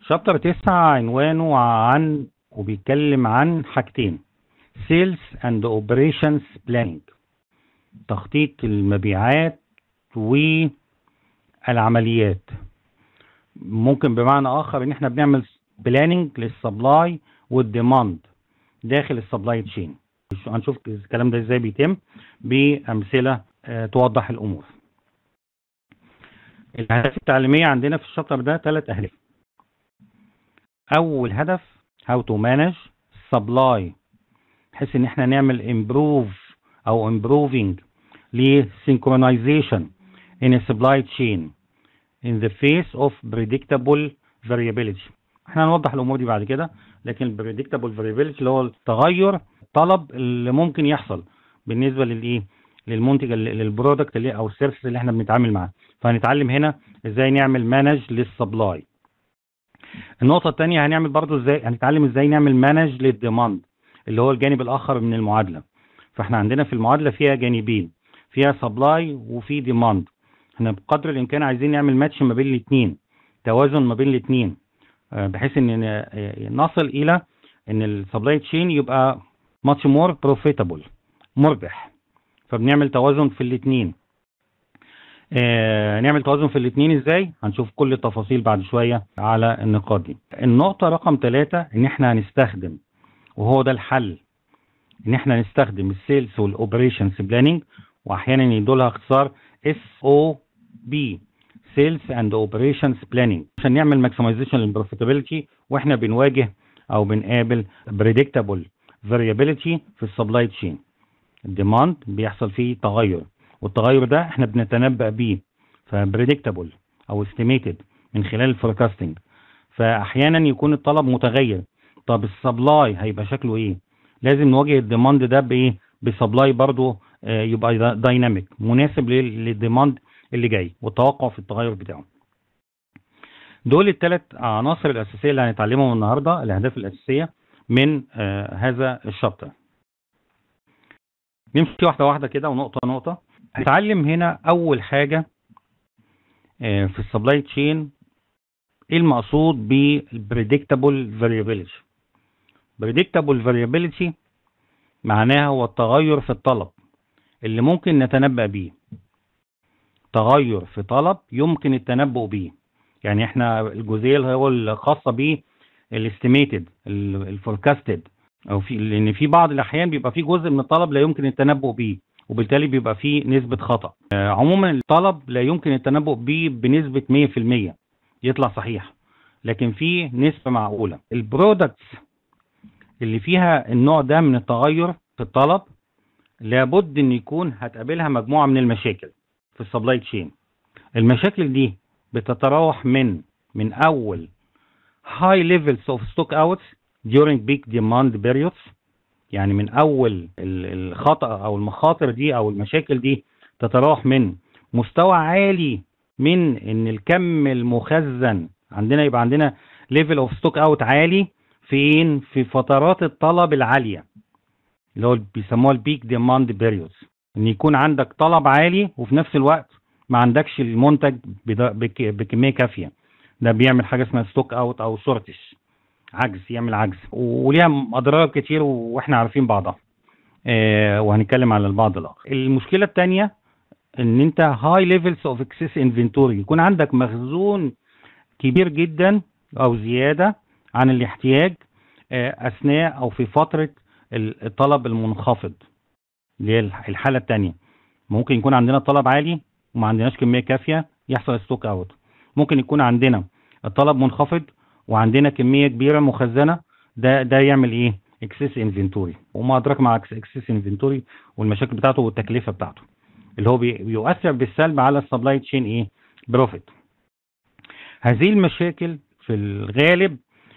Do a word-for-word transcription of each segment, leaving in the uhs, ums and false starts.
شابتر تسعة عنوانه عن وبيتكلم عن حاجتين: Sales and Operations Planning، تخطيط المبيعات والعمليات. ممكن بمعنى آخر إن احنا بنعمل بلاننج للسبلاي والديماند داخل السبلاي تشين. هنشوف الكلام ده ازاي بيتم بأمثلة اه توضح الأمور. الأهداف التعليمية عندنا في الشابتر ده ثلاث أهداف. أول هدف how to manage supply، بحيث إن احنا نعمل improve أو improving ل synchronization in a supply chain in the face of predictable variability. احنا هنوضح الأمور دي بعد كده، لكن predictable variability اللي هو التغير الطلب اللي ممكن يحصل بالنسبة للإيه؟ للمنتج للبرودكت اللي أو السيرفيس اللي احنا بنتعامل معاه. فهنتعلم هنا ازاي نعمل مانج للسبلاي. النقطة الثانية هنعمل برضو ازاي هنتعلم ازاي نعمل مانج للديماند اللي هو الجانب الآخر من المعادلة. فاحنا عندنا في المعادلة فيها جانبين، فيها سبلاي وفي ديماند. احنا بقدر الإمكان عايزين نعمل ماتش ما بين الاثنين، توازن ما بين الاثنين، بحيث ان نصل إلى ان السبلاي تشين يبقى ماتش مور بروفيتابل، مربح. فبنعمل توازن في الاثنين. آه نعمل توازن في الاثنين ازاي؟ هنشوف كل التفاصيل بعد شوية على النقاط دي. النقطة رقم ثلاثة ان احنا هنستخدم، وهو ده الحل، ان احنا نستخدم السيلز والاوبريشنز بلاننج، واحيانا يدولها اختصار اس او بي، سيلز اند اوبريشنز بلاننج، عشان نعمل ماكسمايزيشن للبروفيتابيلتي واحنا بنواجه او بنقابل بريدكتابل فاريابيلتي في السبلاي تشين. الديماند بيحصل فيه تغير، والتغير ده احنا بنتنبأ بيه، فبريدكتابل او استيميتد من خلال الفوركاستنج. فاحيانا يكون الطلب متغير. طب السبلاي هيبقى شكله ايه؟ لازم نواجه الديماند ده بايه؟ بسبلاي برضو آه يبقى دايناميك مناسب للديماند اللي جاي والتوقع في التغير بتاعه. دول الثلاث عناصر الاساسيه اللي هنتعلمهم النهارده، الاهداف الاساسيه من آه هذا الشابتر. نمشي واحده واحده كده ونقطه نقطه. هنتعلم هنا اول حاجه آه في السبلاي تشين ايه المقصود بالبريدكتابل فاريابيلتي. بريدكتابل فاريابيلتي معناها هو التغير في الطلب اللي ممكن نتنبأ بيه. تغير في طلب يمكن التنبؤ بيه. يعني احنا الجزئيه اللي هو الخاصه بيه الاستيميتد الفوركاستد، او في لان في بعض الاحيان بيبقى في جزء من الطلب لا يمكن التنبؤ بيه، وبالتالي بيبقى فيه نسبه خطأ. عموما الطلب لا يمكن التنبؤ بيه بنسبه مية في المية يطلع صحيح، لكن في نسبه معقوله. البرودكتس اللي فيها النوع ده من التغير في الطلب لابد ان يكون هتقابلها مجموعه من المشاكل في السبلاي تشين. المشاكل دي بتتراوح من من اول high levels of stock outs during peak demand periods، يعني من اول الخطأ او المخاطر دي او المشاكل دي تتراوح من مستوى عالي من ان الكم المخزن عندنا يبقى عندنا level of stock out عالي فين؟ في فترات الطلب العالية اللي هو بيسموها البيك ديماند بيريودز، ان يكون عندك طلب عالي وفي نفس الوقت ما عندكش المنتج بكمية كافية. ده بيعمل حاجة اسمها ستوك اوت او شورتش، عجز، يعمل عجز، وليها اضرار كتير واحنا عارفين بعضها اه وهنتكلم على البعض الاخر. المشكلة الثانية ان انت هاي ليفلز اوف اكسس انفنتوري، يكون عندك مخزون كبير جدا او زيادة عن الاحتياج اه اثناء او في فترة الطلب المنخفض، اللي هي الحالة الثانية. ممكن يكون عندنا طلب عالي وما عندناش كمية كافية يحصل ستوك اوت. ممكن يكون عندنا الطلب منخفض وعندنا كمية كبيرة مخزنة، ده ده يعمل ايه؟ اكسس انفنتوري، وما ادراك مع اكسس انفنتوري والمشاكل بتاعته والتكلفة بتاعته اللي هو بيؤثر بالسلب على السبلاي تشين ايه؟ بروفيت. هذه المشاكل في الغالب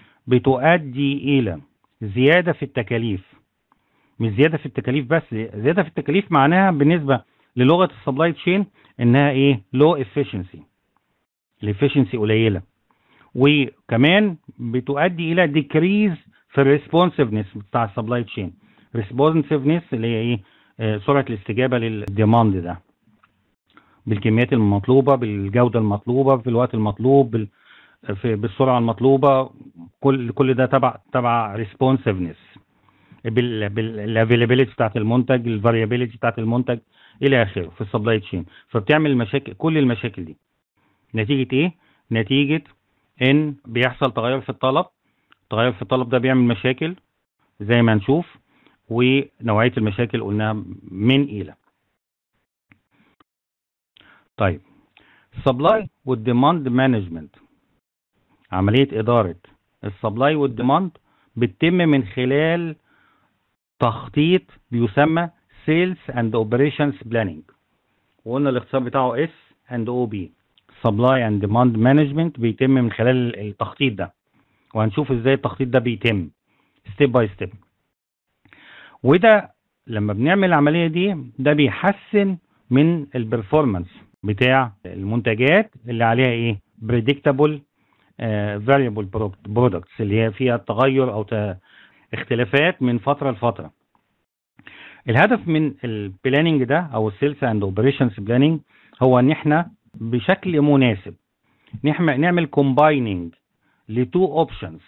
بتؤدي الى زيادة في التكاليف. مش زيادة في التكاليف بس، زيادة في التكاليف معناها بالنسبة للغة السبلاي تشين انها ايه؟ لو افيشنسي، الافيشنسي قليلة. وكمان بتؤدي الى ديكريز في الريسبونسفنس بتاع السبلاي تشين. ريسبونسفنس اللي هي ايه؟ آه سرعة الاستجابة للديماند ده بالكميات المطلوبة بالجودة المطلوبة في الوقت المطلوب في بالسرعه المطلوبه. كل كل ده تبع تبع ريسبونسفنس، بالافيلابيلتي بتاعت المنتج، الفاريابيلتي بتاعت المنتج الى اخره في السبلاي تشين. فبتعمل مشاكل، كل المشاكل دي نتيجه ايه؟ نتيجه ان بيحصل تغير في الطلب. تغير في الطلب ده بيعمل مشاكل زي ما نشوف، ونوعيه المشاكل قلناها من الى. طيب، السبلاي والديماند مانجمنت، عمليه اداره السبلاي والديماند بتتم من خلال تخطيط بيسمى Sales and Operations Planning، وقلنا الاختصار بتاعه اس اند او بي. Supply and Demand Management بيتم من خلال التخطيط ده، وهنشوف ازاي التخطيط ده بيتم ستيب باي ستيب. وده لما بنعمل العمليه دي ده بيحسن من البرفورمانس بتاع المنتجات اللي عليها ايه؟ Predictable uh, Variable Products، اللي هي فيها تغير او اختلافات من فتره لفتره. الهدف من البلاننج ده او السيلز اند اوبريشنز بلاننج هو ان احنا بشكل مناسب نعمل كومبايننج لتو اوبشنز.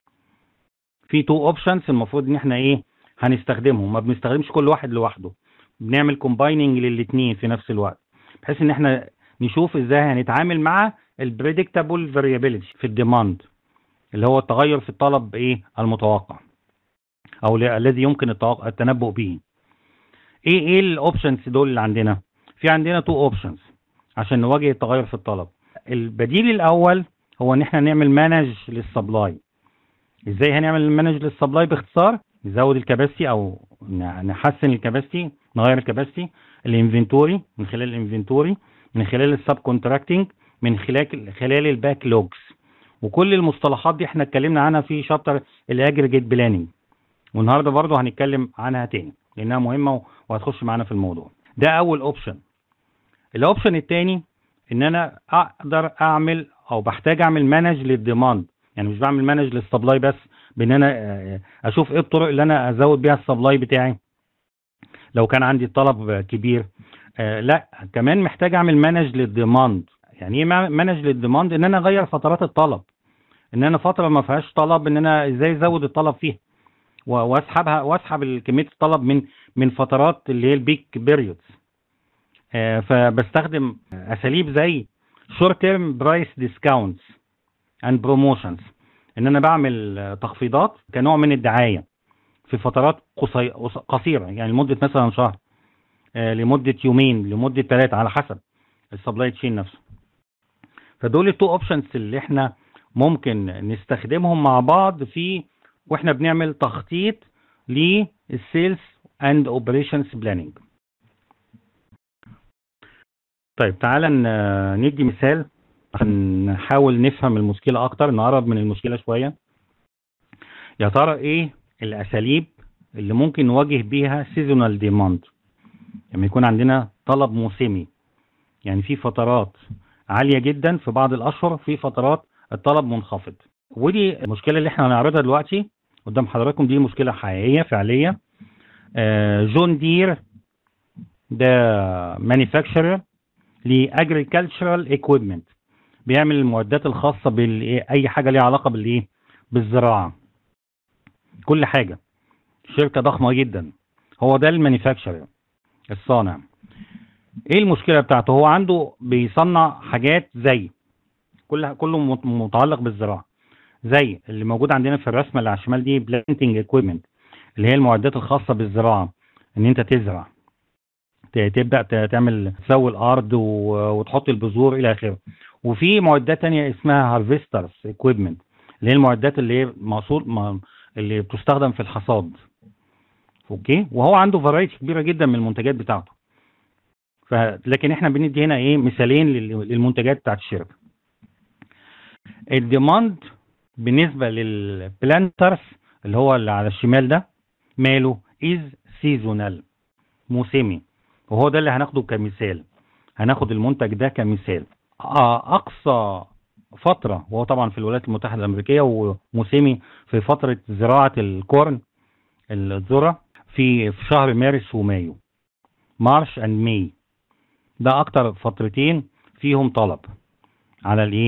في تو اوبشنز المفروض ان احنا ايه هنستخدمهم، ما بنستخدمش كل واحد لوحده، بنعمل كومبايننج للاثنين في نفس الوقت، بحيث ان احنا نشوف ازاي هنتعامل مع البريدكتابل فاريابيلتي في الديماند، اللي هو التغير في الطلب ايه المتوقع او الذي يمكن التنبؤ به. ايه ايه الاوبشنز دول اللي عندنا؟ في عندنا تو اوبشنز عشان نواجه التغير في الطلب. البديل الاول هو ان احنا نعمل مانج للسبلاي. ازاي هنعمل مانج للسبلاي؟ باختصار نزود الكباستي او نحسن الكباستي، نغير الكباستي، الانفنتوري، من خلال الانفنتوري، من خلال السب كونتراكتنج، من خلال خلال الباك لوجز. وكل المصطلحات دي احنا اتكلمنا عنها في شابتر الاجريجيت بلاننج، والنهارده برضه هنتكلم عنها تاني لانها مهمه وهتخش معانا في الموضوع ده. اول اوبشن. الاوبشن الثاني ان انا اقدر اعمل او بحتاج اعمل مانج للديماند، يعني مش بعمل مانج للسبلاي بس، بان انا اشوف ايه الطرق اللي انا ازود بيها السبلاي بتاعي لو كان عندي الطلب كبير. آه لا، كمان محتاج اعمل مانج للديماند. يعني ايه مانج للديماند؟ ان انا اغير فترات الطلب، ان انا فتره ما فيهاش طلب ان انا ازاي ازود الطلب فيها واسحبها، واسحب كميه الطلب من من فترات اللي هي البيك بيريودز. آه فبستخدم اساليب زي شورت تيرم برايس ديسكاونتس اند بروموشنز، ان انا بعمل تخفيضات كنوع من الدعايه في فترات قصيره، يعني لمده مثلا شهر، آه لمده يومين، لمده ثلاثه، على حسب السبلاي تشين نفسه. فدول التو اوبشنز اللي احنا ممكن نستخدمهم مع بعض في واحنا بنعمل تخطيط للسيلز اند اوبريشنز بلاننج. طيب تعالى ندي مثال عشان نحاول نفهم المشكله اكتر، نقرب من المشكله شويه. يا ترى ايه الاساليب اللي ممكن نواجه بيها سيزونال ديماند لما يكون عندنا طلب موسمي؟ يعني في فترات عاليه جدا في بعض الاشهر، في فترات الطلب منخفض. ودي المشكله اللي احنا هنعرضها دلوقتي قدام حضراتكم، دي مشكله حقيقيه فعليه. آه جون دير ده مانيفاكتشرر لاجريكلتشرال ايكويبمنت، بيعمل المعدات الخاصه باي حاجه ليها علاقه بالايه بالزراعه، كل حاجه، شركه ضخمه جدا. هو ده المانيفاكتشرر، الصانع. ايه المشكله بتاعته؟ هو عنده بيصنع حاجات زي كل كله متعلق بالزراعه، زي اللي موجود عندنا في الرسمه اللي على الشمال دي بلانتنج ايكويبمنت، اللي هي المعدات الخاصه بالزراعه، ان انت تزرع، تبدا تعمل تسوي الارض وتحط البذور الى اخره. وفي معدات ثانيه اسمها هارفسترز ايكويبمنت، اللي هي المعدات اللي هي موصول اللي بتستخدم في الحصاد. اوكي، وهو عنده فرايتي كبيره جدا من المنتجات بتاعته. ف لكن احنا بندي هنا ايه مثالين للمنتجات بتاعت الشركه. الديماند بالنسبه للبلانترز اللي هو اللي على الشمال ده ماله از سيزونال، موسمي، وهو ده اللي هناخده كمثال. هناخد المنتج ده كمثال. اقصى فتره وهو طبعا في الولايات المتحده الامريكيه، وموسمي في فتره زراعه الكورن، الذره، في في شهر مارس ومايو، مارش اند ماي. ده اكتر فترتين فيهم طلب على الايه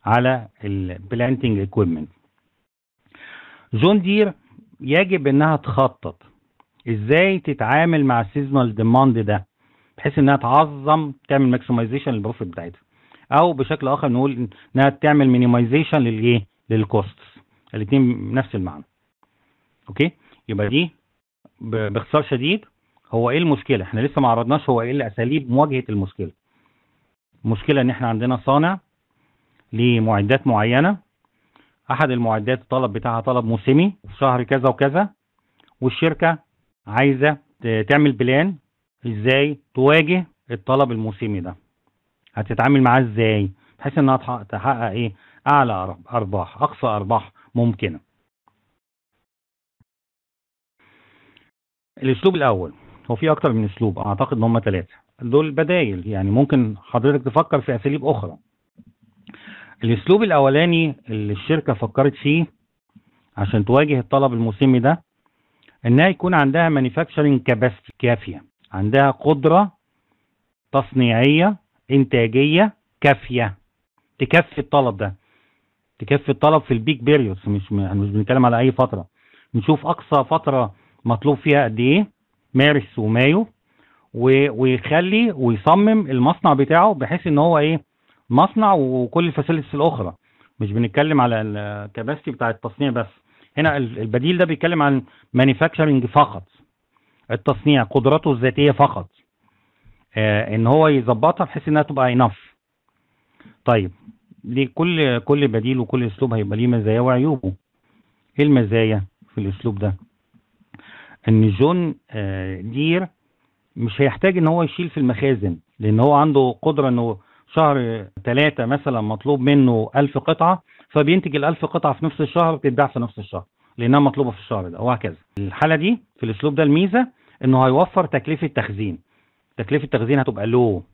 على البلانتنج ايكويبمنت. جون دير يجب انها تخطط ازاي تتعامل مع السيزونال ديماند ده، بحيث انها تعظم تعمل ماكسمايزيشن للبروفيت بتاعتها، او بشكل اخر نقول انها تعمل مينيمايزيشن للايه للكوستس. الاثنين نفس المعنى. اوكي، يبقى دي باختصار شديد هو ايه المشكله. احنا لسه ما عرضناش هو ايه الاساليب مواجهه المشكله. المشكله ان احنا عندنا صانع لمعدات معينه، احد المعدات الطلب بتاعها طلب موسمي في شهر كذا وكذا، والشركه عايزه تعمل بلان ازاي تواجه الطلب الموسمي ده، هتتعامل معاه ازاي بحيث انها تحقق ايه اعلى ارباح، اقصى ارباح ممكنه. الاسلوب الاول هو في اكتر من اسلوب، اعتقد ان هم ثلاثه، دول بدايل يعني ممكن حضرتك تفكر في اساليب اخرى. الاسلوب الاولاني اللي الشركه فكرت فيه عشان تواجه الطلب الموسمي ده، انها يكون عندها مانيفاكتشرنج كاباسيتي كافيه، عندها قدره تصنيعيه انتاجيه كافيه تكفي الطلب ده، تكفي الطلب في البيك بيريودز. مش مش بنتكلم على اي فتره، نشوف اقصى فتره مطلوب فيها قد ايه، مارس ومايو، ويخلي ويصمم المصنع بتاعه بحيث ان هو ايه مصنع وكل الفاسيلتيز الاخرى. مش بنتكلم على الكباسيتي بتاع التصنيع بس، هنا البديل ده بيتكلم عن مانيفاكتشرنج فقط، التصنيع قدراته الذاتيه فقط، آه ان هو يظبطها بحيث انها تبقى انف. طيب دي كل كل بديل وكل اسلوب هيبقى ليه مزايا وعيوبه. ايه المزايا في الاسلوب ده؟ ان جون آه دير مش هيحتاج ان هو يشيل في المخازن، لان هو عنده قدره انه شهر ثلاثة مثلا مطلوب منه ألف قطعه، فبينتج الألف قطعه في نفس الشهر وتتباع في نفس الشهر لانها مطلوبه في الشهر ده، وهكذا. الحاله دي في الاسلوب ده الميزه انه هيوفر تكلفه تخزين. تكلفه التخزين هتبقى لو،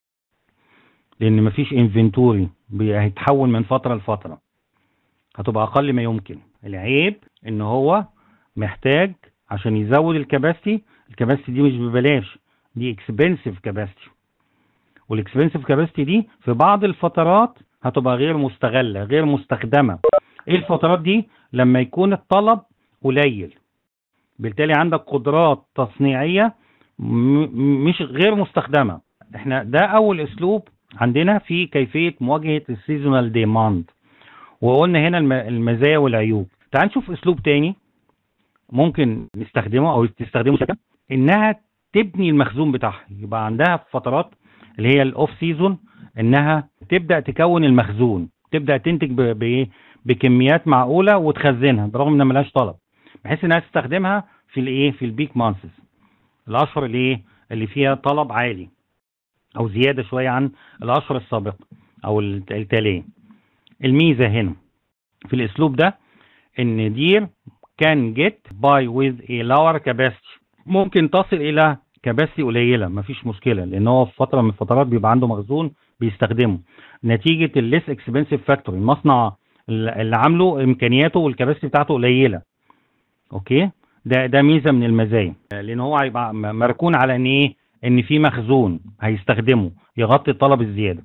لان مفيش انفنتوري هيتحول من فتره لفتره، هتبقى اقل ما يمكن. العيب ان هو محتاج عشان يزود الكباستي، الكباستي دي مش ببلاش، دي اكسبنسيف كباستي، والاكسبنسيف كباستي دي في بعض الفترات هتبقى غير مستغله غير مستخدمه. ايه الفترات دي؟ لما يكون الطلب قليل، بالتالي عندك قدرات تصنيعيه مش غير مستخدمه. احنا ده اول اسلوب عندنا في كيفيه مواجهه السيزونال ديماند، وقلنا هنا المزايا والعيوب. تعال نشوف اسلوب تاني ممكن نستخدمه او تستخدمه شركه، انها تبني المخزون بتاعها. يبقى عندها في فترات اللي هي الاوف سيزون انها تبدا تكون المخزون، تبدا تنتج بايه بكميات معقوله وتخزنها برغم انها ملهاش طلب، بحيث انها تستخدمها في الايه في البيك مانثز، الاشهر اللي ايه اللي فيها طلب عالي او زياده شويه عن الاشهر السابقه او التاليه. الميزه هنا في الاسلوب ده ان دير كان جيت باي ويز اي lower capacity، ممكن تصل الى كباسيتي قليله مفيش مشكله، لان هو في فتره من الفترات بيبقى عنده مخزون بيستخدمه نتيجه الليس اكسبنسيف فاكتوري، المصنع اللي عامله امكانياته والكباسيتي بتاعته قليله. اوكي، ده ده ميزه من المزايا، لان هو هيبقى مركون على ان ايه ان في مخزون هيستخدمه يغطي الطلب الزياده.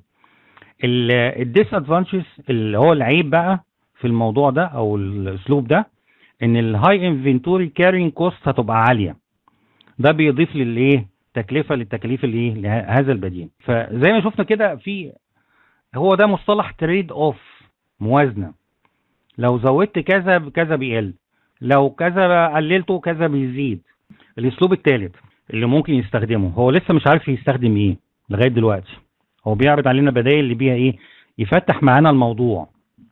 الديس ادفانتجز اللي هو العيب بقى في الموضوع ده او الاسلوب ده، ان الهاي انفنتوري كارينج كوست هتبقى عاليه، ده بيضيف للايه تكلفه للتكاليف الايه لهذا البديل. فزي ما شفنا كده في هو ده مصطلح تريد اوف، موازنه، لو زودت كذا كذا بيقل، لو كذا قللته كذا بيزيد. الاسلوب الثالث اللي ممكن يستخدمه، هو لسه مش عارف يستخدم ايه لغايه دلوقتي، هو بيعرض علينا بدائل اللي بيها ايه يفتح معانا الموضوع.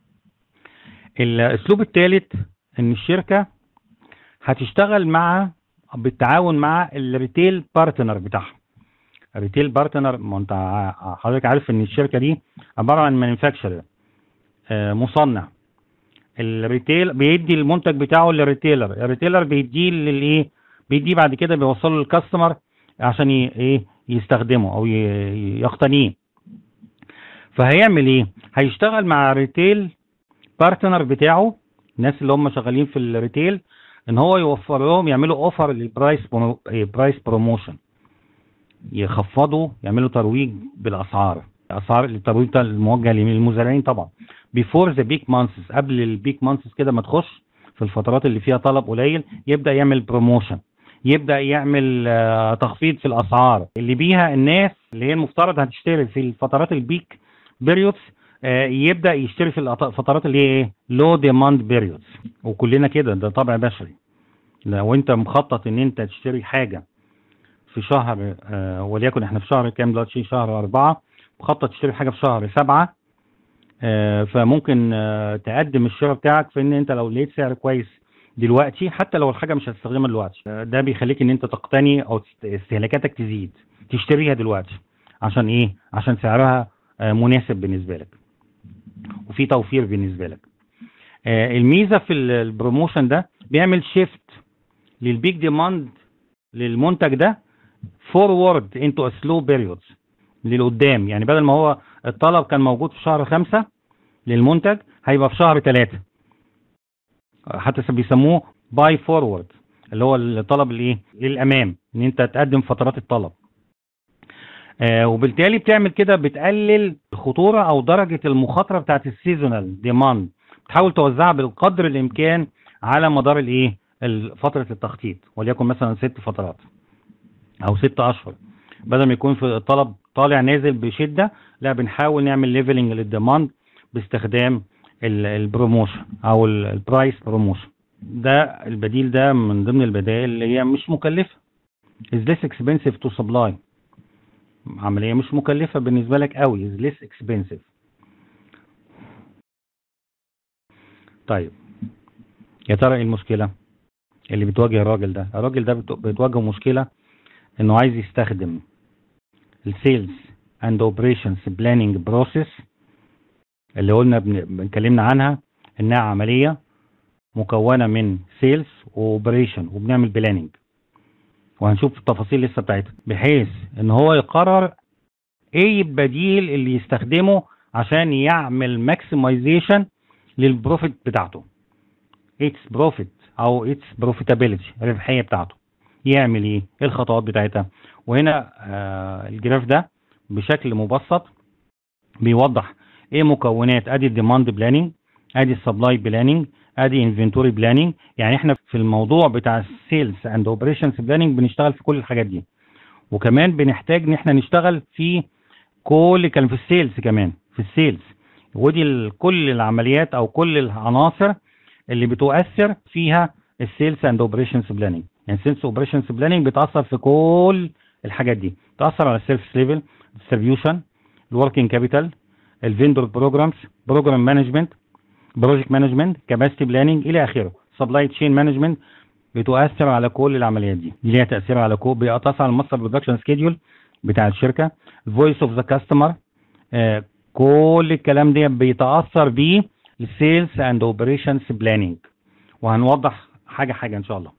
الاسلوب الثالث ان الشركه هتشتغل مع بالتعاون مع الريتيل بارتنر بتاعها. الريتيل بارتنر، ما انت حضرتك عارف ان الشركه دي عباره عن مانيفاكتشر، مصنع. الريتيل بيدي المنتج بتاعه للريتيلر، الريتيلر بيديه للايه بيديه بعد كده بيوصله للكاستمر عشان ايه يستخدمه او يقتنيه. فهيعمل ايه؟ هيشتغل مع الريتيل بارتنر بتاعه، الناس اللي هم شغالين في الريتيل، ان هو يوفر لهم يعملوا اوفر للبرايس برايس بروموشن، يخفضوا يعملوا ترويج بالاسعار، اسعار الترويج ده الموجه للمزارعين طبعا، before the peak months، قبل البيك مانثس كده ما تخش في الفترات اللي فيها طلب قليل، يبدا يعمل بروموشن، يبدا يعمل آه تخفيض في الاسعار اللي بيها الناس اللي هي المفترض هتشتري في الفترات البيك بيريودز، آه يبدا يشتري في الفترات اللي هي ايه لو ديماند بيريودز. وكلنا كده، ده طبع بشري. لو انت مخطط ان انت تشتري حاجه في شهر آه وليكن احنا في شهر كام دلوقتي؟ شهر أربعة، مخطط تشتري حاجه في شهر سبعة، آه فممكن آه تقدم الشراء بتاعك في ان انت لو لقيت سعر كويس دلوقتي، حتى لو الحاجه مش هتستخدمها دلوقتي، آه ده بيخليك ان انت تقتني او استهلاكاتك تزيد، تشتريها دلوقتي. عشان ايه؟ عشان سعرها آه مناسب بالنسبه لك وفي توفير بالنسبه لك. آه الميزه في البروموشن ده بيعمل شيفت للبيك ديماند للمنتج ده فورورد انتو سلو بيريودز، للقدام. يعني بدل ما هو الطلب كان موجود في شهر خمسة للمنتج، هيبقى في شهر ثلاثة. حتى بيسموه باي فورورد، اللي هو الطلب الايه للامام، ان انت تقدم فترات الطلب. آه وبالتالي بتعمل كده بتقلل الخطوره او درجه المخاطره بتاعت السيزونال ديماند، بتحاول توزعها بالقدر الامكان على مدار الايه فتره التخطيط، وليكن مثلا ست فترات او ست اشهر. بدل ما يكون في الطلب طالع نازل بشده، لا بنحاول نعمل ليفلنج للديماند باستخدام البروموشن او البرايس بروموشن. ده البديل ده من ضمن البدائل اللي هي مش مكلفه، is less expensive to supply، عمليه مش مكلفه بالنسبه لك قوي، is less expensive. طيب يا ترى ايه المشكله اللي بتواجه الراجل ده؟ الراجل ده بتواجهه مشكله انه عايز يستخدم السيلز اند اوبريشنز بلاننج بروسيس، اللي قلنا بنتكلمنا عنها انها عمليه مكونه من سيلز واوبريشن وبنعمل بلاننج، وهنشوف التفاصيل لسه بتاعتها، بحيث ان هو يقرر ايه البديل اللي يستخدمه عشان يعمل ماكسمايزيشن للبروفيت بتاعته، اتس بروفيت او اتس بروفيتابيلتي، الربحيه بتاعته. يعمل ايه؟ ايه الخطوات بتاعتها؟ وهنا آه الجراف ده بشكل مبسط بيوضح ايه مكونات ادي الديماند بلاننج، ادي السبلاي بلاننج، ادي انفنتوري بلاننج. يعني احنا في الموضوع بتاع السيلز اند اوبريشنز بلاننج بنشتغل في كل الحاجات دي، وكمان بنحتاج ان احنا نشتغل في كل كان في السيلز، كمان في السيلز، ودي كل العمليات او كل العناصر اللي بتؤثر فيها السيلز اند اوبريشنز بلاننج. يعني السيلز اوبريشنز بلاننج بتاثر في كل الحاجات دي، بتاثر على السيرفيس ليفل، ديستريبيوشن، الوركينج كابيتال، الفيندور بروجرامز، بروجرام مانجمنت، بروجكت مانجمنت، كاباسيتي بلاننج الى اخره. سبلاي تشين مانجمنت بتؤثر على كل العمليات دي، دي ليها تاثير على كل، بتاثر على الماستر برودكشن سكيدول بتاع الشركه، فويس اوف ذا كاستمر، كل الكلام ده بيتاثر بيه السيلز اند اوبريشنز بلاننج، وهنوضح حاجه حاجه ان شاء الله.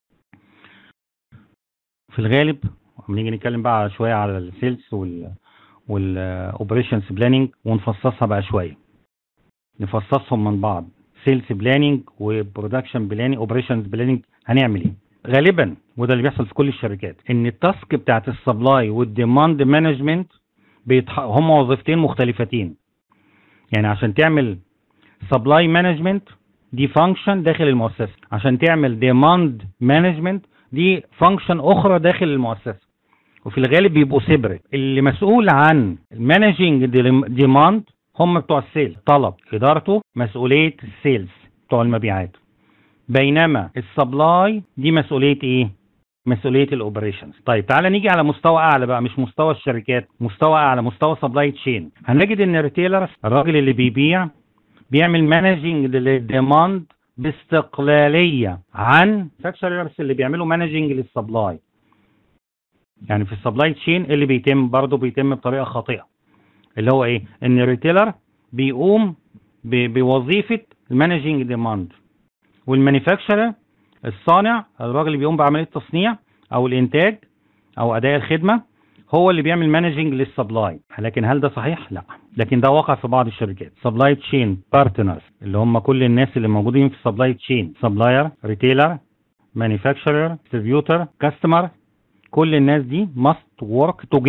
في الغالب لما نيجي نتكلم بقى شويه على السيلز وال والاوبريشنز بلاننج ونفصصها بقى شويه، نفصصهم من بعض، سيلز بلاننج وبرودكشن بلاننج، اوبريشنز بلاننج، هنعمل ايه؟ غالبا وده اللي بيحصل في كل الشركات، ان التاسك بتاعت السبلاي والديماند مانجمنت هم وظيفتين مختلفتين. يعني عشان تعمل سبلاي مانجمنت دي فانكشن داخل المؤسسه، عشان تعمل ديماند مانجمنت دي فانكشن اخرى داخل المؤسسه، وفي الغالب بيبقوا سيبريت. اللي مسؤول عن المانجنج ديماند هم بتوع السيلز، طلب ادارته مسؤوليه السيلز بتوع المبيعات، بينما السبلاي دي مسؤوليه ايه؟ مسؤوليه الاوبريشنز. طيب تعالى نيجي على مستوى اعلى بقى، مش مستوى الشركات، مستوى اعلى، مستوى سبلاي تشين. هنجد ان الريتيلر، الراجل اللي بيبيع، بيعمل مانجنج للديماند باستقلاليه عن فاكتوريرز اللي بيعملوا مانجنج للسبلاي. يعني في السبلاي تشين اللي بيتم برضه بيتم بطريقه خاطئه، اللي هو ايه؟ ان الريتيلر بيقوم بوظيفه المانجنج ديماند، والمانيفاكتشرر الصانع، الراجل اللي بيقوم بعمليه التصنيع او الانتاج او اداء الخدمه، هو اللي بيعمل مانجنج للسبلاي. لكن هل ده صحيح؟ لا، لكن ده واقع في بعض الشركات. سبلاي تشين بارتنرز اللي هم كل الناس اللي موجودين في السبلاي تشين، سبلاير، ريتيلر، مانيفاكتشرر، ديستريبيوتر، كاستمر، كل الناس دي must work together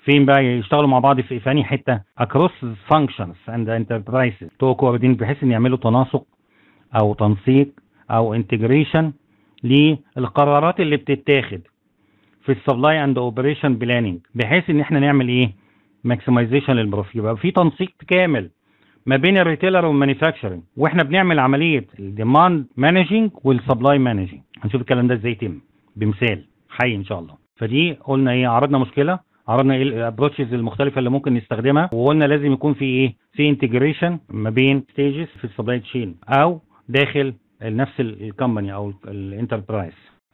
فين بقى يشتغلوا مع بعض في ثاني حته across functions and enterprises تو كوردين، بحيث ان يعملوا تناسق او تنسيق او انتجريشن للقرارات اللي بتتاخد في السبلاي اند اوبريشن بلاننج، بحيث ان احنا نعمل ايه ماكسمايزيشن للبروفيت. يبقى في تنسيق كامل ما بين الريتيلر والمانيفاكتشرنج، واحنا بنعمل عمليه الديماند مانجنج والسبلاي مانجنج. هنشوف الكلام ده ازاي يتم بمثال حي ان شاء الله. فدي قلنا ايه، عرضنا مشكله، عرضنا ايه الابروتشز المختلفه اللي ممكن نستخدمها، وقلنا لازم يكون في ايه في انتجريشن ما بين ستيجز في السبلاي تشين او داخل نفس الكومباني او الانتربرايز.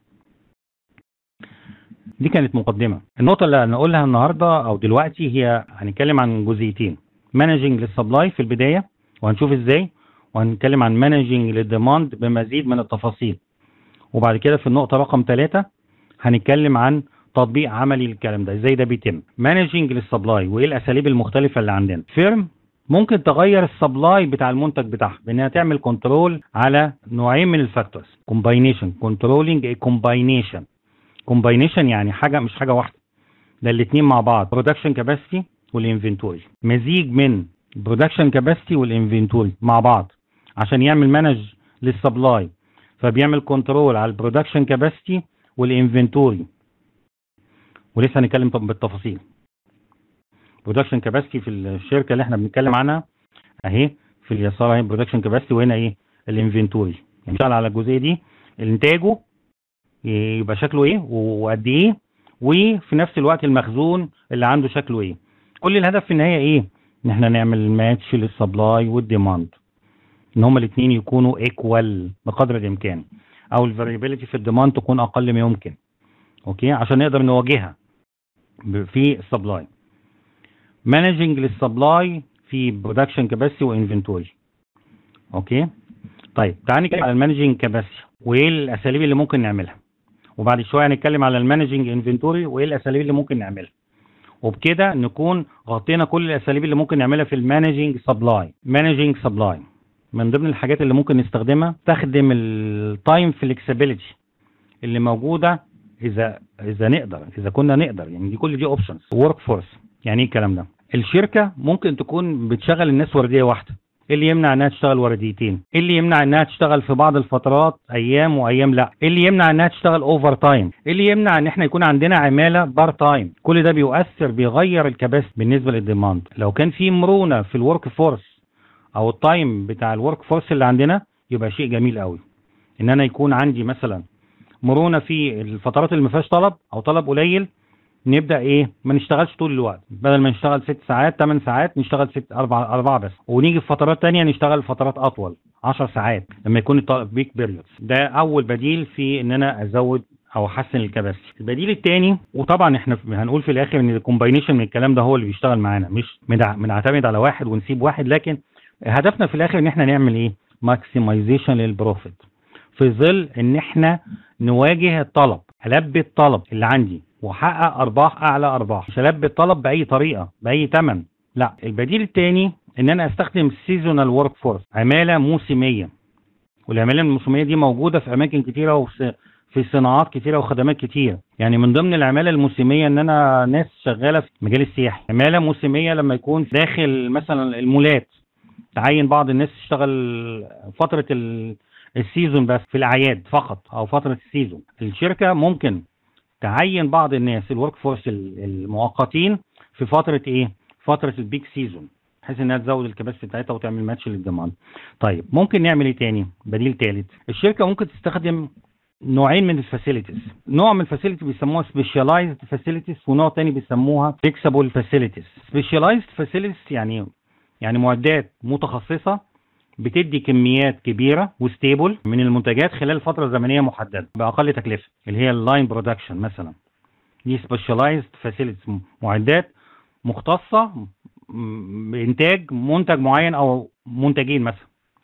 دي كانت مقدمه. النقطه اللي هنقولها النهارده او دلوقتي هي هنتكلم عن جزئيتين، مانجنج للسبلاي في البدايه وهنشوف ازاي، وهنتكلم عن مانجنج للديماند بمزيد من التفاصيل. وبعد كده في النقطه رقم ثلاثة هنتكلم عن تطبيق عملي للكلام ده، ازاي ده بيتم. مانجنج للسبلاي وايه الاساليب المختلفه اللي عندنا. فيرم ممكن تغير السبلاي بتاع المنتج بتاعها بانها تعمل كنترول على نوعين من الفاكتورز، كومباينيشن، كنترولينج ايه كومباينيشن. كومباينيشن يعني حاجه مش حاجه واحده، ده الاثنين مع بعض، برودكشن كاباسيتي والانفنتوري، مزيج من برودكشن كاباسيتي والانفنتوري مع بعض عشان يعمل مانج للسبلاي، فبيعمل كنترول على البرودكشن كاباسيتي والانفنتوري. ولسه هنتكلم بالتفاصيل. برودكشن كاباسيتي في الشركه اللي احنا بنتكلم عنها اهي في اليسار اهي برودكشن كاباسيتي، وهنا ايه الانفنتوري. يعني نشتغل على الجزئيه دي، انتاجه يبقى شكله ايه وقد ايه، وفي نفس الوقت المخزون اللي عنده شكله ايه. كل الهدف في النهايه ايه، ان احنا نعمل ماتش للسبلاي والديماند، ان هما الاثنين يكونوا ايكوال بقدر الامكان، او الفاريبيليتي في الديماند تكون اقل ما يمكن، اوكي، عشان نقدر نواجهها في السبلاي. مانجنج للسبلاي في برودكشن كاباسيتي وانفنتوري، اوكي. طيب تعالى نتكلم على المانجنج كاباسيتي وايه الاساليب اللي ممكن نعملها، وبعد شويه هنتكلم على المانجنج انفنتوري وايه الاساليب اللي ممكن نعملها، وبكده نكون غطينا كل الاساليب اللي ممكن نعملها في المانجنج سبلاي. مانجنج سبلاي من ضمن الحاجات اللي ممكن نستخدمها، تخدم التايم فليكسبيليتي اللي موجوده اذا اذا نقدر اذا كنا نقدر، يعني دي كل دي اوبشنز. ورك فورس يعني ايه الكلام ده؟ الشركه ممكن تكون بتشغل الناس ورديه واحده، ايه اللي يمنع انها تشتغل ورديتين؟ ايه اللي يمنع انها تشتغل في بعض الفترات ايام وايام لا؟ ايه اللي يمنع انها تشتغل اوفر تايم؟ ايه اللي يمنع ان احنا يكون عندنا عماله بار تايم؟ كل ده بيؤثر بيغير الكباسيتي بالنسبه للديماند. لو كان في مرونه في الورك فورس او التايم بتاع الورك فورس اللي عندنا يبقى شيء جميل قوي، ان انا يكون عندي مثلا مرونه في الفترات اللي ما فيهاش طلب او طلب قليل، نبدا ايه ما نشتغلش طول الوقت، بدل ما نشتغل ست ساعات ثمان ساعات نشتغل ست اربعه اربعه بس، ونيجي في فترات ثانيه نشتغل فترات اطول عشر ساعات لما يكون الطلب بيك بيريودز. ده اول بديل في ان انا ازود او احسن الكباسيتي. البديل الثاني، وطبعا احنا هنقول في الاخر ان الكومباينيشن من الكلام ده هو اللي بيشتغل معانا، مش بنعتمد على واحد ونسيب واحد، لكن هدفنا في الاخر ان احنا نعمل ايه ماكسمايزيشن للبروفيت في ظل ان احنا نواجه الطلب، البي الطلب اللي عندي واحقق ارباح اعلى ارباح، مش البي الطلب باي طريقه باي ثمن، لا. البديل الثاني ان انا استخدم سيزونال ورك فورس، عماله موسميه، والعماله الموسميه دي موجوده في اماكن كتيره وفي صناعات كتيره وخدمات كتيره. يعني من ضمن العماله الموسميه ان انا ناس شغاله في مجال السياحه، عماله موسميه لما يكون داخل مثلا المولات، تعين بعض الناس تشتغل فتره السيزون بس في الاعياد فقط او فتره السيزون. الشركه ممكن تعين بعض الناس الورك فورس المؤقتين في فتره ايه فتره البيك سيزون، بحيث انها تزود الكباسيتي بتاعتها وتعمل ماتش للديماند. طيب ممكن نعمل ايه تاني؟ بديل ثالث، الشركه ممكن تستخدم نوعين من الفاسيلتيز. نوع من الفاسيلتي بيسموها سبيشاليزد فاسيلتيز، ونوع تاني بيسموها فليكسبل فاسيلتيز. سبيشاليزد فاسيلتيز يعني يعني معدات متخصصه بتدي كميات كبيره وستيبل من المنتجات خلال فتره زمنيه محدده باقل تكلفه، اللي هي اللاين برودكشن مثلا. دي سبيشاليزد فاسيلتيز، معدات مختصه بانتاج منتج معين او منتجين مثلا.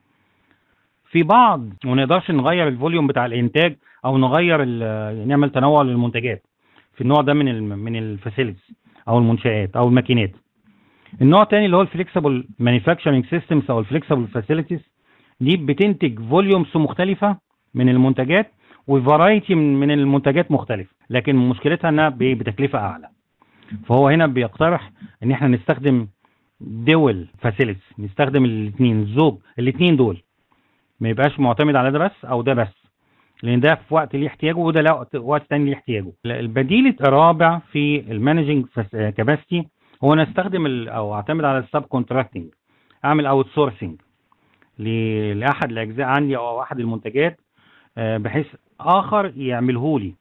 في بعض ما نقدرش نغير الفوليوم بتاع الانتاج او نغير نعمل تنوع للمنتجات في النوع ده من ال من الفاسيلتيز او المنشآت او الماكينات. النوع الثاني اللي هو الفليكسبل مانيفاكتشرنج سيستمز او الفليكسبل فاسيلتيز، دي بتنتج فوليومز مختلفه من المنتجات وفرايتي من المنتجات مختلفه، لكن مشكلتها انها بتكلفه اعلى. فهو هنا بيقترح ان احنا نستخدم دول فاسيلتي، نستخدم الاثنين الزوج الاثنين دول، ما يبقاش معتمد على ده بس او ده بس، لان ده في وقت ليه احتياجه وده لا وقت تاني ليه احتياجه. البديل الرابع في المانجنج كاباسيتي هو انا استخدم او اعتمد على السب كونتراكتنج، اعمل اوت سورسنج لاحد الاجزاء عندي او احد المنتجات، بحيث اخر يعمله لي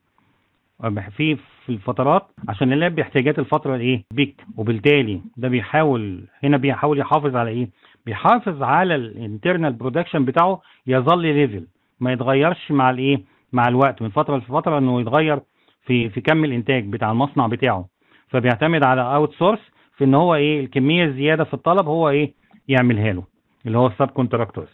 في في الفترات عشان نلبي احتياجات الفتره الايه بيك. وبالتالي ده بيحاول هنا بيحاول يحافظ على ايه، بيحافظ على الانترنال برودكشن بتاعه يظل ليفل، ما يتغيرش مع الايه مع الوقت من فتره لفتره، انه يتغير في في كم الانتاج بتاع المصنع بتاعه. فبيعتمد على اوت سورس في ان هو ايه الكميه الزياده في الطلب هو ايه يعملها له، اللي هو السب كونتراكتورز.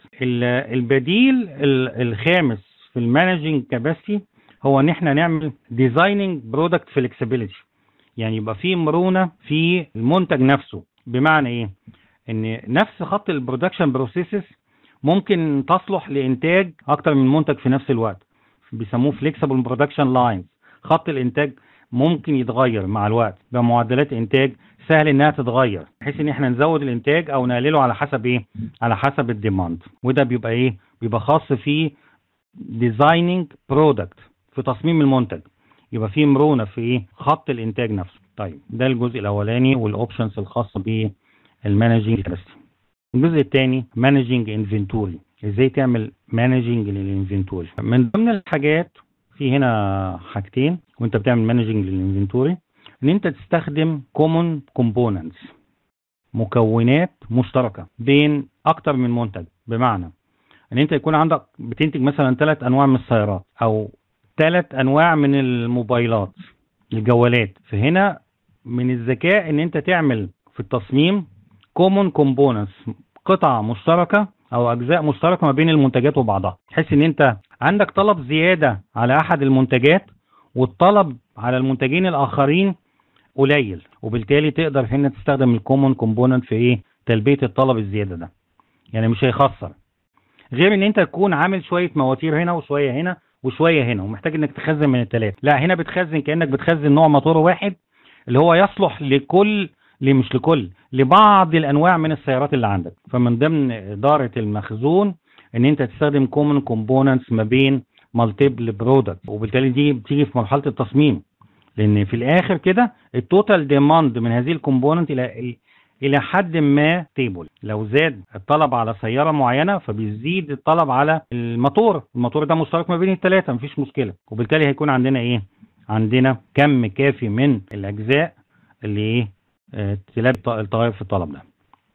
البديل الخامس في المانجنج كاباسيتي هو ان احنا نعمل ديزايننج برودكت فلكسبيليتي، يعني يبقى في مرونه في المنتج نفسه. بمعنى ايه؟ ان نفس خط البرودكشن بروسيسز ممكن تصلح لانتاج اكتر من منتج في نفس الوقت، بيسموه فليكسبل برودكشن لاينز. خط الانتاج ممكن يتغير مع الوقت بمعدلات انتاج سهل انها تتغير، بحيث ان احنا نزود الانتاج او نقلله على حسب ايه على حسب الديماند. وده بيبقى ايه بيبقى خاص في ديزايننج برودكت، في تصميم المنتج، يبقى فيه مرونه في ايه خط الانتاج نفسه. طيب ده الجزء الاولاني والاوبشنز الخاصه بالمانجنج كاباسيتي. الجزء الثاني مانجنج انفنتوري، ازاي تعمل مانجنج للانفنتوري. من ضمن الحاجات في هنا حاجتين وانت بتعمل مانجنج للانفنتوري، ان انت تستخدم كومون كومبوننتس، مكونات مشتركه بين اكتر من منتج. بمعنى ان انت يكون عندك بتنتج مثلا ثلاث انواع من السيارات او ثلاث انواع من الموبايلات الجوالات، فهنا من الذكاء ان انت تعمل في التصميم كومون كومبوننتس، قطع مشتركه او اجزاء مشتركه ما بين المنتجات وبعضها، بحيث ان انت عندك طلب زياده على احد المنتجات والطلب على المنتجين الاخرين قليل، وبالتالي تقدر هنا تستخدم الكومون كومبوننت في ايه تلبيه الطلب الزياده ده، يعني مش هيخسر. غير ان انت تكون عامل شويه مواتير هنا وشويه هنا وشويه هنا ومحتاج انك تخزن من الثلاثه، لا هنا بتخزن كانك بتخزن نوع موتور واحد اللي هو يصلح لكل اللي مش لكل لبعض الانواع من السيارات اللي عندك. فمن ضمن اداره المخزون ان انت تستخدم كومن كومبوننتس ما بين مالتيبل برودكت، وبالتالي دي بتيجي في مرحله التصميم، لان في الاخر كده التوتال ديماند من هذه الكومبوننت الى الى حد ما تيبل. لو زاد الطلب على سياره معينه فبيزيد الطلب على الموتور، الموتور ده مشترك ما بين الثلاثه مفيش مشكله، وبالتالي هيكون عندنا ايه عندنا كم كافي من الاجزاء اللي ايه اه تلبي التغير في الطلب ده.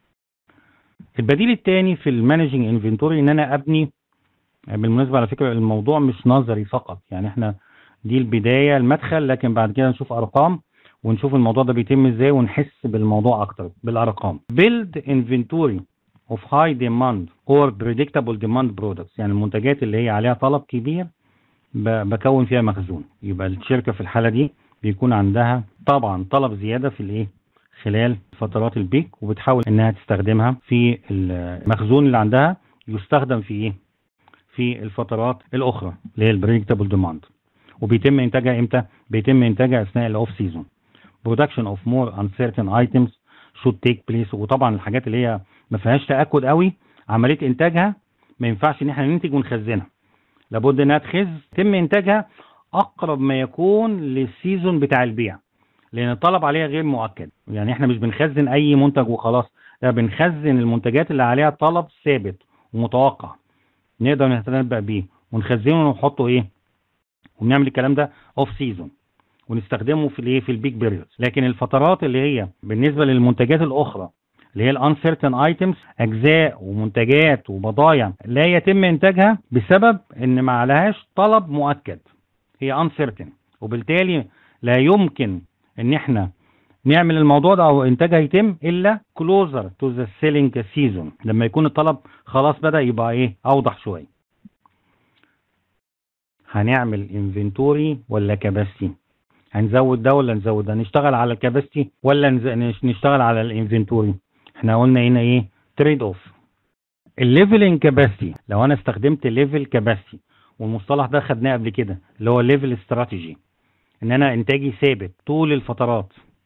البديل الثاني في المانجنج انفنتوري ان انا ابني، بالمناسبه على فكره الموضوع مش نظري فقط، يعني احنا دي البدايه المدخل، لكن بعد كده نشوف ارقام ونشوف الموضوع ده بيتم ازاي ونحس بالموضوع اكتر بالارقام. build inventory of high demand or predictable demand products، يعني المنتجات اللي هي عليها طلب كبير بكون فيها مخزون. يبقى الشركه في الحاله دي بيكون عندها طبعا طلب زياده في الايه خلال فترات البيك، وبتحاول انها تستخدمها في المخزون اللي عندها يستخدم في ايه في الفترات الاخرى اللي هي البريدكتابل ديماند. وبيتم انتاجها امتى؟ بيتم انتاجها اثناء الاوف سيزون. production of more uncertain items should take place، وطبعا الحاجات اللي هي ما فيهاش تاكد قوي عمليه انتاجها ما ينفعش ان احنا ننتج ونخزنها، لابد انها تخز يتم انتاجها اقرب ما يكون للسيزون بتاع البيع، لان الطلب عليها غير مؤكد. يعني احنا مش بنخزن اي منتج وخلاص، لا بنخزن المنتجات اللي عليها طلب ثابت ومتوقع نقدر نتنبأ بيه ونخزنه ونحطه ايه ونعمل الكلام ده اوف سيزون ونستخدمه في الايه في البيك بيريود. لكن الفترات اللي هي بالنسبه للمنتجات الاخرى اللي هي الانسيرتن ايتمز، اجزاء ومنتجات وبضايع لا يتم انتاجها بسبب ان ما عليهاش طلب مؤكد، هي انسيرتن، وبالتالي لا يمكن ان احنا نعمل الموضوع ده او انتاجها يتم الا كلوزر تو ذا سيلينج سيزون، لما يكون الطلب خلاص بدا يبقى ايه اوضح شويه. هنعمل انفنتوري ولا كاباسيتي؟ هنزود ده ولا نزود ده؟ نشتغل على الكاباسيتي ولا نشتغل على الانفنتوري؟ احنا قلنا هنا ايه تريد اوف. الليفلنج كاباسيتي، لو انا استخدمت ليفل كاباسيتي، والمصطلح ده خدناه قبل كده اللي هو ليفل استراتيجي، ان انا انتاجي ثابت طول الفترات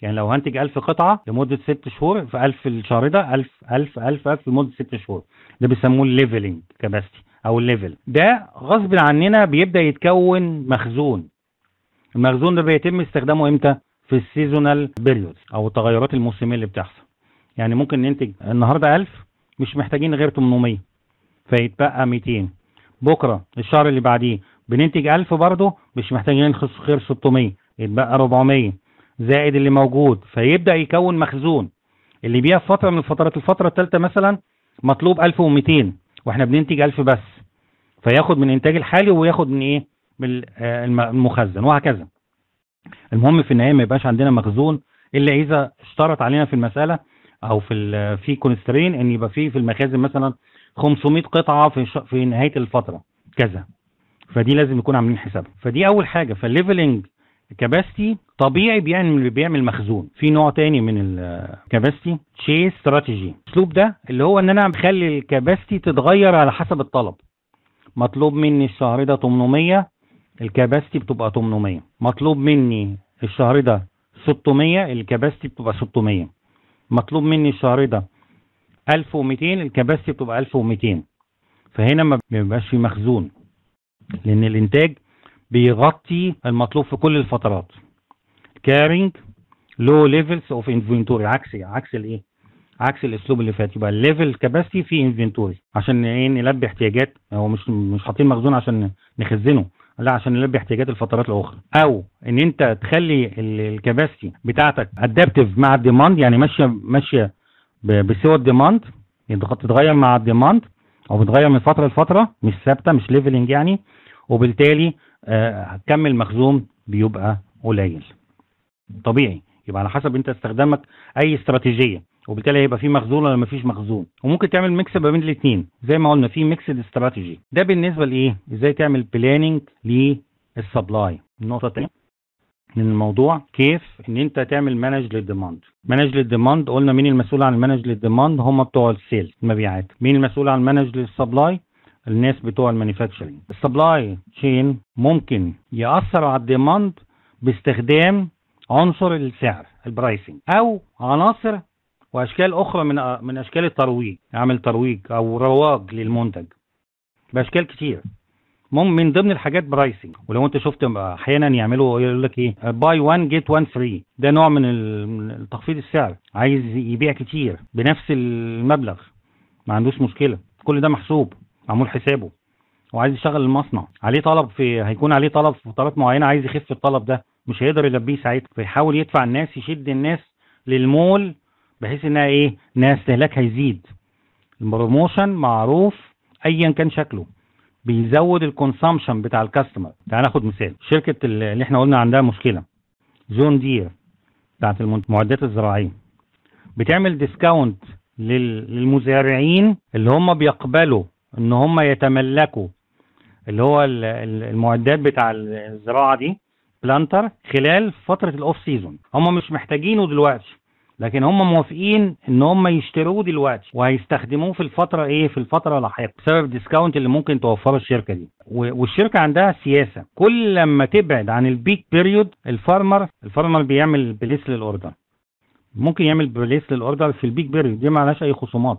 يعني لو هنتج ألف قطعه لمده ست شهور، في ألف الشهر ده ألف ألف ألف ألف لمده ست شهور، ده بيسموه الليفلنج كاباسيتي او الليفل. ده غصب عننا بيبدا يتكون مخزون. المخزون ده بيتم استخدامه امتى؟ في السيزونال بيريود او التغيرات الموسميه اللي بتحصل. يعني ممكن ننتج النهارده ألف، مش محتاجين غير ثمانمية، فيتبقى مئتين. بكره الشهر اللي بعديه بننتج ألف برضه، مش محتاجين غير ستمية، يتبقى أربعمية زائد اللي موجود، فيبدا يكون مخزون. اللي بيها في فتره من الفترات، الفتره الثالثه مثلا مطلوب ألف ومئتين واحنا بننتج ألف بس، فياخد من الانتاج الحالي وياخد من ايه؟ من المخزن، وهكذا. المهم في النهايه ما يبقاش عندنا مخزون الا اذا اشترط علينا في المساله او في في كونسترين ان يبقى فيه في المخازن مثلا خمسمية قطعه في في نهايه الفتره كذا، فدي لازم نكون عاملين حسابها. فدي اول حاجه. فالليفلنج كاباسيتي طبيعي بيعمل بيعمل مخزون. في نوع تاني من الكاباسيتي تشيس استراتيجي. الاسلوب ده اللي هو ان انا بخلي الكاباسيتي تتغير على حسب الطلب. مطلوب مني الشهر ده ثمانمية، الكاباسيتي بتبقى ثمانمية. مطلوب مني الشهر ده ستمية، الكاباسيتي بتبقى ستمية. مطلوب مني الشهر ده ألف ومئتين، الكاباسيتي بتبقى ألف ومئتين. فهنا ما بيبقاش في مخزون، لان الانتاج بيغطي المطلوب في كل الفترات. carrying low levels of inventory، عكس عكس الايه؟ عكس الاسلوب اللي فات. يبقى الليفل كاباسيتي في انفنتوري عشان ايه؟ نلبي احتياجات. هو مش مش حاطين مخزون عشان نخزنه، لا، عشان نلبي احتياجات الفترات الاخرى. او ان انت تخلي الكاباسيتي بتاعتك ادابتيف مع الديماند، يعني ماشيه ماشيه بسوى الديماند، يعني تتغير مع الديماند او بتغير من فتره لفتره، مش ثابته، مش ليفلنج يعني. وبالتالي هتكمل آه مخزون بيبقى قليل. طبيعي يبقى على حسب انت استخدامك اي استراتيجيه، وبالتالي هيبقى في مخزون ولا مفيش مخزون. وممكن تعمل ميكس ما بين الاثنين زي ما قلنا في ميكسد استراتيجي. ده بالنسبه لايه؟ ازاي تعمل بلاننج للسبلاي. النقطه الثانيه من الموضوع كيف ان انت تعمل مانج للديماند. مانج للديماند قلنا مين المسؤول عن المانج للديماند؟ هم بتوع السيلز، المبيعات. مين المسؤول عن المانج للسبلاي؟ الناس بتوع المانيفاكتشرنج. السبلاي تشين ممكن ياثر على الديماند باستخدام عنصر السعر البرايسنج، او عناصر واشكال اخرى من من اشكال الترويج، اعمل ترويج او رواج للمنتج باشكال كتير. من ضمن الحاجات برايسنج. ولو انت شفت احيانا يعملوا يقول لك ايه؟ باي واحد جيت واحد فري. ده نوع من التخفيض السعر، عايز يبيع كتير بنفس المبلغ، ما عندوش مشكله، كل ده محسوب معمول حسابه. وعايز يشغل المصنع، عليه طلب في هيكون عليه طلب في فترات معينه، عايز يخف الطلب ده، مش هيقدر يلبيه ساعتها، فيحاول يدفع الناس، يشد الناس للمول بحيث انها ايه؟ انها استهلاكها يزيد. البروموشن معروف ايا كان شكله بيزود الكونسامشن بتاع الكاستمر. تعال ناخد مثال. شركه اللي احنا قلنا عندها مشكله، جون دير بتاعت المعدات الزراعيه، بتعمل ديسكاونت للمزارعين اللي هم بيقبلوا ان هم يتملكوا اللي هو المعدات بتاع الزراعه دي، بلانتر، خلال فتره الاوف سيزون. هم مش محتاجينه دلوقتي، لكن هم موافقين ان هم يشتروه دلوقتي وهيستخدموه في الفتره ايه؟ في الفتره اللاحقه، بسبب الديسكاونت اللي ممكن توفره الشركه دي. والشركه عندها سياسه، كل لما تبعد عن البيك بيريود الفارمر الفارمر بيعمل بليس للاوردر. ممكن يعمل بليس للاوردر في البيك بيريود دي، ما لهاش اي خصومات.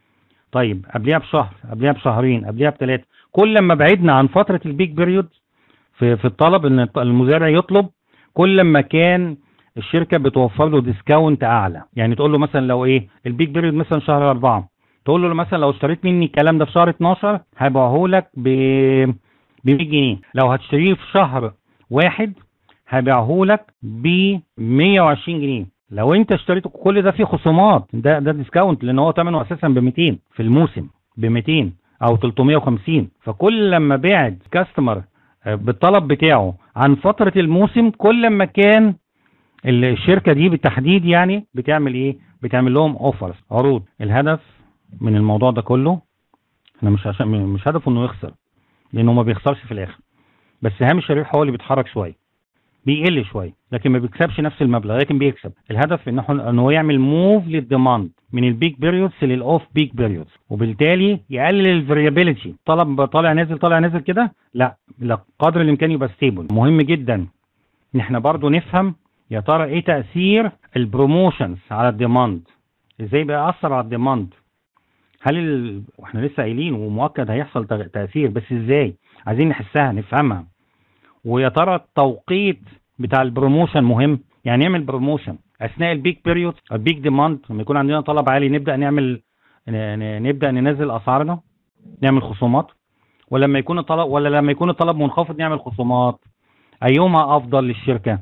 طيب قبلها بشهر، قبلها بشهرين، قبلها بثلاثه، كل لما بعدنا عن فتره البيك بيريود في في الطلب ان المزارع يطلب، كل لما كان الشركه بتوفر له ديسكاونت اعلى. يعني تقول له مثلا لو ايه البيك بيريود مثلا شهر أربعة، تقول له مثلا لو اشتريت مني الكلام ده في شهر اتناشر هبيعه لك ب مية جنيه، لو هتشتريه في شهر واحد هبيعه لك ب مية وعشرين جنيه. لو انت اشتريته كل ده فيه خصومات، ده ده ديسكاونت، لان هو ثمنه اساسا ب مئتين في الموسم، ب مئتين او تلتمية وخمسين. فكل لما بعد كاستمر بالطلب بتاعه عن فتره الموسم، كل ما كان الشركه دي بالتحديد يعني بتعمل ايه؟ بتعمل لهم اوفرز، عروض. الهدف من الموضوع ده كله، احنا مش عشان مش هدفه انه يخسر، لانه ما بيخسرش في الاخر، بس هامش الربح هو اللي بيتحرك شويه، بيقل شويه، لكن ما بيكسبش نفس المبلغ، لكن بيكسب. الهدف ان ان هو يعمل موف للديماند من البيك بيريودز للاوف بيك بيريودز، وبالتالي يقلل الفاريابيليتي. طلب طالع نازل طالع نازل كده، لا، قدر الامكان يبقى ستيبل. مهم جدا ان احنا برضو نفهم يا ترى ايه تأثير البروموشنز على الديماند؟ ازاي بيأثر على الديماند؟ هل ال... احنا لسه قايلين ومؤكد هيحصل تغ- تأثير، بس ازاي؟ عايزين نحسها نفهمها. ويا ترى التوقيت بتاع البروموشن مهم، يعني نعمل بروموشن اثناء البيك بيريود، البيك ديماند، لما يكون عندنا طلب عالي نبدأ نعمل ن- ن- نبدأ ننزل اسعارنا، نعمل خصومات، ولا لما يكون الطلب ولا لما يكون الطلب منخفض نعمل خصومات؟ ايهما افضل للشركة؟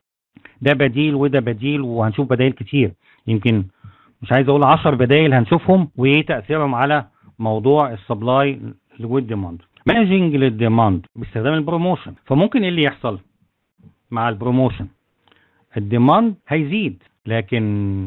ده بديل وده بديل، وهنشوف بدائل كتير، يمكن مش عايز اقول عشر بدائل هنشوفهم وايه تأثيرهم على موضوع السبلاي والديماند. مانجنج للديماند باستخدام البروموشن. فممكن ايه اللي يحصل مع البروموشن؟ الديماند هيزيد، لكن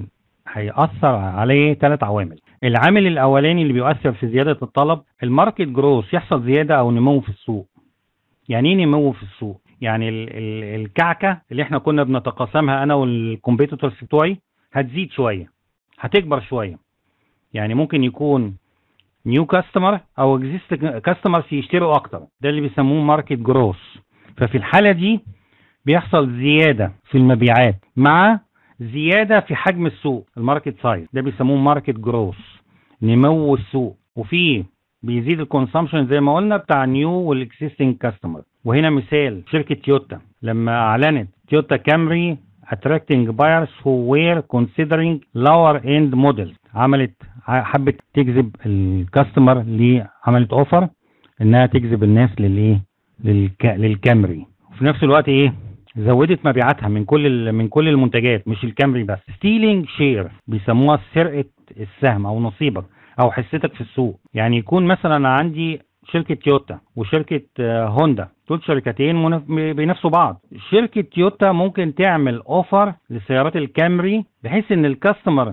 هيأثر عليه ثلاث عوامل. العامل الاولاني اللي بيؤثر في زيادة الطلب، الماركت جروث، يحصل زيادة او نمو في السوق. يعني ايه نمو في السوق؟ يعني ال ال الكعكة اللي احنا كنا بنتقاسمها انا والكومبيتيتورز بتوعي هتزيد شوية، هتكبر شوية. يعني ممكن يكون نيو كاستمر او اكزيست كاستمرز يشتروا اكتر، ده اللي بيسموه ماركت جروث. ففي الحالة دي بيحصل زيادة في المبيعات مع زيادة في حجم السوق، الماركت سايز، ده بيسموه ماركت جروث، نمو السوق. وفي بيزيد الكونسامشن زي ما قلنا بتاع نيو والاكزيستنج كاستمر. وهنا مثال شركة تويوتا لما اعلنت تويوتا كامري attracting buyers who were considering lower end models، عملت حبت تجذب الكاستمر، ليه عملت اوفر انها تجذب الناس للايه للك... للكامري، وفي نفس الوقت ايه زودت مبيعاتها من كل من كل المنتجات مش الكامري بس. ستيلينج شير بيسموها سرقة السهم او نصيبك او حصتك في السوق. يعني يكون مثلا عندي شركة تويوتا وشركة هوندا، دول شركتين منف... بينافسوا بعض. شركة تويوتا ممكن تعمل اوفر لسيارات الكامري بحيث ان الكاستمر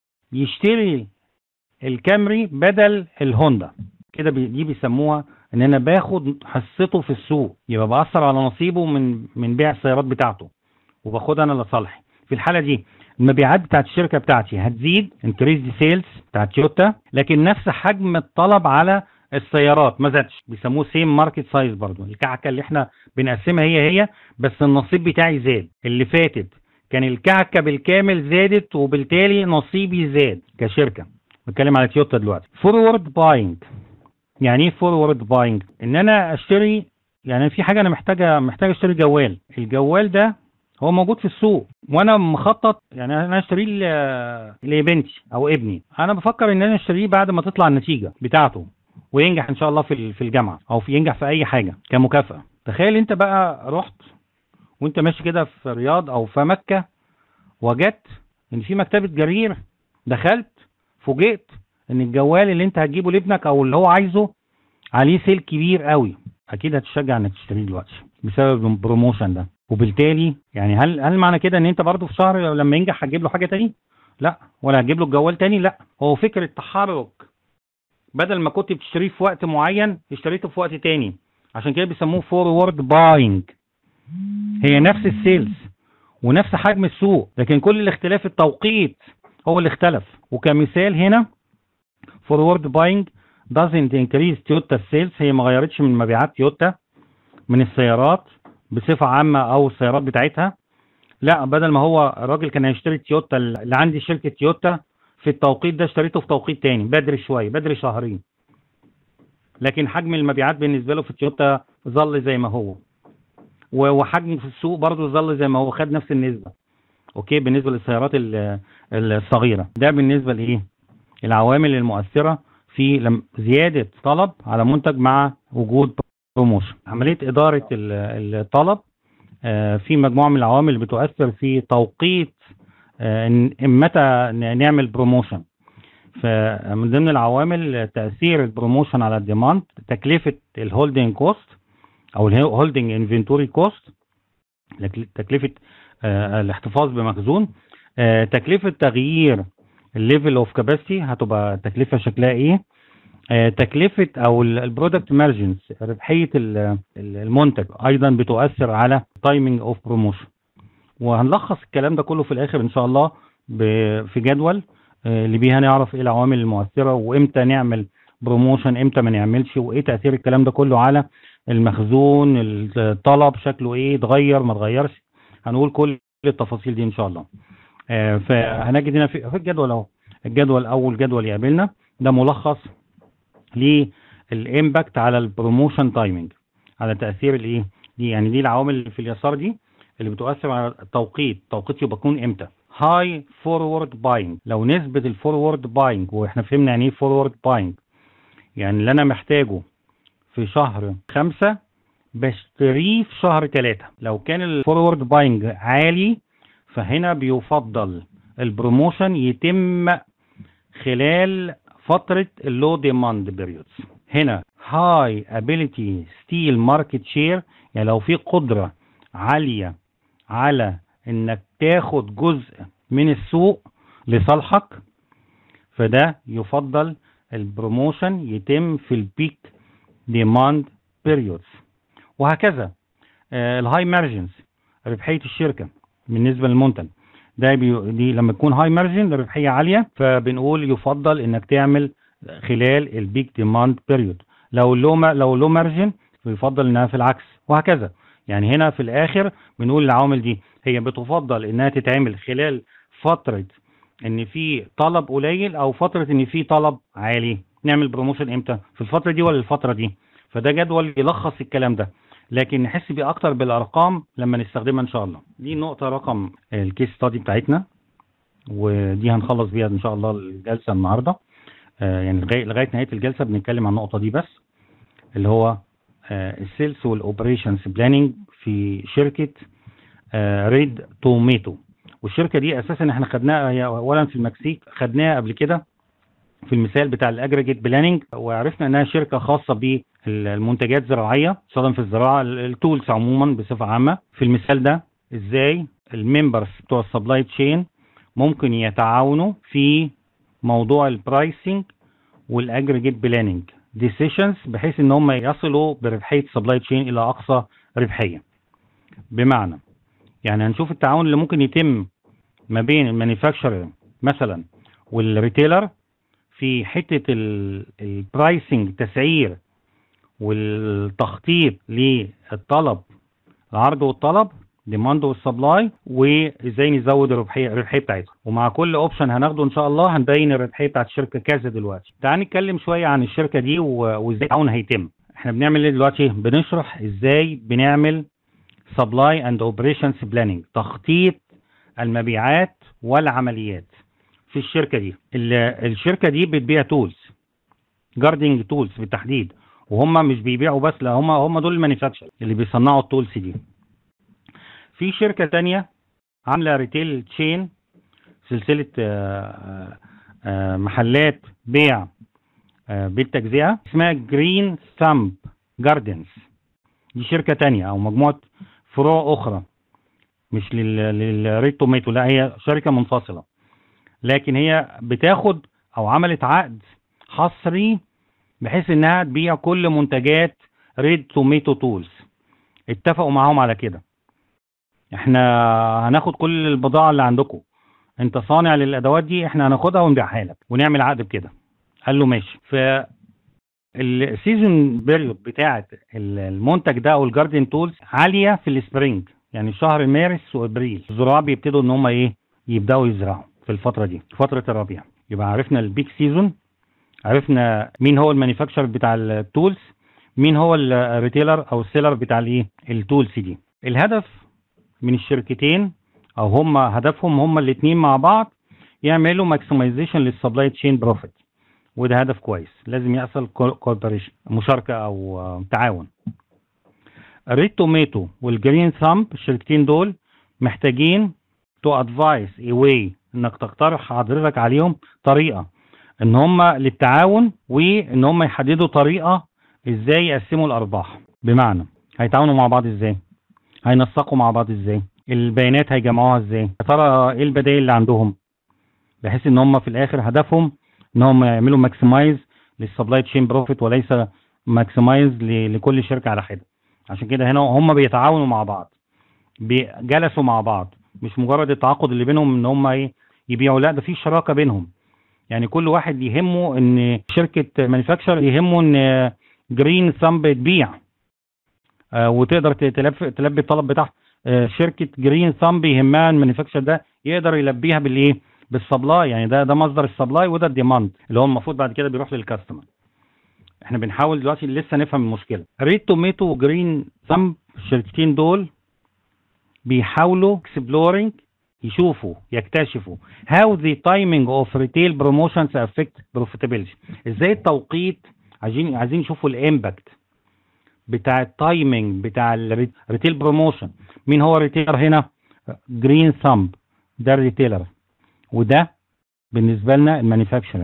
يشتري الكامري بدل الهوندا، كده بي... دي بيسموها ان انا باخد حصته في السوق، يبقى باثر على نصيبه من من بيع السيارات بتاعته وباخدها انا لصالحي. في الحالة دي المبيعات بتاعت الشركة بتاعتي هتزيد، انكريز دي سيلز بتاعت تويوتا، لكن نفس حجم الطلب على السيارات ما زادش، بيسموه سيم ماركت سايز. برضو الكعكه اللي احنا بنقسمها هي هي، بس النصيب بتاعي زاد. اللي فاتت كان الكعكه بالكامل زادت، وبالتالي نصيبي زاد كشركه. بتكلم على تويوتا دلوقتي. فورورد باينج. يعني ايه فورورد باينج؟ ان انا اشتري، يعني في حاجه انا محتاجه محتاج اشتري جوال، الجوال ده هو موجود في السوق وانا مخطط، يعني انا اشتريه لبنتي او ابني، انا بفكر ان انا اشتريه بعد ما تطلع النتيجه بتاعته وينجح ان شاء الله في في الجامعه او في ينجح في اي حاجه كمكافاه. تخيل انت بقى رحت وانت ماشي كده في رياض او في مكه، وجدت ان في مكتبه جرير، دخلت فوجئت ان الجوال اللي انت هتجيبه لابنك او اللي هو عايزه عليه سيل كبير قوي، اكيد هتشجع انك تشتريه دلوقتي بسبب البروموشن ده. وبالتالي يعني هل هل معنى كده ان انت برضه في شهر لما ينجح هتجيب له حاجه تاني؟ لا. ولا هتجيب له الجوال تاني؟ لا. هو فكره تحرك، بدل ما كنت بتشتريه في وقت معين اشتريته في وقت تاني، عشان كده بيسموه فورورد باينج. هي نفس السيلز ونفس حجم السوق، لكن كل الاختلاف التوقيت هو اللي اختلف. وكمثال هنا فورورد باينج doesn't increase تويوتا sales، هي ما غيرتش من مبيعات تويوتا من السيارات بصفة عامة او السيارات بتاعتها، لا، بدل ما هو الراجل كان هيشتري تويوتا اللي عندي شركة تويوتا في التوقيت ده، اشتريته في توقيت تاني بدري شوية، بدري شهرين، لكن حجم المبيعات بالنسبة له في تويوتا ظل زي ما هو، وحجم في السوق برضه ظل زي ما هو، خد نفس النسبة. اوكي، بالنسبة للسيارات الصغيرة. ده بالنسبة لايه؟ العوامل المؤثرة في زيادة طلب على منتج مع وجود بروموشن. عملية إدارة الطلب في مجموعة من العوامل اللي بتؤثر في توقيت متى نعمل بروموشن. فمن ضمن العوامل تأثير البروموشن على الديماند، تكلفة الهولدنج كوست او الهولدنج انفنتوري كوست، تكلفة الاحتفاظ بمخزون، تكلفة تغيير الليفل اوف كاباسيتي، هتبقى تكلفة شكلها ايه، تكلفة او البرودكت مارجنز، ربحية المنتج ايضا بتؤثر على تايمينج اوف بروموشن. وهنلخص الكلام ده كله في الاخر ان شاء الله في جدول اللي بيها نعرف ايه العوامل المؤثرة، وامتى نعمل بروموشن امتى ما نعملش، وايه تأثير الكلام ده كله على المخزون، الطلب شكله ايه، اتغير ما اتغيرش. هنقول كل التفاصيل دي ان شاء الله. آه فهنجد هنا في الجدول اهو، الجدول اول جدول يقابلنا ده ملخص للامباكت على البروموشن تايمنج، على تاثير الايه دي، يعني دي العوامل اللي في اليسار دي اللي بتؤثر على التوقيت، توقيته بيكون امتى. هاي فورورد باينج، لو نسبه الفورورد باينج، واحنا فهمنا يعني ايه فورورد باينج، يعني اللي انا محتاجه في شهر خمسة بشتريه في شهر ثلاثة. لو كان الفورورد باينج عالي فهنا بيفضل البروموشن يتم خلال فترة اللو ديماند بيريودز. هنا هاي ابيليتي ستيل ماركت شير، يعني لو في قدرة عالية على انك تاخد جزء من السوق لصالحك، فده يفضل البروموشن يتم في البيك ديماند بيريودز. وهكذا الهاي مارجنز، ربحية الشركة بالنسبة للمنتج ده بي... دي لما تكون هاي مارجن ربحية عالية، فبنقول يفضل انك تعمل خلال البيك ديماند بيريود. لو لو ما... لو لو مارجن يفضل انها في العكس، وهكذا. يعني هنا في الاخر بنقول العوامل دي هي بتفضل انها تتعمل خلال فترة ان في طلب قليل او فترة ان في طلب عالي. نعمل بروموشن امتى؟ في الفترة دي ولا الفترة دي؟ فده جدول يلخص الكلام ده، لكن نحس بيه اكتر بالارقام لما نستخدمها ان شاء الله. دي نقطة رقم الكيس ستادي بتاعتنا، ودي هنخلص بيها ان شاء الله الجلسة النهاردة. آه يعني لغاية لغاية نهاية الجلسة بنتكلم عن النقطة دي بس، اللي هو آه السيلز والاوبريشنز بلاننج في شركة آه ريد توميتو. والشركة دي اساسا احنا خدناها، هي اولا في المكسيك، خدناها قبل كده في المثال بتاع الاجريجيت بلاننج، وعرفنا انها شركة خاصة بالمنتجات الزراعية، خاصة في الزراعة، التولز عموما بصفة عامة. في المثال ده ازاي الممبرز بتوع السبلاي تشين ممكن يتعاونوا في موضوع البرايسنج والاجريجيت بلاننج ديسيشنز، بحيث ان هم يصلوا بربحية السبلاي تشين الى اقصى ربحية. بمعنى يعني هنشوف التعاون اللي ممكن يتم ما بين المانيفاكتشرر مثلا والريتيلر في حتة البرايسنج، تسعير والتخطيط للطلب، العرض والطلب، ديماند والسبلاي، وازاي نزود الربحيه الربحيه بتاعتها. ومع كل اوبشن هناخده ان شاء الله هنبين الربحيه بتاعت الشركه كذا. دلوقتي تعال نتكلم شويه عن الشركه دي وازاي التعاون هيتم. احنا بنعمل ايه دلوقتي؟ بنشرح ازاي بنعمل سبلاي اند اوبريشنز بلاننج، تخطيط المبيعات والعمليات في الشركه دي. الشركه دي بتبيع تولز، جاردنج تولز بالتحديد، وهم مش بيبيعوا بس، لا هم هم دول المانيفاكتشر اللي بيصنعوا التولز دي. في شركه ثانيه عامله ريتيل تشين، سلسله آآ آآ محلات بيع بالتجزئه، اسمها جرين ثامب جاردنز. دي شركه ثانيه او مجموعه فروع اخرى مش للريد توميتو، لا هي شركه منفصله، لكن هي بتاخد او عملت عقد حصري بحيث انها تبيع كل منتجات ريد توميتو تولز. اتفقوا معاهم على كده، احنا هناخد كل البضاعة اللي عندكم، انت صانع للادوات دي، احنا هناخدها ونبيعها لك، ونعمل عقد بكده. قال له ماشي. ف السيزون بيريود بتاعت المنتج ده او الجاردن تولز عالية في السبرينج، يعني شهر مارس وابريل الزراعة بيبتدوا ان هم ايه يبداوا يزرعوا في الفترة دي، فترة الربيع. يبقى عرفنا البيك سيزون، عرفنا مين هو المانيفاكتشر بتاع التولز، مين هو الريتيلر او السيلر بتاع الايه التولز دي. الهدف من الشركتين او هم هدفهم هم الاثنين مع بعض يعملوا ماكسمايزيشن للسبلاي تشين بروفيت، وده هدف كويس، لازم يحصل كوبريشن، مشاركه او تعاون. الريد توميتو والجرين ثامب الشركتين دول محتاجين تو ادفايس اي واي، انك تقترح حضرتك عليهم طريقه ان هم للتعاون، وان هم يحددوا طريقه ازاي يقسموا الارباح. بمعنى هيتعاونوا مع بعض ازاي، هينسقوا مع بعض ازاي، البيانات هيجمعوها ازاي، يا ترى ايه البدائل اللي عندهم، بحيث ان هم في الاخر هدفهم ان هم يعملوا ماكسمايز للسبلاي تشين بروفيت وليس ماكسمايز لكل شركه على حده. عشان كده هنا هم بيتعاونوا مع بعض، جلسوا مع بعض، مش مجرد التعاقد اللي بينهم ان هم ايه يبيعوا، لا ده في شراكه بينهم. يعني كل واحد يهمه ان شركه مانيفاكتشر يهمه ان جرين ثامب تبيع آه وتقدر تلبي الطلب بتاعها، آه، شركه جرين ثامب يهمها المانيفاكتشر ده يقدر يلبيها بالايه؟ بالسبلاي. يعني ده ده مصدر السبلاي وده الديماند اللي هو المفروض بعد كده بيروح للكاستمر. احنا بنحاول دلوقتي لسه نفهم المشكله. ريد توميتو وجرين ثامب الشركتين دول بيحاولوا اكسبلورنج، يشوفوا يكتشفوا how the timing of retail promotions affect profitability. ازاي التوقيت، عايزين عايزين يشوفوا الامباكت بتاع التايمنج بتاع الريتيل بروموشن. مين هو الريتيلر هنا؟ جرين ثامب ده الريتيلر، وده بالنسبه لنا المانيفاكتشرر.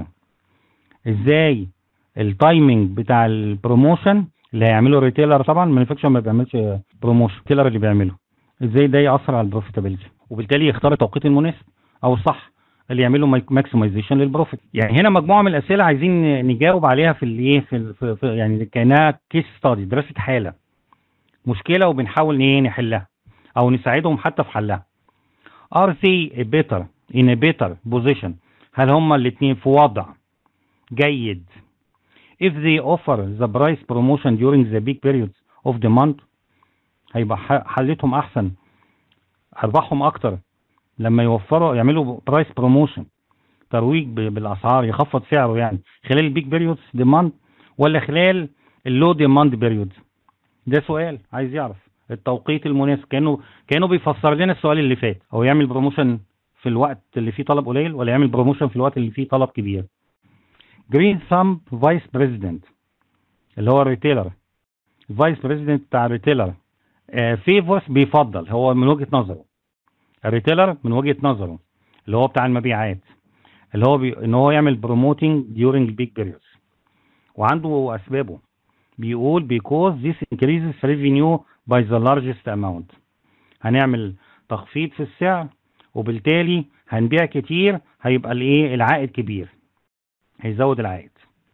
ازاي التايمنج بتاع البروموشن اللي هيعمله الريتيلر، طبعا المانيفاكتشرر ما بيعملش بروموشن، الريتيلر اللي بيعمله، ازاي ده ياثر على البروفيتابيلتي، وبالتالي يختار التوقيت المناسب او الصح اللي يعملوا ماكسمايزيشن للبروفيت. يعني هنا مجموعه من الاسئله عايزين نجاوب عليها في الايه في, في, في يعني كانها كيس ستادي، دراسه حاله، مشكله وبنحاول ايه نحلها او نساعدهم حتى في حلها. are they a better in a better position؟ هل هما الاثنين في وضع جيد if they offer the price promotion during the big periods of demand؟ هيبقى حلتهم احسن، ارباحهم اكتر لما يوفروا يعملوا برايس بروموشن، ترويج بالاسعار، يخفض سعره يعني خلال البيك بيريودز ديماند ولا خلال اللو ديماند بيريودز؟ ده سؤال عايز يعرف التوقيت المناسب، كانه كانه بيفسر لنا السؤال اللي فات، هو يعمل بروموشن في الوقت اللي فيه طلب قليل ولا يعمل بروموشن في الوقت اللي فيه طلب كبير. جرين ثامب فايس بريزيدنت اللي هو الريتيلر، الفايس بريزيدنت بتاع الريتيلر، فيفورس بيفضل، هو من وجهة نظره الريتيلر من وجهة نظره اللي هو بتاع المبيعات، اللي هو بي... ان هو يعمل بروموتنج during big periods، وعنده اسبابه. بيقول because this increases revenue by the largest amount، هنعمل تخفيض في السعر وبالتالي هنبيع كتير، هيبقى الايه العائد كبير، هيزود العائد.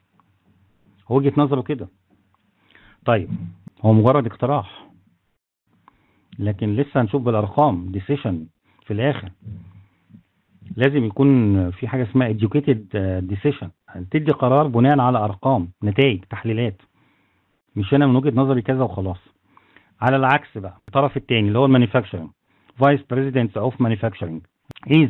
وجهة نظره كده. طيب هو مجرد اقتراح، لكن لسه هنشوف بالارقام ديسيشن في الاخر. لازم يكون في حاجه اسمها educated decision، تدي قرار بناء على ارقام، نتائج، تحليلات، مش انا من وجهه نظري كذا وخلاص. على العكس بقى الطرف الثاني اللي هو المانيفاكتشرنج، فايس بريزيدنت اوف مانيفاكتشرنج از،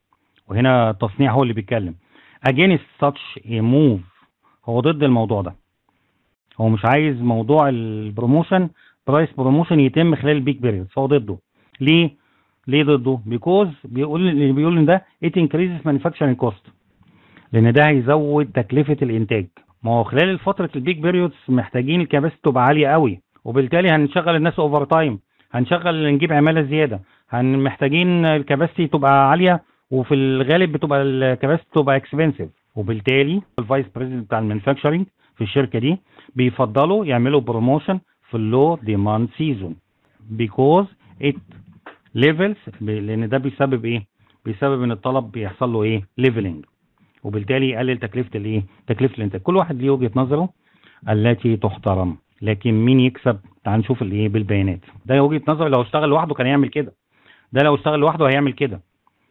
وهنا التصنيع هو اللي بيتكلم against such a move، هو ضد الموضوع ده، هو مش عايز موضوع البروموشن برايس بروموشن يتم خلال البيك بيريود، فهو ضده. ليه؟ ليه ضده؟ بيكوز بيقول اللي بيقول ان ده it increases manufacturing cost، لان ده هيزود تكلفه الانتاج. ما هو خلال فتره البيك بيريودز محتاجين الكباسيتي تبقى عاليه قوي، وبالتالي هنشغل الناس اوفر تايم، هنشغل نجيب عماله زياده، هن محتاجين الكباسيتي تبقى عاليه، وفي الغالب بتبقى الكباسيتي تبقى اكسبنسيف، وبالتالي الفايس بريزيدنت بتاع المانيفاكتشرنج في الشركه دي بيفضلوا يعملوا بروموشن في اللو ديماند سيزون because it levels، لان ده بيسبب ايه؟ بيسبب ان الطلب بيحصل له ايه؟ ليفلنج، وبالتالي يقلل تكلفه الايه؟ تكلفه الانتاج. كل واحد ليه وجهه نظره التي تحترم، لكن مين يكسب؟ تعال نشوف الايه بالبيانات. ده وجهه نظر، لو اشتغل لوحده كان يعمل كده، ده لو اشتغل لوحده هيعمل كده،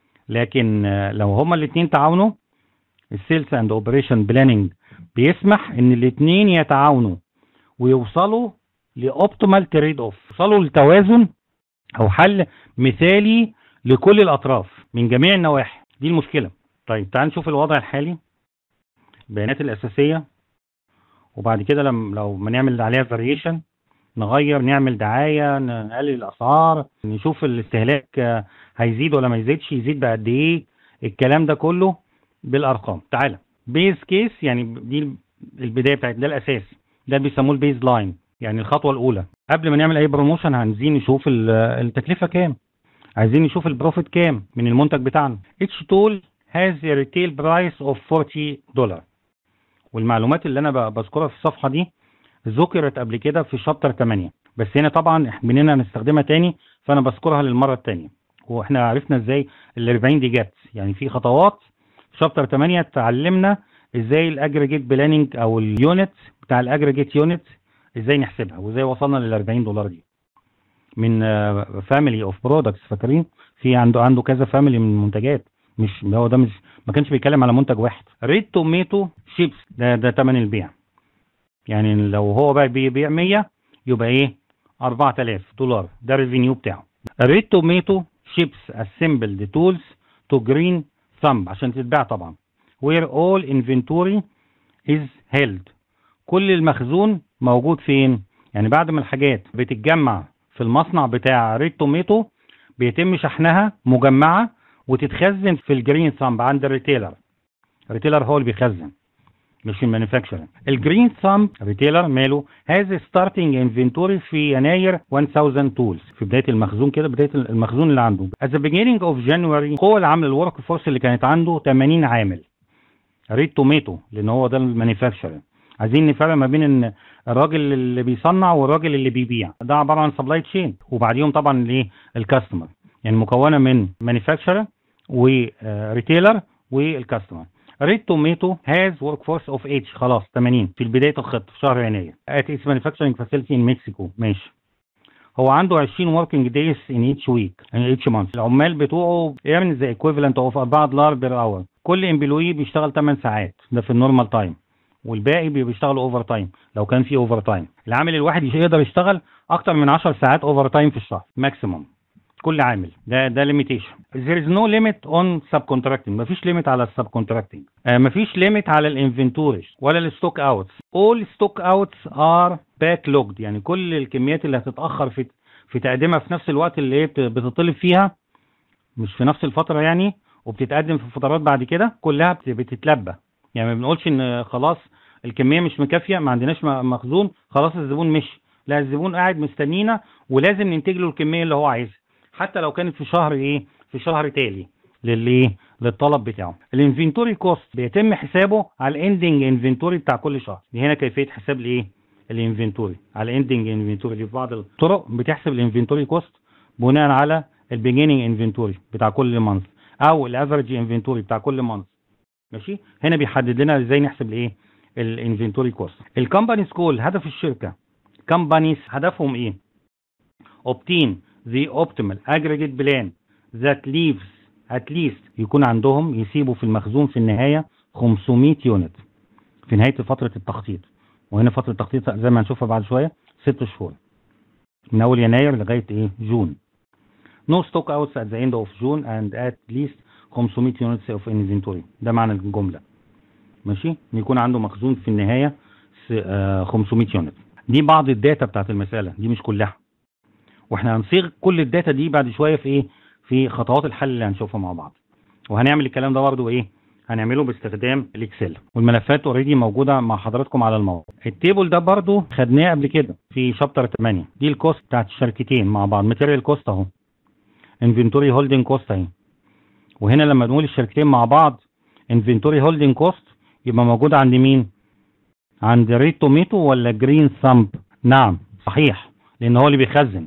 لكن لو هما الاثنين تعاونوا، السيلز اند اوبريشن بلاننج بيسمح ان الاثنين يتعاونوا ويوصلوا لاوبتيمال تريد اوف، يوصلوا لتوازن او حل مثالي لكل الاطراف من جميع النواحي. دي المشكله. طيب تعال نشوف الوضع الحالي، البيانات الاساسيه، وبعد كده لما لو ما نعمل عليها فاريشن نغير، نعمل دعايه، نقلل الاسعار، نشوف الاستهلاك هيزيد ولا ما يزيدش، يزيد بقد ايه، الكلام ده كله بالارقام. تعالى بيز كيس، يعني دي البدايه بتاعت ده الاساس، ده بيسموه البيز لاين، يعني الخطوه الاولى قبل ما نعمل اي بروموشن. عايزين نشوف التكلفه كام، عايزين نشوف البروفيت كام من المنتج بتاعنا. each tool has a retail price of forty دولار، والمعلومات اللي انا بذكرها في الصفحه دي ذكرت قبل كده في شابتر ثمانية، بس هنا طبعا مننا هنستخدمها تاني، فانا بذكرها للمره الثانيه. واحنا عرفنا ازاي ال أربعين دي جت، يعني في خطوات في شابتر ثمانية اتعلمنا ازاي الاجريجيت بلاننج او اليونت بتاع الاجريجيت يونت ازاي نحسبها، وازاي وصلنا لل أربعين دولار دي من فاميلي اوف برودكتس. فاكرين في عنده عنده كذا فاميلي من المنتجات، مش هو ده مش ما كانش بيتكلم على منتج واحد. ريد توميتو شيبس ده ده ثمن البيع، يعني لو هو بقى بيبيع مية يبقى ايه؟ أربعة آلاف دولار، ده الريفينيو بتاعه. الريد توميتو ships assembled tools to green thumb عشان تتباع طبعا where all inventory is held. كل المخزون موجود فين؟ يعني بعد ما الحاجات بتتجمع في المصنع بتاع ريد توميتو بيتم شحنها مجمعة وتتخزن في الجرين ثامب عند الريتيلر. الريتيلر هو اللي بيخزن مش المانيفاكتشر. الجرين ثامب ريتيلر ماله هاز ستارتنج انفنتوري في يناير ألف تولز، في بدايه المخزون كده، بدايه المخزون اللي عنده. at the beginning of January قوة العمل الورك فورس اللي كانت عنده ثمانين عامل ريد توميتو لان هو ده المانيفاكتشر. عايزين نفرق ما بين ان الراجل اللي بيصنع والراجل اللي بيبيع، ده عباره عن سبلاي تشين، وبعديهم طبعا الايه الكاستمر، يعني مكونه من مانيفاكتشر وريتيلر والكاستمر. ريد توميتو هاز ورك فورس اوف اتش خلاص ثمانين في بدايه الخط في شهر يناير ات اتس مانيفاكتشرنج فاسيلتي ان مكسيكو. ماشي، هو عنده عشرين وركينج دايز ان ايتش ويك ان ايتش مانث. العمال بتوعه ايرن ذا ايكويفالنت اوف أربعة دولار بير اور. كل امبلوي بيشتغل ثماني ساعات ده في النورمال تايم، والباقي بيشتغلوا اوفر تايم لو كان في اوفر تايم. العامل الواحد يقدر يشتغل اكتر من عشر ساعات اوفر تايم في الشهر ماكسيموم كل عامل. ده ده ليميتيشن. there is no limit on subcontracting. مفيش ليميت على السب كونتراكتنج. آه مفيش ليميت على الانفنتوري ولا الستوك اوتس. all stock outs are backlogged، يعني كل الكميات اللي هتتاخر في في تقديمها في نفس الوقت اللي هي بتطلب فيها، مش في نفس الفتره يعني، وبتتقدم في فترات بعد كده، كلها بتتلبى. يعني ما بنقولش ان خلاص الكميه مش مكافيه ما عندناش مخزون خلاص الزبون مشي، لا الزبون قاعد مستنينا ولازم ننتج له الكميه اللي هو عايزها حتى لو كانت في شهر ايه في شهر تالي للايه للطلب بتاعه. الانفنتوري كوست بيتم حسابه على الاندنج انفنتوري بتاع كل شهر. دي هنا كيفيه حساب الايه الانفنتوري على الاندنج انفنتوري. في بعض الطرق بتحسب الانفنتوري كوست بناء على البيجيننج انفنتوري بتاع كل مانث او الافريج انفنتوري بتاع كل مانث. ماشي، هنا بيحدد لنا ازاي نحسب الايه الانفنتوري كوست. الكومباني سكول هدف الشركه، كومبانيز هدفهم ايه؟ obtain the optimal aggregate plan that leaves at least يكون عندهم يسيبوا في المخزون في النهايه خمسمائة يونت في نهايه فتره التخطيط. وهنا فتره التخطيط زي ما هنشوفها بعد شويه ست شهور من اول يناير لغايه ايه جون. no stock outs at the end of June and at least خمسمائة units of inventory. ده معنى الجمله. ماشي، يكون عنده مخزون في النهايه خمسمائة يونت. دي بعض الداتا بتاعت المساله، دي مش كلها، واحنا هنصيغ كل الداتا دي بعد شويه في ايه في خطوات الحل اللي هنشوفها مع بعض. وهنعمل الكلام ده برضه ايه هنعمله باستخدام الاكسل، والملفات اوريدي موجوده مع حضراتكم على الموقع. التيبل ده برضه خدناه قبل كده في شابتر ثمانية. دي الكوست بتاعت الشركتين مع بعض. ماتيريال كوست اهو، انفنتوري هولدنج كوست اهي. وهنا لما نقول الشركتين مع بعض انفنتوري هولدنج كوست يبقى موجوده عند مين؟ عند ريد توميتو ولا جرين ثامب؟ نعم صحيح، لان هو اللي بيخزن.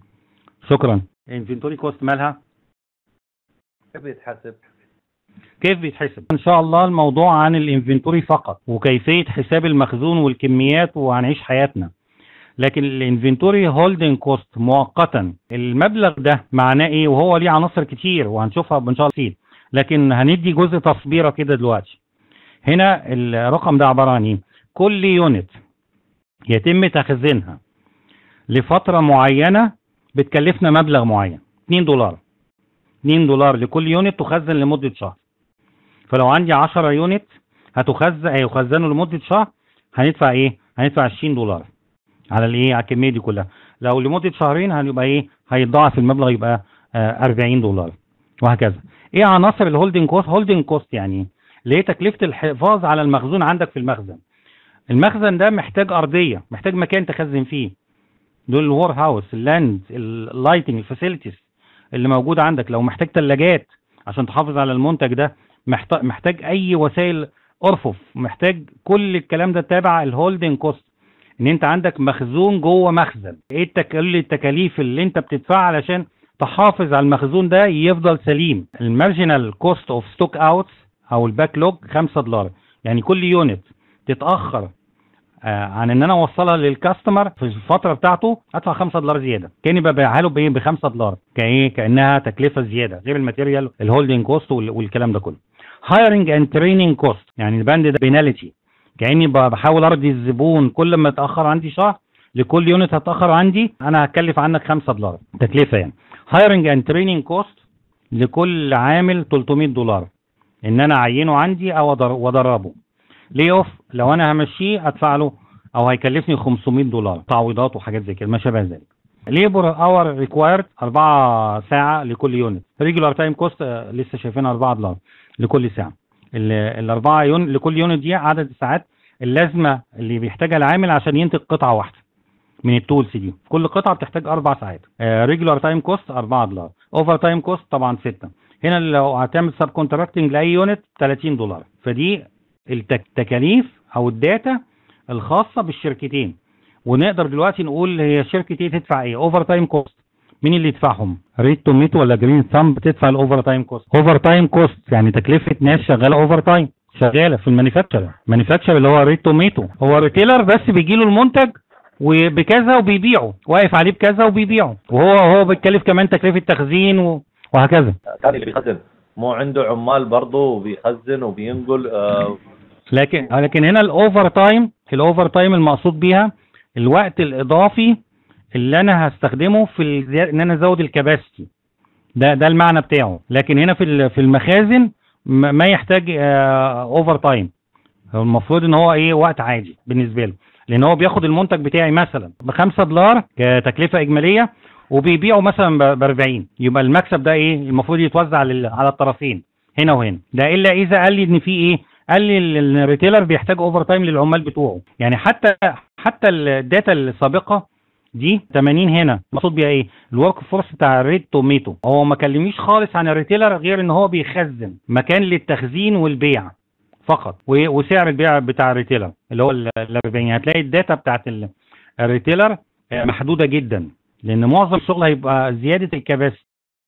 شكرا. انفنتوري كوست مالها؟ كيف بيتحسب؟ كيف بيتحسب؟ ان شاء الله الموضوع عن الانفنتوري فقط وكيفيه حساب المخزون والكميات وهنعيش حياتنا. لكن الانفنتوري هولدنج كوست مؤقتا المبلغ ده معناه ايه؟ وهو ليه عناصر كتير وهنشوفها ان شاء الله، لكن هندي جزء تصبيره كده دلوقتي. هنا الرقم ده عباره عن ايه؟ كل يونت يتم تخزينها لفتره معينه بتكلفنا مبلغ معين، اتنين دولار. اتنين دولار لكل يونت تخزن لمده شهر. فلو عندي عشرة يونت هتخزن هيخزنوا لمده شهر، هندفع ايه؟ هندفع عشرين دولار على الايه؟ على الكميه دي كلها. لو لمده شهرين هيبقى ايه؟ هيتضاعف المبلغ يبقى آه أربعين دولار وهكذا. ايه عناصر الهولدنج كوست؟ هولدنج كوست يعني اللي هي تكلفه الحفاظ على المخزون عندك في المخزن. المخزن ده محتاج ارضيه، محتاج مكان تخزن فيه. دول الور هاوس، اللاند، اللايتنج، الفاسيلتيز اللي موجوده عندك. لو محتاج ثلاجات عشان تحافظ على المنتج ده، محتاج محتاج اي وسائل ارفف، محتاج كل الكلام ده تابع الهولدنج كوست. ان انت عندك مخزون جوه مخزن. ايه كل التكاليف اللي انت بتدفعها علشان تحافظ على المخزون ده يفضل سليم. المارجنال كوست اوف ستوك اوتس او الباك لوج خمسة دولار. يعني كل يونت تتاخر آه عن ان انا اوصلها للكاستمر في الفتره بتاعته ادفع خمسة دولار زياده، كاني ببيعها له بايه؟ ب خمسة دولار، كايه؟ كانها تكلفه زياده غير الماتيريال الهولدنج كوست والكلام ده كله. هايرنج اند تريننج كوست، يعني البند ده بيناليتي، كاني بحاول ارضي الزبون كل ما اتاخر عندي شهر لكل يونت هتاخر عندي انا هكلف عنك خمسة دولار تكلفه يعني. هايرنج اند تريننج كوست لكل عامل تلتمية دولار ان انا اعينه عندي او أدر- وادربه. لي اوف لو انا همشيه ادفع له او هيكلفني خمسمية دولار تعويضات وحاجات زي كده ما شابه ذلك. ليبر اور ريكوايرد أربعة ساعة لكل يونت. ريجولار تايم كوست لسه شايفينها أربعة دولار لكل ساعة. ال- الأربعة يون لكل يونت دي عدد الساعات اللازمة اللي بيحتاجها العامل عشان ينتج قطعة واحدة من التولز دي. كل قطعة بتحتاج أربع ساعات. ريجولار تايم كوست أربعة دولار. اوفر تايم كوست طبعا ستة. هنا لو هتعمل سب كونتراكتنج لأي يونت تلاتين دولار. فدي التكاليف أو الداتا الخاصة بالشركتين. ونقدر دلوقتي نقول هي شركة ايه تدفع ايه. اوفر تايم كوست مين اللي يدفعهم؟ ريد توميتو ولا جرين ثامب بتدفع الاوفر تايم كوست. اوفر تايم كوست يعني تكلفة ناس شغالة اوفر تايم شغالة في المانيفاكتشر. مانيفاكتشر اللي هو ريد توميتو هو ريتيلر بس بيجي له المنتج وبكذا وبيبيعه واقف عليه بكذا وبيبيعه وهو هو بيتكلف كمان تكلفة تخزين و- وهكذا. كان اللي بيخزن مو عنده عمال برضه وبيخزن وبينقل. آه لكن لكن هنا الاوفر تايم الاوفر تايم المقصود بيها الوقت الاضافي اللي انا هستخدمه في الزي... ان انا ازود الكباسيتي. ده ده المعنى بتاعه. لكن هنا في ال- في المخازن م- ما يحتاج اوفر تايم. هو المفروض ان هو ايه وقت عادي بالنسبه له لان هو بياخد المنتج بتاعي مثلا ب خمسة دولار كتكلفه اجماليه وبيبيعه مثلا ب أربعين. يبقى المكسب ده ايه المفروض يتوزع على على الطرفين هنا وهنا. ده الا اذا قال لي ان في ايه قال لي ال- الريتيلر بيحتاج اوفر تايم للعمال بتوعه. يعني حتى حتى الداتا السابقه دي تمانين هنا مقصود بيها ايه الورك فورس بتاع الريد توميتو. هو ما كلمنيش خالص عن الريتيلر غير ان هو بيخزن مكان للتخزين والبيع فقط و- وسعر البيع بتاع الريتيلر اللي هو ال أربعين. هتلاقي الداتا بتاعت ال- الريتيلر آه، محدوده جدا لان معظم الشغل هيبقى زياده الكباسيتي.